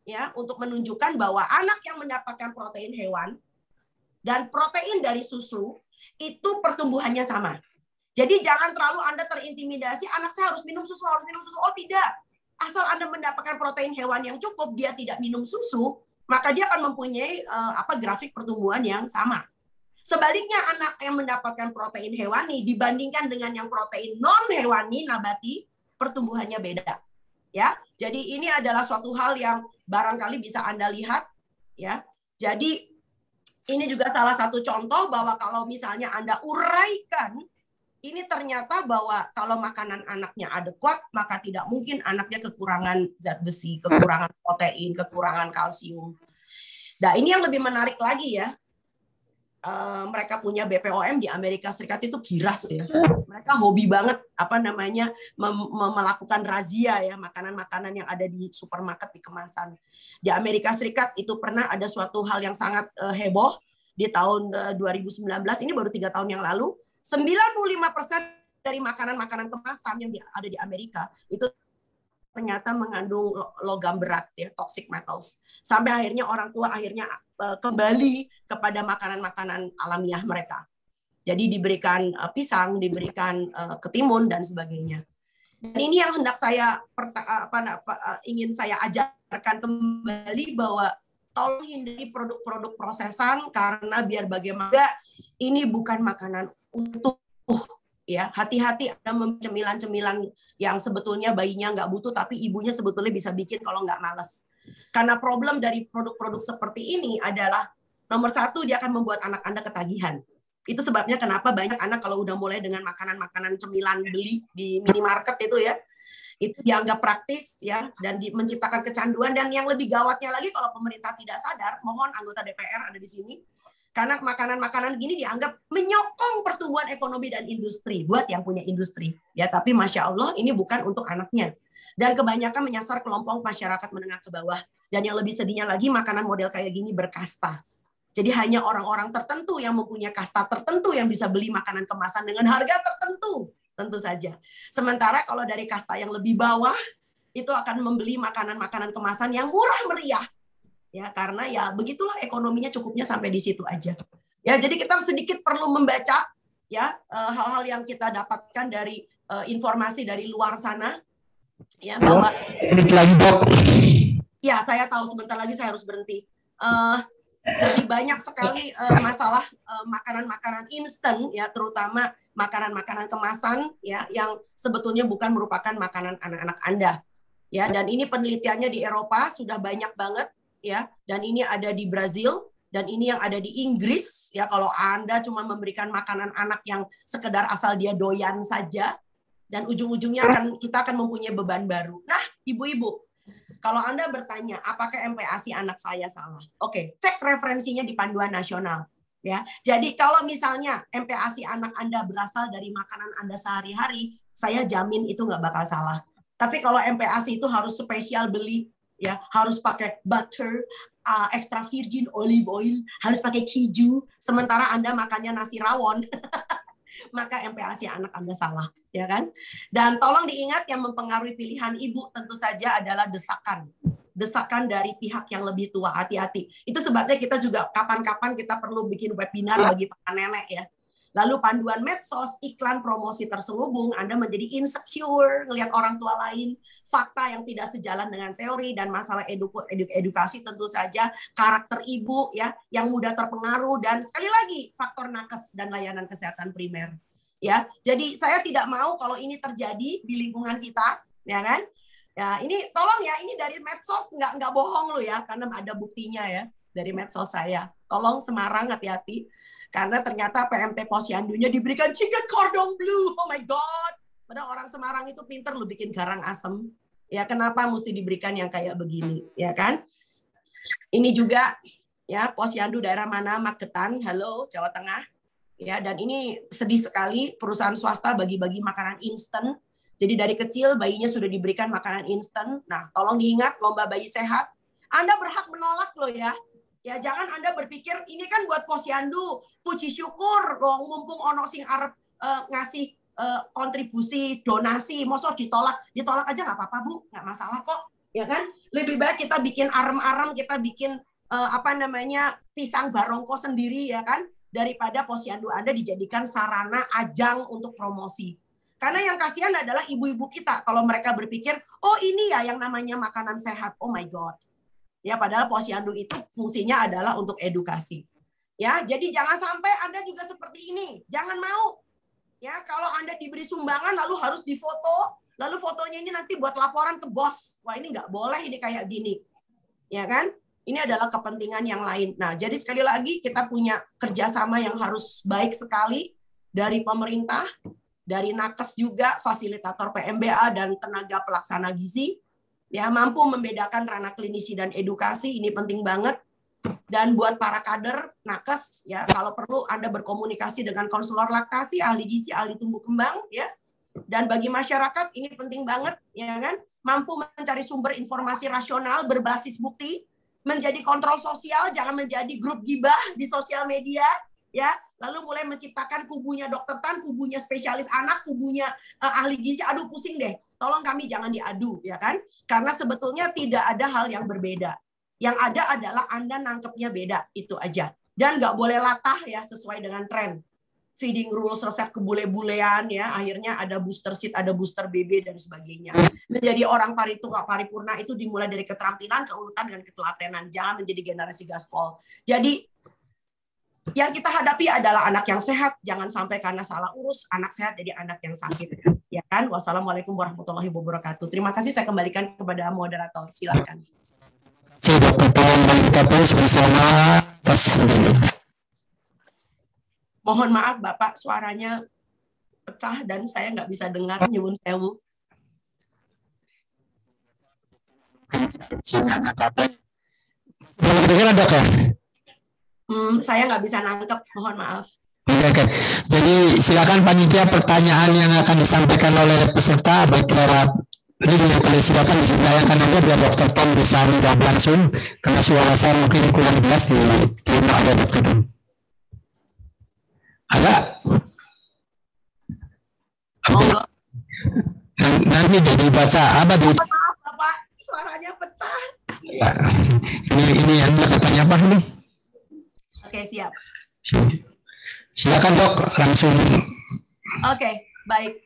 Speaker 5: ya untuk menunjukkan bahwa anak yang mendapatkan protein hewan dan protein dari susu itu pertumbuhannya sama. Jadi jangan terlalu Anda terintimidasi, anak saya harus minum susu, harus minum susu. Oh tidak. Asal Anda mendapatkan protein hewan yang cukup, dia tidak minum susu, maka dia akan mempunyai grafik pertumbuhan yang sama. Sebaliknya anak yang mendapatkan protein hewani dibandingkan dengan yang protein non hewani nabati, pertumbuhannya beda. Ya. Jadi ini adalah suatu hal yang barangkali bisa Anda lihat, ya. Jadi ini juga salah satu contoh bahwa kalau misalnya Anda uraikan, ini ternyata bahwa kalau makanan anaknya adekuat, maka tidak mungkin anaknya kekurangan zat besi, kekurangan protein, kekurangan kalsium. Nah, ini yang lebih menarik lagi ya. Mereka punya BPOM di Amerika Serikat itu giras ya. Mereka hobi banget melakukan razia ya makanan-makanan yang ada di supermarket di kemasan. Di Amerika Serikat itu pernah ada suatu hal yang sangat heboh di tahun 2019, ini baru 3 tahun yang lalu. 95% dari makanan-makanan kemasan yang ada di Amerika itu ternyata mengandung logam berat ya, toxic metals. Sampai akhirnya orang tua kembali kepada makanan-makanan alamiah mereka. Jadi diberikan pisang, diberikan ketimun dan sebagainya. Dan ini yang hendak saya ingin saya ajarkan kembali bahwa tolong hindari produk-produk prosesan karena biar bagaimana ini bukan makanan utuh ya, hati-hati ada cemilan-cemilan yang sebetulnya bayinya nggak butuh tapi ibunya sebetulnya bisa bikin kalau nggak malas. Karena problem dari produk-produk seperti ini adalah nomor satu dia akan membuat anak Anda ketagihan. Itu sebabnya kenapa banyak anak kalau udah mulai dengan makanan-makanan cemilan beli di minimarket itu ya, itu dianggap praktis ya dan menciptakan kecanduan. Dan yang lebih gawatnya lagi kalau pemerintah tidak sadar, mohon anggota DPR ada di sini. Karena makanan-makanan gini dianggap menyokong pertumbuhan ekonomi dan industri buat yang punya industri. Ya, tapi Masya Allah ini bukan untuk anaknya. Dan kebanyakan menyasar kelompok masyarakat menengah ke bawah. Dan yang lebih sedihnya lagi makanan model kayak gini berkasta. Jadi hanya orang-orang tertentu yang mempunyai kasta tertentu yang bisa beli makanan kemasan dengan harga tertentu. Tentu saja. Sementara kalau dari kasta yang lebih bawah, itu akan membeli makanan-makanan kemasan yang murah meriah. Ya, karena ya begitulah ekonominya cukupnya sampai di situ aja. Ya, jadi kita sedikit perlu membaca ya hal-hal yang kita dapatkan dari informasi dari luar sana. Ya, bahwa ya saya tahu sebentar lagi saya harus berhenti. Jadi banyak sekali masalah makanan-makanan instan ya, terutama makanan-makanan kemasan ya yang sebetulnya bukan merupakan makanan anak-anak Anda. Ya, dan ini penelitiannya di Eropa sudah banyak banget. Ya, dan ini ada di Brazil dan ini yang ada di Inggris ya. Kalau Anda cuma memberikan makanan anak yang sekedar asal dia doyan saja dan ujung-ujungnya kita akan mempunyai beban baru. Nah, ibu-ibu, kalau Anda bertanya apakah MPASI anak saya salah? Oke, cek referensinya di panduan nasional ya. Jadi kalau misalnya MPASI anak Anda berasal dari makanan Anda sehari-hari, saya jamin itu nggak bakal salah. Tapi kalau MPASI itu harus spesial beli ya, harus pakai butter, extra virgin olive oil, harus pakai keju, sementara Anda makannya nasi rawon, maka MPASI anak Anda salah, ya kan? Dan tolong diingat yang mempengaruhi pilihan ibu tentu saja adalah desakan dari pihak yang lebih tua, hati-hati. Itu sebabnya kita juga kapan-kapan kita perlu bikin webinar bagi para nenek ya. Lalu panduan medsos, iklan promosi terselubung, Anda menjadi insecure, ngelihat orang tua lain, fakta yang tidak sejalan dengan teori, dan masalah edukasi tentu saja, karakter ibu ya yang mudah terpengaruh, dan sekali lagi faktor nakes dan layanan kesehatan primer. Ya, jadi saya tidak mau kalau ini terjadi di lingkungan kita, ya kan? Ya, ini tolong ya, ini dari medsos nggak bohong loh ya, karena ada buktinya ya dari medsos saya. Tolong Semarang hati-hati. Karena ternyata PMT Posyandunya diberikan chicken cordon bleu. Oh my God. Padahal orang Semarang itu pinter loh bikin garang asem. Ya, kenapa mesti diberikan yang kayak begini, ya kan? Ini juga ya Posyandu daerah mana? Magetan, halo, Jawa Tengah. Ya, dan ini sedih sekali perusahaan swasta bagi-bagi makanan instan. Jadi dari kecil bayinya sudah diberikan makanan instan. Nah, tolong diingat lomba bayi sehat. Anda berhak menolak loh ya. Ya, jangan Anda berpikir ini kan buat Posyandu, puji syukur dong mumpung ono sing arep ngasih kontribusi donasi, mosok ditolak aja nggak apa-apa Bu, nggak masalah kok, ya kan? Lebih baik kita bikin arem-arem, kita bikin pisang barongko sendiri ya kan, daripada posyandu Anda dijadikan sarana ajang untuk promosi. Karena yang kasihan adalah ibu-ibu kita kalau mereka berpikir, oh ini ya yang namanya makanan sehat. Oh my God. Ya, padahal posyandu itu fungsinya adalah untuk edukasi. Ya, jadi jangan sampai Anda juga seperti ini. Jangan mau. Ya, kalau Anda diberi sumbangan lalu harus difoto, lalu fotonya ini nanti buat laporan ke bos. Wah, ini nggak boleh ini kayak gini. Ya kan? Ini adalah kepentingan yang lain. Nah, jadi sekali lagi kita punya kerjasama yang harus baik sekali dari pemerintah, dari nakes juga, fasilitator PMBA dan tenaga pelaksana gizi, ya mampu membedakan ranah klinisi dan edukasi, ini penting banget. Dan buat para kader nakes, ya kalau perlu Anda berkomunikasi dengan konselor laktasi, ahli gizi, ahli tumbuh kembang, ya. Dan bagi masyarakat ini penting banget, ya kan, mampu mencari sumber informasi rasional berbasis bukti, menjadi kontrol sosial, jangan menjadi grup gibah di sosial media, ya. Lalu mulai menciptakan kubunya dokter Tan, kubunya spesialis anak, kubunya ahli gizi. Aduh pusing deh. Tolong kami jangan diadu, ya kan? Karena sebetulnya tidak ada hal yang berbeda. Yang ada adalah Anda nangkepnya beda, itu aja. Dan nggak boleh latah ya sesuai dengan tren. Feeding rules, resep kebule-bulean ya, akhirnya ada booster seed, ada booster BB dan sebagainya. Menjadi orang paripurna itu dimulai dari keterampilan, keuletan dan ketelatenan. Jangan menjadi generasi gaspol. Jadi yang kita hadapi adalah anak yang sehat, jangan sampai karena salah urus anak sehat jadi anak yang sakit, ya kan? Wassalamualaikum warahmatullahi wabarakatuh. Terima kasih, saya kembalikan kepada moderator, silakan. Mohon maaf Bapak, suaranya pecah dan saya nggak bisa dengar, nyuwun sewu. Saya nggak bisa nangkep, mohon maaf.
Speaker 6: Oke. Jadi silakan panitia pertanyaan yang akan disampaikan oleh peserta baik lewat ini juga boleh silakan ditanyakan aja biar Dr. Tom bisa menjawab langsung karena suara saya mungkin kurang jelas di terima ada Dr. Tom. Ada?
Speaker 5: Monggo.
Speaker 6: Nanti jadi baca apa di?
Speaker 5: Maaf Bapak, suaranya pecah.
Speaker 6: Ya, ini Anda katanya apa ini?
Speaker 5: Oke, siap.
Speaker 6: Silakan Dok, langsung.
Speaker 5: Oke, baik.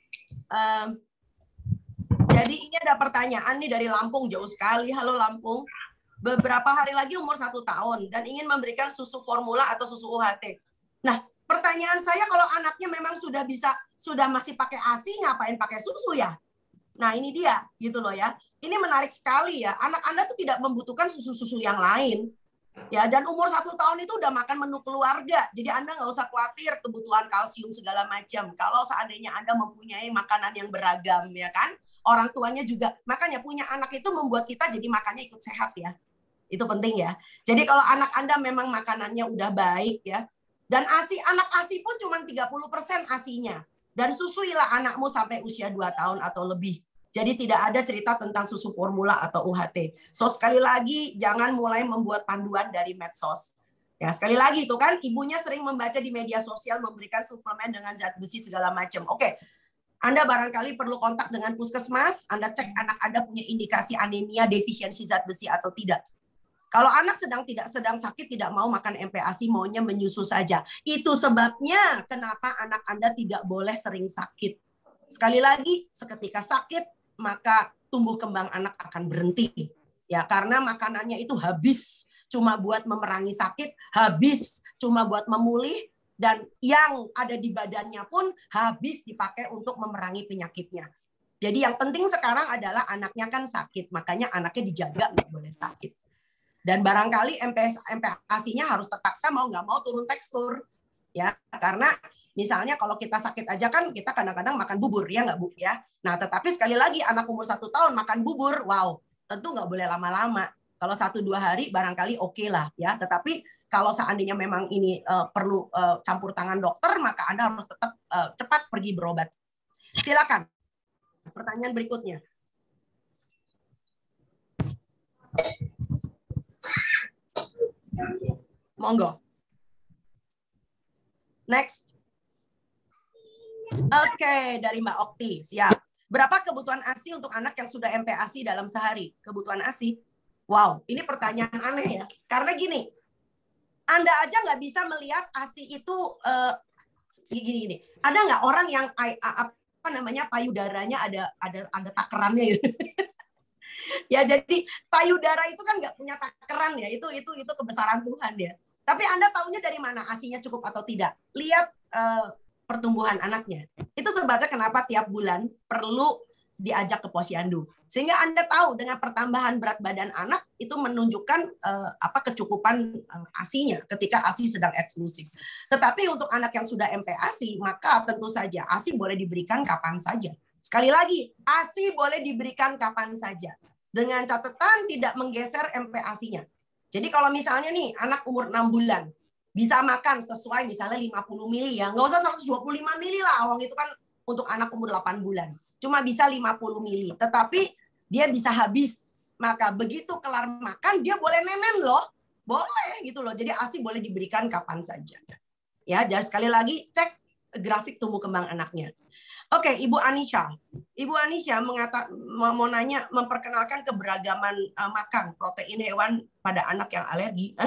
Speaker 5: Jadi ini ada pertanyaan nih dari Lampung, jauh sekali. Halo Lampung. Beberapa hari lagi umur 1 tahun dan ingin memberikan susu formula atau susu UHT. Nah, pertanyaan saya kalau anaknya memang sudah masih pakai ASI, ngapain pakai susu ya? Nah, ini dia, gitu loh ya. Ini menarik sekali ya. Anak Anda tuh tidak membutuhkan susu-susu yang lain. Ya, dan umur 1 tahun itu udah makan menu keluarga. Jadi Anda nggak usah khawatir kebutuhan kalsium segala macam. Kalau seandainya Anda mempunyai makanan yang beragam, ya kan? Orang tuanya juga. Makanya punya anak itu membuat kita jadi makannya ikut sehat ya. Itu penting ya. Jadi kalau anak Anda memang makanannya udah baik ya. Dan anak ASI pun cuma 30% ASINya. Dan susuilah anakmu sampai usia 2 tahun atau lebih. Jadi tidak ada cerita tentang susu formula atau UHT. So sekali lagi jangan mulai membuat panduan dari medsos. Ya sekali lagi itu kan ibunya sering membaca di media sosial memberikan suplemen dengan zat besi segala macam. Oke. Anda barangkali perlu kontak dengan puskesmas, Anda cek anak Anda punya indikasi anemia, defisiensi zat besi atau tidak. Kalau anak tidak sedang sakit, tidak mau makan MPASI, maunya menyusu saja. Itu sebabnya kenapa anak Anda tidak boleh sering sakit. Sekali lagi, seketika sakit, maka tumbuh kembang anak akan berhenti. Ya, karena makanannya itu habis cuma buat memerangi sakit, habis cuma buat memulih, dan yang ada di badannya pun habis dipakai untuk memerangi penyakitnya. Jadi yang penting sekarang adalah anaknya kan sakit, makanya anaknya dijaga nggak boleh sakit. Dan barangkali MPASI-nya harus terpaksa mau nggak mau turun tekstur, ya karena misalnya kalau kita sakit aja kan kita kadang-kadang makan bubur ya nggak Bu ya. Nah tetapi sekali lagi anak umur 1 tahun makan bubur, wow tentu nggak boleh lama-lama. Kalau 1-2 hari barangkali oke lah ya. Tetapi kalau seandainya memang ini perlu campur tangan dokter, maka Anda harus tetap cepat pergi berobat. Silakan. Pertanyaan berikutnya. Monggo. Next. Oke, dari Mbak Okti. Siap. Berapa kebutuhan ASI untuk anak yang sudah MPASI dalam sehari? Kebutuhan ASI. Wow, ini pertanyaan aneh ya. Karena gini, Anda aja nggak bisa melihat ASI itu gini. Ada nggak orang yang payudaranya ada takerannya gitu? Ya, jadi payudara itu kan nggak punya takeran ya. Itu kebesaran Tuhan ya. Tapi Anda taunya dari mana ASINya cukup atau tidak? Lihat pertumbuhan anaknya. Itu sebabnya kenapa tiap bulan perlu diajak ke posyandu. Sehingga Anda tahu dengan pertambahan berat badan anak itu menunjukkan kecukupan ASINya ketika ASI sedang eksklusif. Tetapi untuk anak yang sudah MPASI, maka tentu saja ASI boleh diberikan kapan saja. Sekali lagi, ASI boleh diberikan kapan saja. Dengan catatan tidak menggeser MPASI-nya. Jadi kalau misalnya nih anak umur 6 bulan, bisa makan sesuai misalnya 50 mili ya. Nggak usah 125 mili lah. Awang itu kan untuk anak umur 8 bulan. Cuma bisa 50 mili. Tetapi dia bisa habis. Maka begitu kelar makan, dia boleh nenen loh. Boleh gitu loh. Jadi ASI boleh diberikan kapan saja. Ya, jadi sekali lagi cek grafik tumbuh kembang anaknya. Oke, Ibu Anisha. Ibu Anisha mau nanya, memperkenalkan keberagaman makan protein hewan pada anak yang alergi.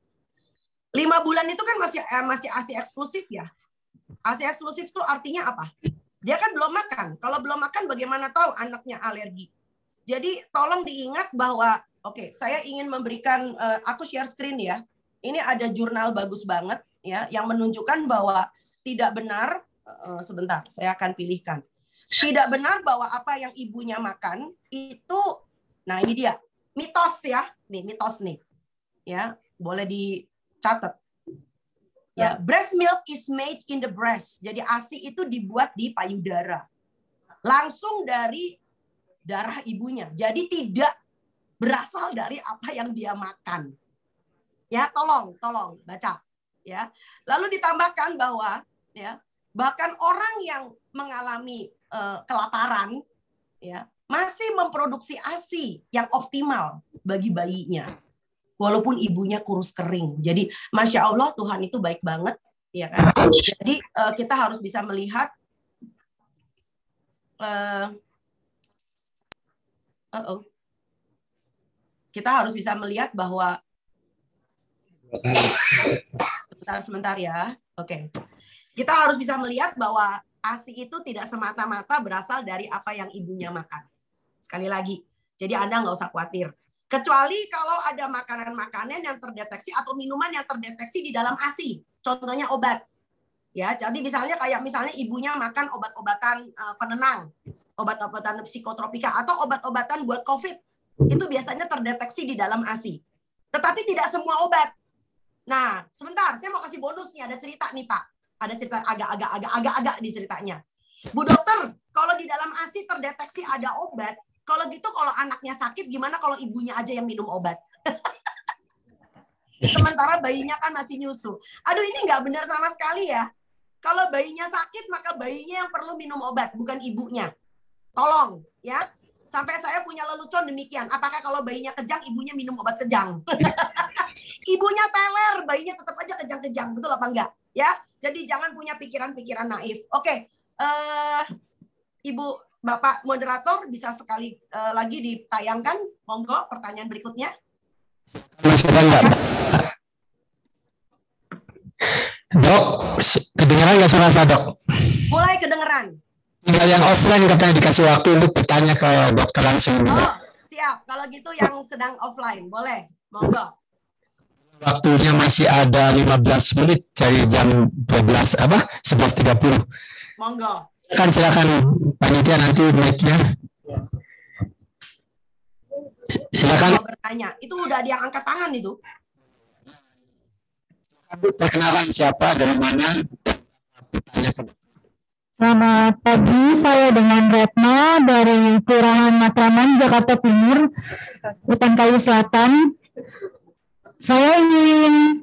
Speaker 5: 5 bulan itu kan masih ASI eksklusif ya. ASI eksklusif itu artinya apa? Dia kan belum makan. Kalau belum makan bagaimana tahu anaknya alergi? Jadi tolong diingat bahwa saya ingin memberikan aku share screen ya. Ini ada jurnal bagus banget ya yang menunjukkan bahwa tidak benar sebentar, saya akan pilihkan. Tidak benar bahwa apa yang ibunya makan itu ini dia. Mitos ya. Nih, mitos nih. Ya, boleh catat. Ya, breast milk is made in the breast. Jadi ASI itu dibuat di payudara. Langsung dari darah ibunya. Jadi tidak berasal dari apa yang dia makan. Ya, tolong baca ya. Lalu ditambahkan bahwa ya, bahkan orang yang mengalami kelaparan ya, masih memproduksi ASI yang optimal bagi bayinya. Walaupun ibunya kurus kering. Jadi Masya Allah Tuhan itu baik banget. Ya kan? Jadi kita harus bisa melihat kita harus bisa melihat bahwa sebentar ya. Oke. Kita harus bisa melihat bahwa ASI itu tidak semata-mata berasal dari apa yang ibunya makan. Sekali lagi. Jadi Anda nggak usah khawatir. Kecuali kalau ada makanan-makanan yang terdeteksi atau minuman yang terdeteksi di dalam ASI. Contohnya obat. Ya, jadi misalnya ibunya makan obat-obatan penenang, obat-obatan psikotropika atau obat-obatan buat COVID. Itu biasanya terdeteksi di dalam ASI. Tetapi tidak semua obat. Nah, sebentar, saya mau kasih bonus nih, ada cerita nih, Pak. Ada cerita agak-agak di ceritanya. Bu dokter, kalau di dalam ASI terdeteksi ada obat, kalau gitu kalau anaknya sakit, gimana kalau ibunya aja yang minum obat? Sementara bayinya kan masih nyusu. Aduh, ini nggak benar sama sekali ya. Kalau bayinya sakit, maka bayinya yang perlu minum obat, bukan ibunya. Tolong, ya. Sampai saya punya lelucon demikian. Apakah kalau bayinya kejang, ibunya minum obat kejang? Ibunya teler, bayinya tetap aja kejang-kejang. Betul apa enggak? Ya. Jadi jangan punya pikiran-pikiran naif. Oke. Ibu, Bapak moderator bisa sekali lagi ditayangkan. Monggo pertanyaan berikutnya.
Speaker 6: Dok, kedengeran nggak suara saya, Dok?
Speaker 5: Mulai kedengeran.
Speaker 6: Tinggal yang offline katanya dikasih waktu untuk bertanya ke dokter langsung.
Speaker 5: Oh, siap. Kalau gitu yang sedang offline, boleh. Monggo.
Speaker 6: Waktunya masih ada 15 menit dari jam 11.30.
Speaker 5: Monggo.
Speaker 6: Silakan panitia nanti mic-nya. Silakan.
Speaker 5: Bertanya. Itu udah ada yang angkat tangan itu.
Speaker 6: Perkenalan siapa, dari mana?
Speaker 7: Selamat pagi, saya dengan Retna dari Kelurahan Matraman, Jakarta Timur, Hutan Kayu Selatan. Saya ingin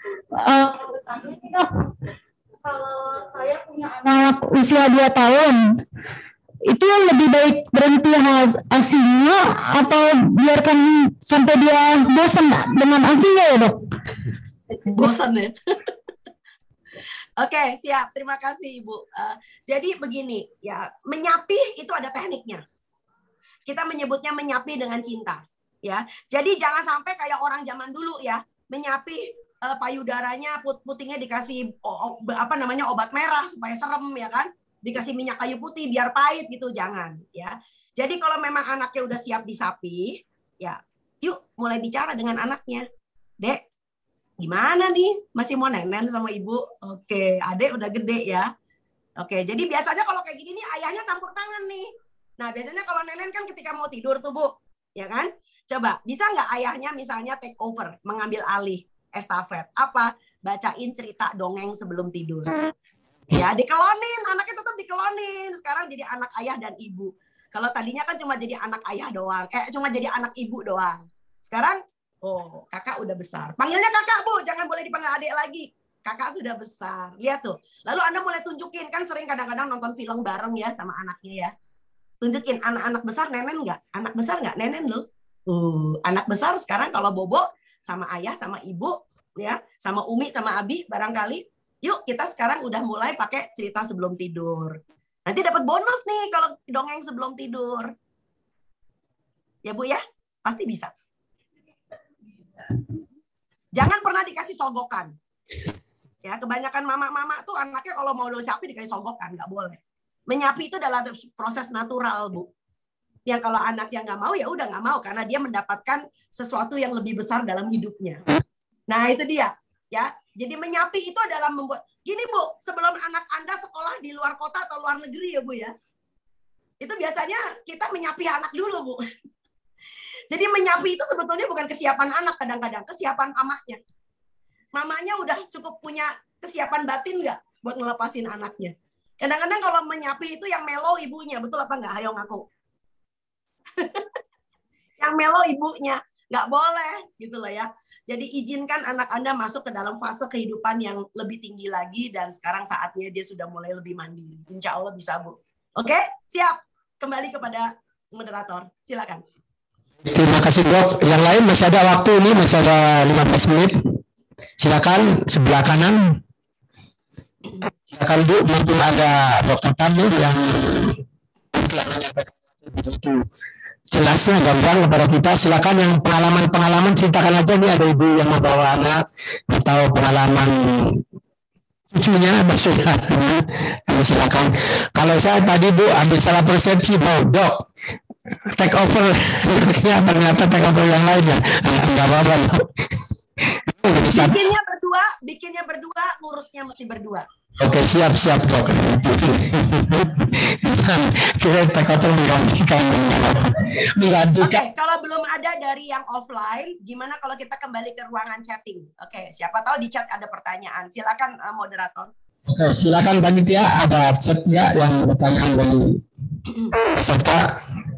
Speaker 7: kalau saya punya anak usia 2 tahun, itu lebih baik berhenti ASI-nya atau biarkan sampai dia bosan dengan ASI-nya ya, Dok?
Speaker 5: Bosan ya? Oke, siap. Terima kasih, Ibu. Jadi begini, ya, menyapih itu ada tekniknya. Kita menyebutnya menyapih dengan cinta, ya. Jadi jangan sampai kayak orang zaman dulu ya, menyapih payudaranya, putingnya dikasih obat merah supaya serem ya kan, dikasih minyak kayu putih biar pahit gitu, jangan ya. Jadi kalau memang anaknya udah siap disapih, ya, yuk mulai bicara dengan anaknya, Dek. Gimana nih? Masih mau nenen sama ibu? Oke, adek udah gede ya. Oke, jadi biasanya kalau kayak gini nih ayahnya campur tangan nih. Nah, biasanya kalau nenen kan ketika mau tidur tuh, Bu. Ya kan? Coba, bisa nggak ayahnya misalnya take over, mengambil alih estafet? Apa? Bacain cerita dongeng sebelum tidur. Ya, dikelonin. Anaknya tetap dikelonin. Sekarang jadi anak ayah dan ibu. Kalau tadinya kan cuma jadi anak ayah doang. Cuma jadi anak ibu doang. Sekarang oh, kakak udah besar. Panggilnya kakak, Bu. Jangan boleh dipanggil adik lagi. Kakak sudah besar. Lihat tuh. Lalu Anda mulai tunjukin. Kan sering kadang-kadang nonton film bareng ya sama anaknya ya. Tunjukin anak-anak besar nenen nggak? Anak besar nggak nenen loh. Anak besar sekarang kalau bobo sama ayah, sama ibu, ya, sama Umi, sama Abi barangkali. Yuk kita sekarang udah mulai pakai cerita sebelum tidur. Nanti dapat bonus nih kalau dongeng sebelum tidur. Ya Bu ya? Pasti bisa. Jangan pernah dikasih sogokan. Ya, kebanyakan mama-mama tuh anaknya kalau mau disapi dikasih sogokan, nggak boleh. Menyapi itu adalah proses natural, Bu. Yang kalau anaknya nggak mau ya udah nggak mau karena dia mendapatkan sesuatu yang lebih besar dalam hidupnya. Nah, itu dia, ya. Jadi menyapi itu adalah membuat gini, Bu, sebelum anak Anda sekolah di luar kota atau luar negeri ya, Bu ya. Itu biasanya kita menyapi anak dulu, Bu. Jadi menyapi itu sebetulnya bukan kesiapan anak kadang-kadang, kesiapan mamanya. Mamanya udah cukup punya kesiapan batin nggak buat ngelepasin anaknya. Kadang-kadang kalau menyapi itu yang melo ibunya, betul apa nggak? Ayo ngaku. Yang melo ibunya, nggak boleh gitu loh ya. Jadi izinkan anak Anda masuk ke dalam fase kehidupan yang lebih tinggi lagi dan sekarang saatnya dia sudah mulai lebih mandiri. Insya Allah bisa, Bu. Oke, siap. Kembali kepada moderator. Silakan.
Speaker 6: Terima kasih, Dok. Yang lain masih ada waktu ini, masih ada 15 menit. Silakan sebelah kanan. Silakan, Bu, mungkin ada Dokter Tamu yang telah menyampaikan begitu jelasnya gamblang kepada kita. Silakan yang pengalaman ceritakan aja nih, ada ibu yang membawa anak atau pengalaman cucunya maksudnya. Kami silakan. Kalau saya tadi, Bu, ambil salah persepsi, Bu, Dok. Take over, ternyata take over yang lainnya. Enggak apa-apa.
Speaker 5: Bikinnya berdua, ngurusnya mesti berdua.
Speaker 6: Oke, siap Dok. Kita take over menggantikan.
Speaker 5: Oke, kalau belum ada dari yang offline, gimana kalau kita kembali ke ruangan chatting? Oke, siapa tahu di chat ada pertanyaan. Silakan moderator.
Speaker 6: Oke, silakan panitia, ada chat ya yang pertanyaan dari peserta.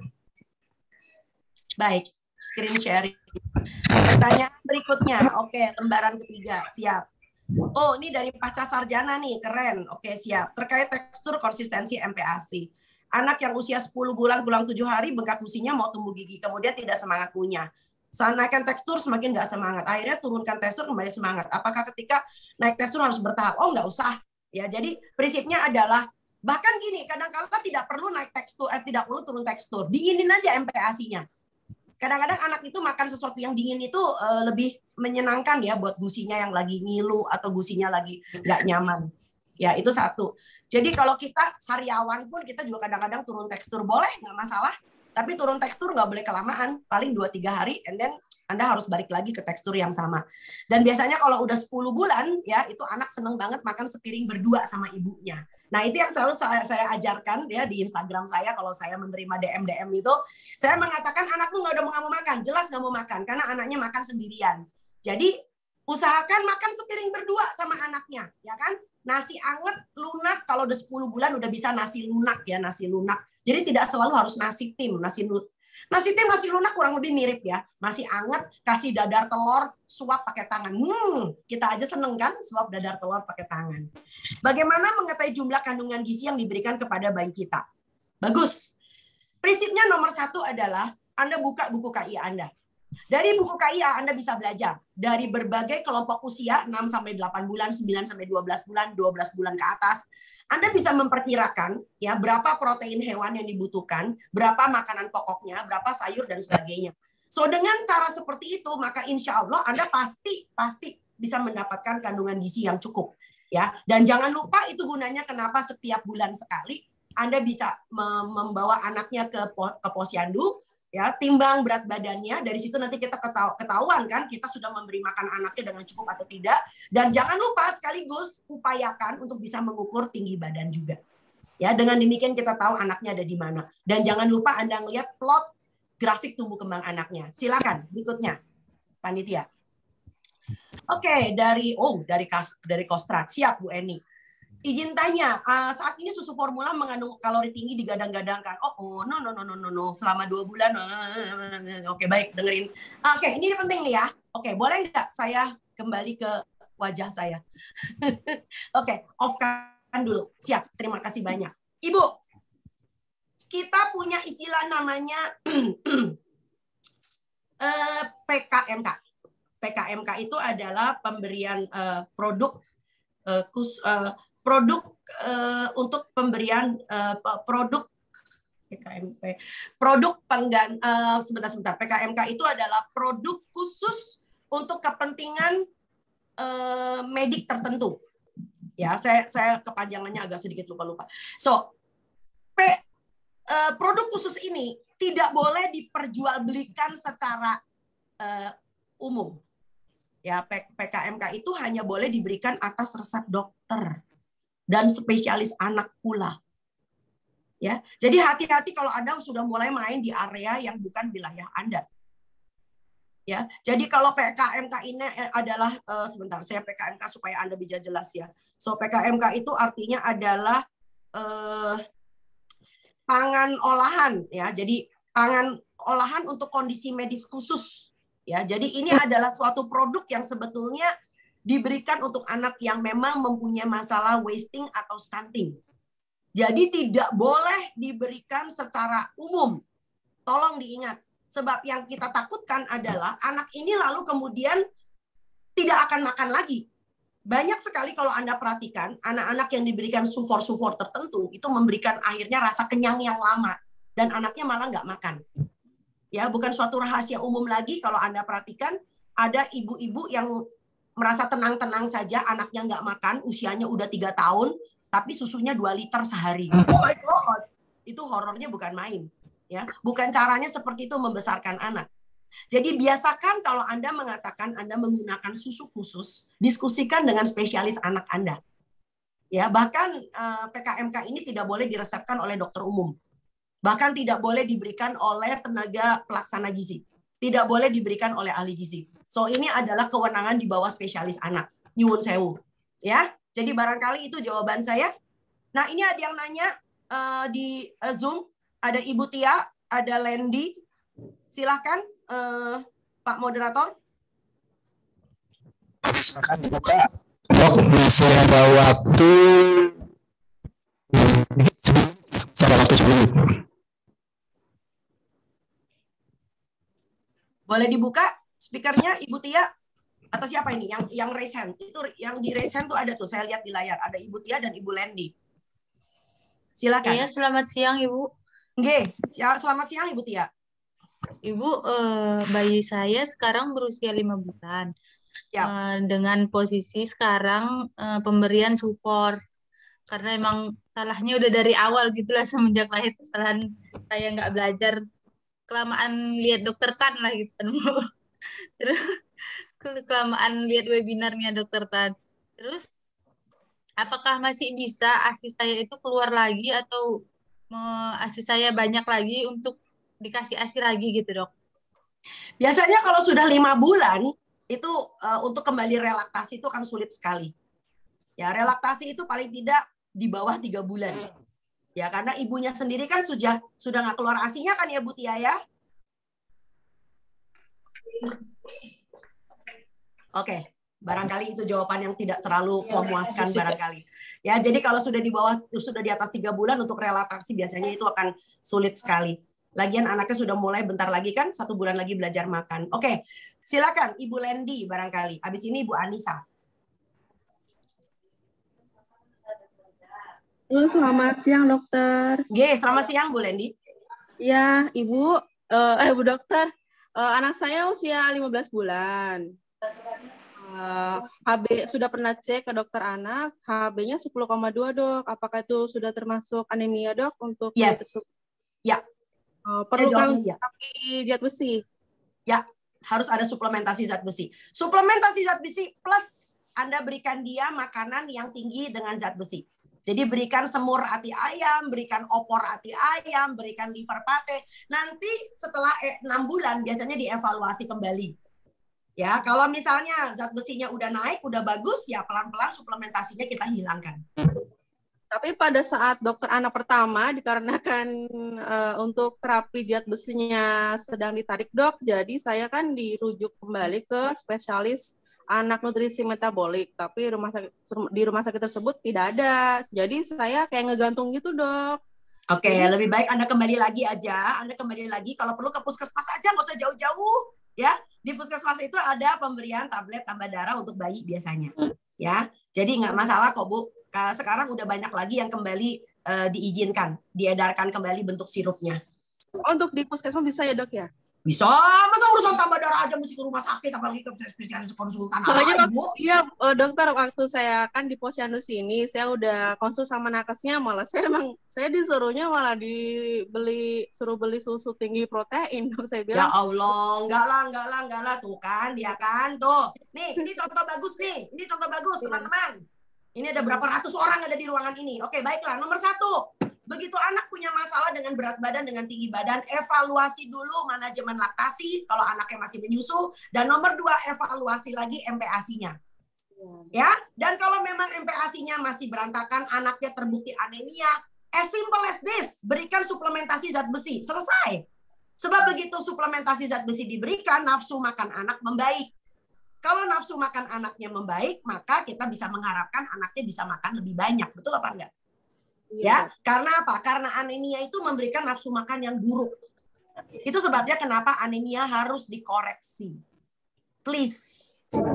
Speaker 5: Baik, screen sharing. Pertanyaan berikutnya. Oke, lembaran ketiga. Siap. Oh, ini dari pasca sarjana nih, keren. Oke, siap. Terkait tekstur konsistensi MPASI. Anak yang usia 10 bulan pulang 7 hari bengkak gusinya mau tumbuh gigi, kemudian tidak semangat punya. Saat naikkan tekstur semakin nggak semangat. Akhirnya turunkan tekstur kembali semangat. Apakah ketika naik tekstur harus bertahap? Oh, nggak usah. Ya, jadi prinsipnya adalah bahkan gini, kadang-kadang tidak perlu naik tekstur, tidak perlu turun tekstur. Dinginin aja MPASI-nya. Kadang-kadang anak itu makan sesuatu yang dingin itu lebih menyenangkan ya buat gusinya yang lagi ngilu atau gusinya lagi nggak nyaman. Ya, itu satu. Jadi kalau kita sariawan pun kita juga kadang-kadang turun tekstur boleh, nggak masalah. Tapi turun tekstur nggak boleh kelamaan, paling 2-3 hari, and then Anda harus balik lagi ke tekstur yang sama. Dan biasanya kalau udah 10 bulan, ya itu anak seneng banget makan sepiring berdua sama ibunya. Nah, itu yang selalu saya ajarkan ya di Instagram saya kalau saya menerima DM itu, saya mengatakan anakmu nggak mau makan, jelas nggak mau makan karena anaknya makan sendirian. Jadi usahakan makan sepiring berdua sama anaknya, ya kan? Nasi anget lunak kalau udah 10 bulan udah bisa nasi lunak ya, nasi lunak. Jadi tidak selalu harus nasi tim, nasi tim, nasi lunak kurang lebih mirip ya. Masih anget, kasih dadar telur, suap pakai tangan. Kita aja seneng kan suap dadar telur pakai tangan. Bagaimana mengetahui jumlah kandungan gizi yang diberikan kepada bayi kita? Bagus. Prinsipnya nomor 1 adalah Anda buka buku KI Anda. Dari buku KIA Anda bisa belajar dari berbagai kelompok usia 6-8 bulan, 9-12 bulan, 12 bulan ke atas. Anda bisa memperkirakan ya berapa protein hewan yang dibutuhkan, berapa makanan pokoknya, berapa sayur dan sebagainya. So dengan cara seperti itu maka insya Allah Anda pasti bisa mendapatkan kandungan gizi yang cukup ya. Dan jangan lupa itu gunanya kenapa setiap bulan sekali Anda bisa membawa anaknya ke posyandu. Ya, timbang berat badannya, dari situ nanti kita ketahuan kan kita sudah memberi makan anaknya dengan cukup atau tidak. Dan jangan lupa sekaligus upayakan untuk bisa mengukur tinggi badan juga. Ya, dengan demikian kita tahu anaknya ada di mana. Dan jangan lupa Anda melihat plot grafik tumbuh kembang anaknya. Silakan berikutnya, panitia. Oke, dari Kostrat. Siap Bu Eni. Izin tanya, saat ini susu formula mengandung kalori tinggi digadang-gadangkan. No. Selama 2 bulan. Oke, baik, dengerin. Oke, ini penting nih ya. Oke, boleh nggak saya kembali ke wajah saya? Oke, off-kan dulu. Siap, terima kasih banyak. Ibu, kita punya istilah namanya PKMK. PKMK itu adalah pemberian produk untuk pemberian produk PKMP. Produk sebentar. PKMK itu adalah produk khusus untuk kepentingan medik tertentu. Ya, saya kepanjangannya agak sedikit lupa. So, produk khusus ini tidak boleh diperjualbelikan secara umum. Ya, PKMK itu hanya boleh diberikan atas resep dokter dan spesialis anak pula. Ya, jadi hati-hati kalau Anda sudah mulai main di area yang bukan wilayah Anda. Ya, jadi kalau PKMK ini adalah sebentar, saya PKMK supaya Anda bisa jelas ya. So PKMK itu artinya adalah pangan olahan ya. Jadi pangan olahan untuk kondisi medis khusus. Ya, jadi ini adalah suatu produk yang sebetulnya diberikan untuk anak yang memang mempunyai masalah wasting atau stunting. Jadi tidak boleh diberikan secara umum. Tolong diingat. Sebab yang kita takutkan adalah anak ini lalu kemudian tidak akan makan lagi. Banyak sekali kalau Anda perhatikan, anak-anak yang diberikan sufor-sufor tertentu, itu memberikan akhirnya rasa kenyang yang lama. Dan anaknya malah nggak makan. Ya, bukan suatu rahasia umum lagi kalau Anda perhatikan, ada ibu-ibu yang merasa tenang-tenang saja, anaknya nggak makan, usianya udah 3 tahun, tapi susunya 2 liter sehari. Oh my God. Itu horornya bukan main. Ya, bukan caranya seperti itu membesarkan anak. Jadi biasakan kalau Anda mengatakan Anda menggunakan susu khusus, diskusikan dengan spesialis anak Anda. Ya, bahkan PKMK ini tidak boleh diresepkan oleh dokter umum. Bahkan tidak boleh diberikan oleh tenaga pelaksana gizi. Tidak boleh diberikan oleh ahli gizi. So ini adalah kewenangan di bawah spesialis anak. Nyuwun sewu. Ya, jadi barangkali itu jawaban saya. Nah, ini ada yang nanya di Zoom. Ada Ibu Tia, ada Lendi. Silahkan, Pak Moderator.
Speaker 6: Silakan buka. Masih ada waktu. Ada waktu 10 menit.
Speaker 5: Boleh dibuka speakernya, Ibu Tia? Atau siapa ini? Yang raise hand. Itu yang di raise hand tuh ada tuh, saya lihat di layar. Ada Ibu Tia dan Ibu Lendi. Silakan.
Speaker 8: Ya, selamat siang, Ibu.
Speaker 5: Nggih, selamat siang Ibu Tia.
Speaker 8: Ibu, bayi saya sekarang berusia 5 bulan.
Speaker 5: Ya.
Speaker 8: Dengan posisi sekarang pemberian sufor. Karena emang salahnya udah dari awal gitulah, semenjak lahir kesalahan saya nggak belajar. Kelamaan lihat dokter Tan lah gitu. Terus kelamaan lihat webinarnya dokter Tan. Terus apakah masih bisa ASI saya itu keluar lagi atau ASI saya banyak lagi untuk dikasih ASI lagi gitu, Dok?
Speaker 5: Biasanya kalau sudah 5 bulan itu untuk kembali relaktasi itu akan sulit sekali. Ya, relaktasi itu paling tidak di bawah 3 bulan. Ya, karena ibunya sendiri kan sudah nggak keluar ASI-nya kan ya Bu Tia ya? Oke, barangkali itu jawaban yang tidak terlalu memuaskan barangkali. Ya, jadi kalau sudah di atas 3 bulan untuk relaksasi biasanya itu akan sulit sekali. Lagian anaknya sudah mulai bentar lagi kan, 1 bulan lagi belajar makan. Oke, silakan Ibu Lendi barangkali. Habis ini Ibu Anissa.
Speaker 9: Halo, selamat siang dokter.
Speaker 5: Selamat siang Bu Lendi.
Speaker 9: Ya, Ibu, Bu dokter, anak saya usia 15 bulan. HB sudah pernah cek ke dokter anak, HB-nya 10,2 dok. Apakah itu sudah termasuk anemia dok untuk
Speaker 5: Yes. Ya.
Speaker 9: Perlukah terapi zat besi?
Speaker 5: Ya, harus ada suplementasi zat besi. Suplementasi zat besi plus Anda berikan dia makanan yang tinggi dengan zat besi. Jadi berikan semur hati ayam, berikan opor hati ayam, berikan liver pate. Nanti setelah 6 bulan biasanya dievaluasi kembali. Ya, kalau misalnya zat besinya udah naik, udah bagus, ya pelan-pelan suplementasinya kita hilangkan.
Speaker 9: Tapi pada saat dokter anak pertama dikarenakan untuk terapi zat besinya sedang ditarik dok, jadi saya kan dirujuk kembali ke spesialis anak nutrisi metabolik, tapi di rumah sakit tersebut tidak ada. Jadi saya kayak ngegantung gitu dok.
Speaker 5: Oke, lebih baik Anda kembali lagi aja. Anda kembali lagi, kalau perlu ke puskesmas aja, nggak usah jauh-jauh. Ya, di puskesmas itu ada pemberian tablet tambah darah untuk bayi biasanya. Ya, jadi nggak masalah kok Bu. Sekarang udah banyak lagi yang kembali diizinkan, diedarkan kembali bentuk sirupnya.
Speaker 9: Untuk di puskesmas bisa ya dok ya?
Speaker 5: Bisa, masa urusan tambah darah aja mesti ke rumah sakit, apalagi ke spesialis konsultan.
Speaker 9: Iya dokter, waktu saya kan di posyandu sini, saya udah konsul sama nakesnya, malah saya disuruhnya malah suruh beli susu tinggi protein. Saya bilang,
Speaker 5: ya Allah, enggak lah, tuh kan dia kan tuh. Nih, ini contoh bagus nih, teman-teman. Ini ada berapa ratus orang ada di ruangan ini. Oke, baiklah. Nomor 1, begitu anak punya masalah dengan berat badan, dengan tinggi badan, evaluasi dulu manajemen laktasi kalau anaknya masih menyusu. Dan nomor 2, evaluasi lagi MPASI-nya. Ya, dan kalau memang MPASI-nya masih berantakan, anaknya terbukti anemia, as simple as this, berikan suplementasi zat besi. Selesai. Sebab begitu suplementasi zat besi diberikan, nafsu makan anak membaik. Kalau nafsu makan anaknya membaik, maka kita bisa mengharapkan anaknya bisa makan lebih banyak. Betul apa enggak? Ya, karena apa? Karena anemia itu memberikan nafsu makan yang buruk. Itu sebabnya kenapa anemia harus dikoreksi. Please,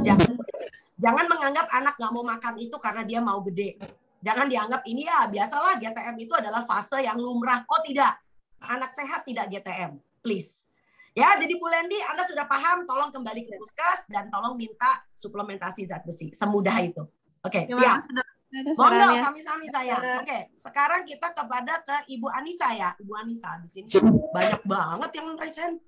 Speaker 5: jangan menganggap anak nggak mau makan itu karena dia mau gede. Jangan dianggap ini ya biasalah GTM itu adalah fase yang lumrah. Oh tidak, anak sehat tidak GTM. Please. Ya, jadi Bu Lendi, Anda sudah paham, tolong kembali ke puskes dan tolong minta suplementasi zat besi. Semudah itu. Oke, siap. Monggo, sami-sami saya. Oke, sekarang kita ke Ibu Anissa ya. Ibu Anissa, di sini banyak banget yang raise hand.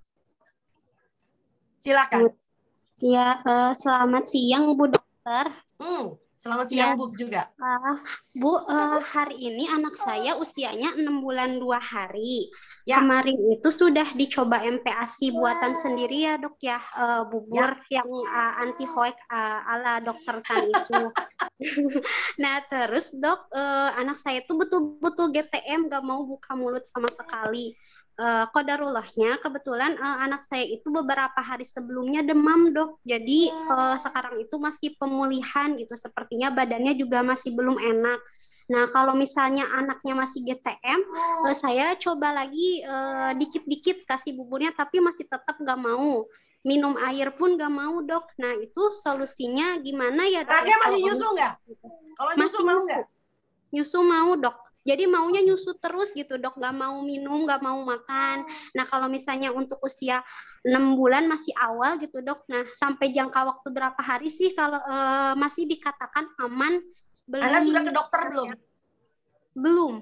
Speaker 5: Silakan.
Speaker 10: Ya, selamat siang Bu Dokter.
Speaker 5: Selamat siang Bu juga.
Speaker 10: Bu, hari ini anak saya usianya 6 bulan 2 hari.
Speaker 5: Ya.
Speaker 10: Kemarin itu sudah dicoba MPASI buatan sendiri ya dok ya, bubur yang anti hoek ala dokter Tan itu. Nah terus dok, anak saya itu betul-betul GTM, gak mau buka mulut sama sekali. Qadarullahnya kebetulan anak saya itu beberapa hari sebelumnya demam dok, jadi sekarang itu masih pemulihan gitu, sepertinya badannya juga masih belum enak. Nah kalau misalnya anaknya masih GTM, saya coba lagi dikit-dikit kasih buburnya, tapi masih tetap gak mau. Minum air pun gak mau dok. Nah itu solusinya gimana ya dok?
Speaker 5: Anaknya masih nyusu nggak? Kalau nyusu mau nggak?
Speaker 10: Nyusu mau dok. Jadi maunya nyusu terus gitu dok, gak mau minum, gak mau makan. Nah kalau misalnya untuk usia 6 bulan masih awal gitu dok. Nah sampai jangka waktu berapa hari sih kalau masih dikatakan aman? Belum.
Speaker 5: Anda sudah ke dokter belum?
Speaker 10: Belum.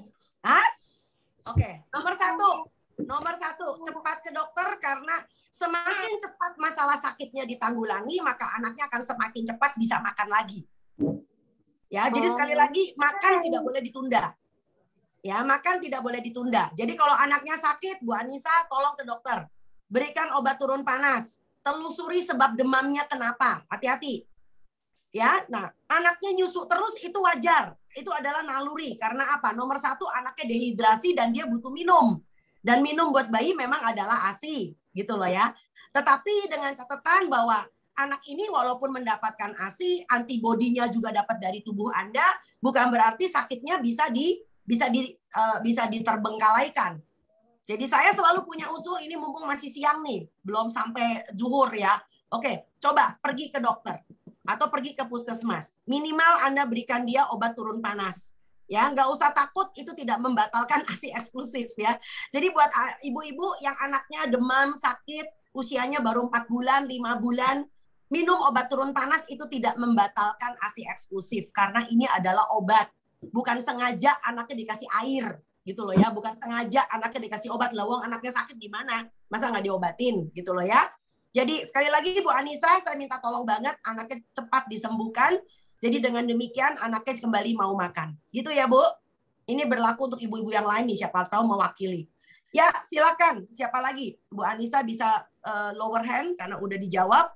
Speaker 5: Oke. Nomor satu, cepat ke dokter karena semakin cepat masalah sakitnya ditanggulangi, maka anaknya akan semakin cepat bisa makan lagi. Ya, jadi sekali lagi makan tidak boleh ditunda. Ya, makan tidak boleh ditunda. Jadi kalau anaknya sakit, Bu Anissa tolong ke dokter. Berikan obat turun panas. Telusuri sebab demamnya kenapa. Hati-hati. Ya, nah anaknya nyusu terus itu wajar, itu adalah naluri. Karena apa? Nomor 1 anaknya dehidrasi dan dia butuh minum. Dan minum buat bayi memang adalah ASI, gitu loh ya. Tetapi dengan catatan bahwa anak ini walaupun mendapatkan ASI, antibodinya juga dapat dari tubuh Anda, bukan berarti sakitnya bisa diterbengkalaikan. Jadi saya selalu punya usul, ini mumpung masih siang nih, belum sampai zuhur ya. Oke, coba pergi ke dokter atau pergi ke puskesmas. Minimal Anda berikan dia obat turun panas. Ya, nggak usah takut, itu tidak membatalkan ASI eksklusif ya. Jadi buat ibu-ibu yang anaknya demam, sakit, usianya baru 4 bulan, 5 bulan, minum obat turun panas itu tidak membatalkan ASI eksklusif karena ini adalah obat. Bukan sengaja anaknya dikasih air gitu loh ya, bukan sengaja anaknya dikasih obat. Lawang anaknya sakit gimana? Masa nggak diobatin gitu loh ya. Jadi sekali lagi Bu Anissa, saya minta tolong banget anaknya cepat disembuhkan. Jadi dengan demikian anaknya kembali mau makan. Gitu ya Bu. Ini berlaku untuk ibu-ibu yang lain nih, siapa tahu mewakili. Ya silakan, siapa lagi? Bu Anissa bisa lower hand karena udah dijawab.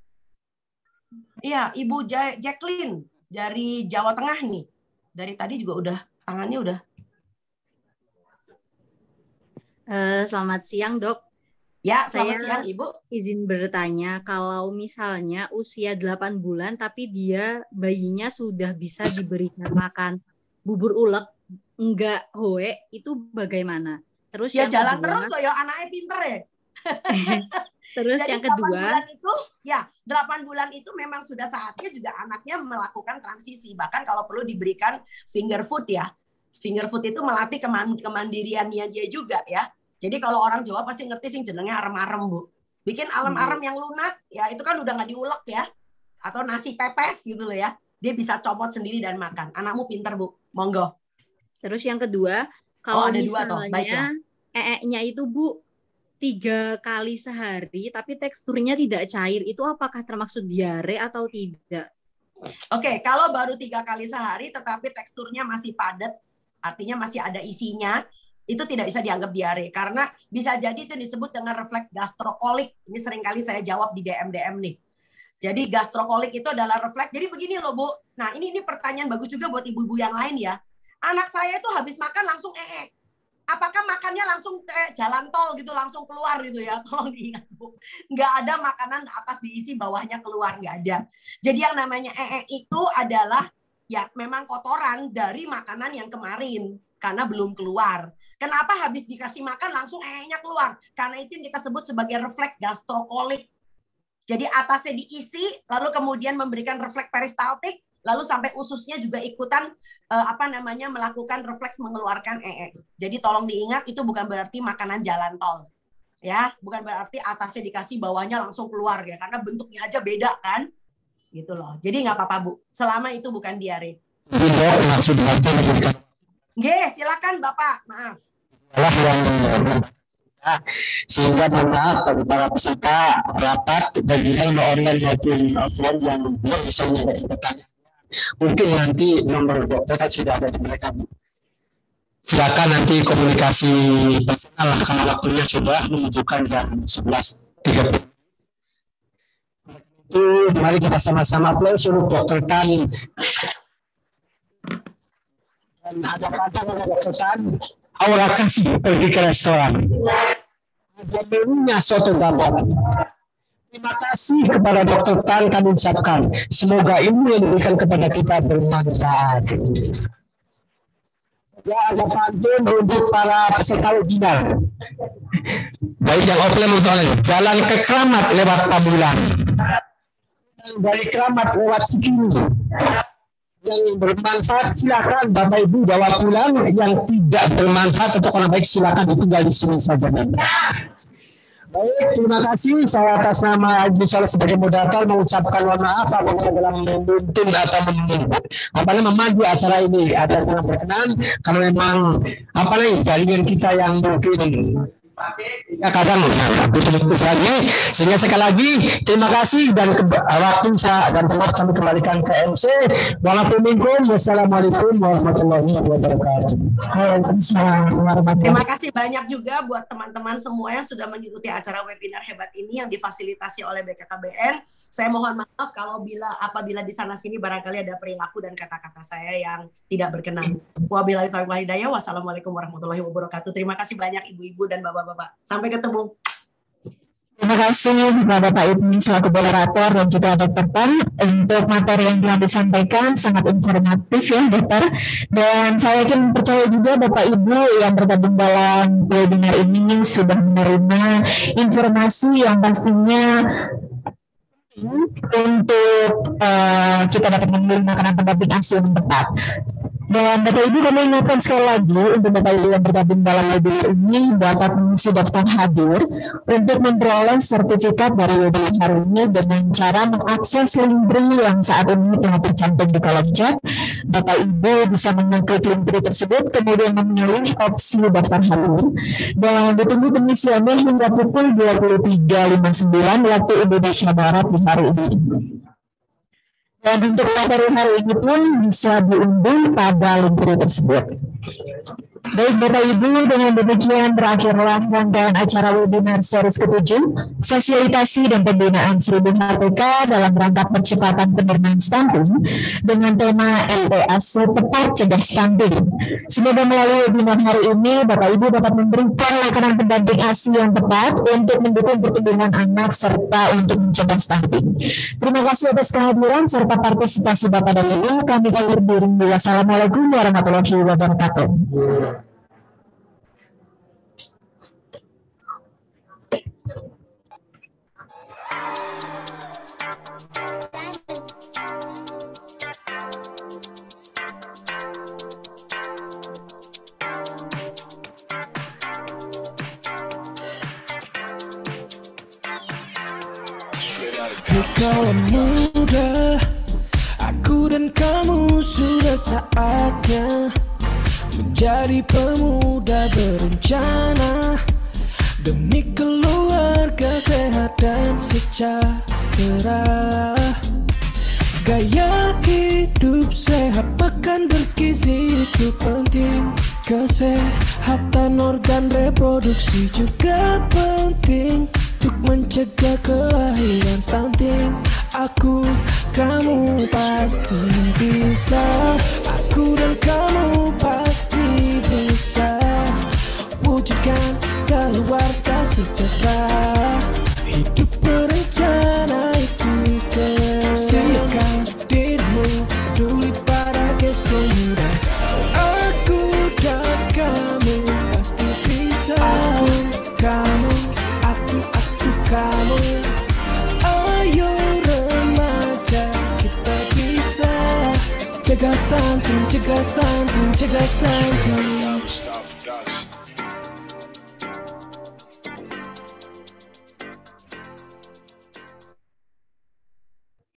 Speaker 5: Iya, Ibu Jacqueline dari Jawa Tengah nih. Dari tadi juga udah, tangannya udah.
Speaker 11: Selamat siang Dok.
Speaker 5: Ya, selamat siang Ibu.
Speaker 11: Izin bertanya, kalau misalnya usia 8 bulan tapi dia bayinya sudah bisa diberikan makan bubur ulek, enggak hoe, itu bagaimana? Terus
Speaker 5: ya
Speaker 11: yang
Speaker 5: jalan
Speaker 11: kedua,
Speaker 5: terus loh ya, anaknya pinter ya.
Speaker 11: Terus
Speaker 5: jadi
Speaker 11: yang kedua,
Speaker 5: 8 bulan itu, ya 8 bulan itu memang sudah saatnya juga anaknya melakukan transisi. Bahkan kalau perlu diberikan finger food ya. Finger food itu melatih kemandiriannya dia juga ya. Jadi kalau orang Jawa pasti ngerti sih jenengnya arem-arem Bu. Bikin arem-arem yang lunak, ya itu kan udah nggak diulek ya. Atau nasi pepes gitu loh ya. Dia bisa comot sendiri dan makan. Anakmu pinter Bu, monggo.
Speaker 11: Terus yang kedua, kalau
Speaker 5: ada
Speaker 11: misalnya ee-nya itu Bu 3 kali sehari, tapi teksturnya tidak cair, itu apakah termasuk diare atau tidak?
Speaker 5: Oke, kalau baru 3 kali sehari tetapi teksturnya masih padat, artinya masih ada isinya, itu tidak bisa dianggap diare karena bisa jadi itu disebut dengan refleks gastrokolik. Ini seringkali saya jawab di DM nih. Jadi gastrokolik itu adalah refleks. Jadi begini loh Bu. Nah ini pertanyaan bagus juga buat ibu-ibu yang lain ya. Anak saya itu habis makan langsung Apakah makannya langsung jalan tol gitu langsung keluar gitu ya? Tolong diingat Bu. Nggak ada makanan atas diisi bawahnya keluar, nggak ada. Jadi yang namanya itu adalah ya memang kotoran dari makanan yang kemarin karena belum keluar. Kenapa habis dikasih makan langsung nya keluar? Karena itu yang kita sebut sebagai refleks gastrokolik. Jadi atasnya diisi, lalu kemudian memberikan refleks peristaltik, lalu sampai ususnya juga ikutan melakukan refleks mengeluarkan Jadi tolong diingat itu bukan berarti makanan jalan tol. Ya, bukan berarti atasnya dikasih bawahnya langsung keluar ya, karena bentuknya aja beda kan. Gitu loh. Jadi nggak apa-apa Bu, selama itu bukan diare. Silakan Bapak, maaf.
Speaker 6: Sehingga maaf bagi para peserta rapat baik online maupun offline yang belum bisa bertanya, mungkin nanti nomor dokter sudah ada di mereka. Silakan nanti komunikasi personal lah kalau waktunya sudah menunjukkan jam 11.30. Itu mari kita sama-sama aplaus untuk Dokter Tan. Dan ada kata Dokter Tan, aura kasih pergi ke restoran. Ada menunya soto gabon. Terima kasih kepada Dokter Tan kami ucapkan. Semoga ilmu yang diberikan kepada kita bermanfaat. Ya, ada pantun untuk para peserta webinar. Baik yang offline maupun online. Jalan ke Keramat lewat Pamulang. Dari Keramat lewat Sikini. Yang bermanfaat silakan Bapak Ibu bawa pulang, yang tidak bermanfaat untuk orang baik silakan ditinggal di sini saja. Baik, terima kasih. Saya atas nama Ibu Saleh sebagai moderator mengucapkan mohon maaf apabila dalam menuntun atau memandu acara ini ada kurang berkenan karena memang jaringan kita yang mungkin ya kadang putus lagi, sehingga sekali lagi terima kasih dan waktu dan tempat kami kembalikan ke MC. Wassalamualaikum warahmatullahi wabarakatuh.
Speaker 5: Terima kasih banyak juga buat teman-teman semua yang sudah mengikuti acara webinar hebat ini yang difasilitasi oleh BKKBN. Saya mohon maaf kalau apabila di sana sini barangkali ada perilaku dan kata-kata saya yang tidak berkenan. Wabillahi taufiq wal hidayah. Wassalamualaikum warahmatullahi wabarakatuh. Terima kasih banyak ibu-ibu dan bapak-bapak. Sampai ketemu.
Speaker 1: Terima kasih kepada Pak Ibnu selaku moderator dan juga Dr. Tan untuk materi yang telah disampaikan, sangat informatif ya Dokter. Dan saya yakin percaya juga Bapak Ibu yang tergabung dalam webinar ini sudah menerima informasi yang pastinya untuk kita dapat memilih makanan pendamping ASI yang tepat. Dan Bapak Ibu kami ingatkan sekali lagi untuk Bapak Ibu yang bergabung dalam webinar ini dapat mengisi daftar hadir untuk memperoleh sertifikat dari webinar hari ini dengan cara mengakses link BRI yang saat ini telah tercantum di kolom chat. Bapak Ibu bisa mengklik link BRI tersebut kemudian memilih opsi daftar hadir dan ditunggu pengisiannya hingga pukul 23.59 waktu Indonesia Barat di hari ini. Dan untuk materi hari ini pun bisa diunduh pada link tersebut. Baik Bapak Ibu, dengan demikian berakhirlah rangkaian acara webinar series ke-7 fasilitasi dan pembinaan 1000 HPK dalam rangka percepatan penurunan stunting dengan tema MPASI tepat cegah stunting. Semoga melalui webinar hari ini Bapak Ibu dapat memberikan makanan pendamping ASI yang tepat untuk mendukung pertumbuhan anak serta untuk mencegah stunting. Terima kasih atas kehadiran serta partisipasi Bapak dan Ibu. Kami undur diri. Wassalamualaikum warahmatullahi wabarakatuh.
Speaker 12: Kawan muda, aku dan kamu sudah saatnya menjadi pemuda berencana demi keluarga sehat dan sejahtera. Gaya hidup sehat makan bergizi itu penting. Kesehatan organ reproduksi juga penting untuk mencegah kelahiran stunting. Aku, kamu pasti bisa. Aku dan kamu pasti bisa wujudkan keluarga sejahtera. Hidup berencana itu keren. Siapkan dirimu peduli pada guys pemuda. Aku dan kamu pasti bisa. Aku, kamu, kamu, ayo remaja kita bisa. Cegah stunting, cegah stunting, cegah stunting.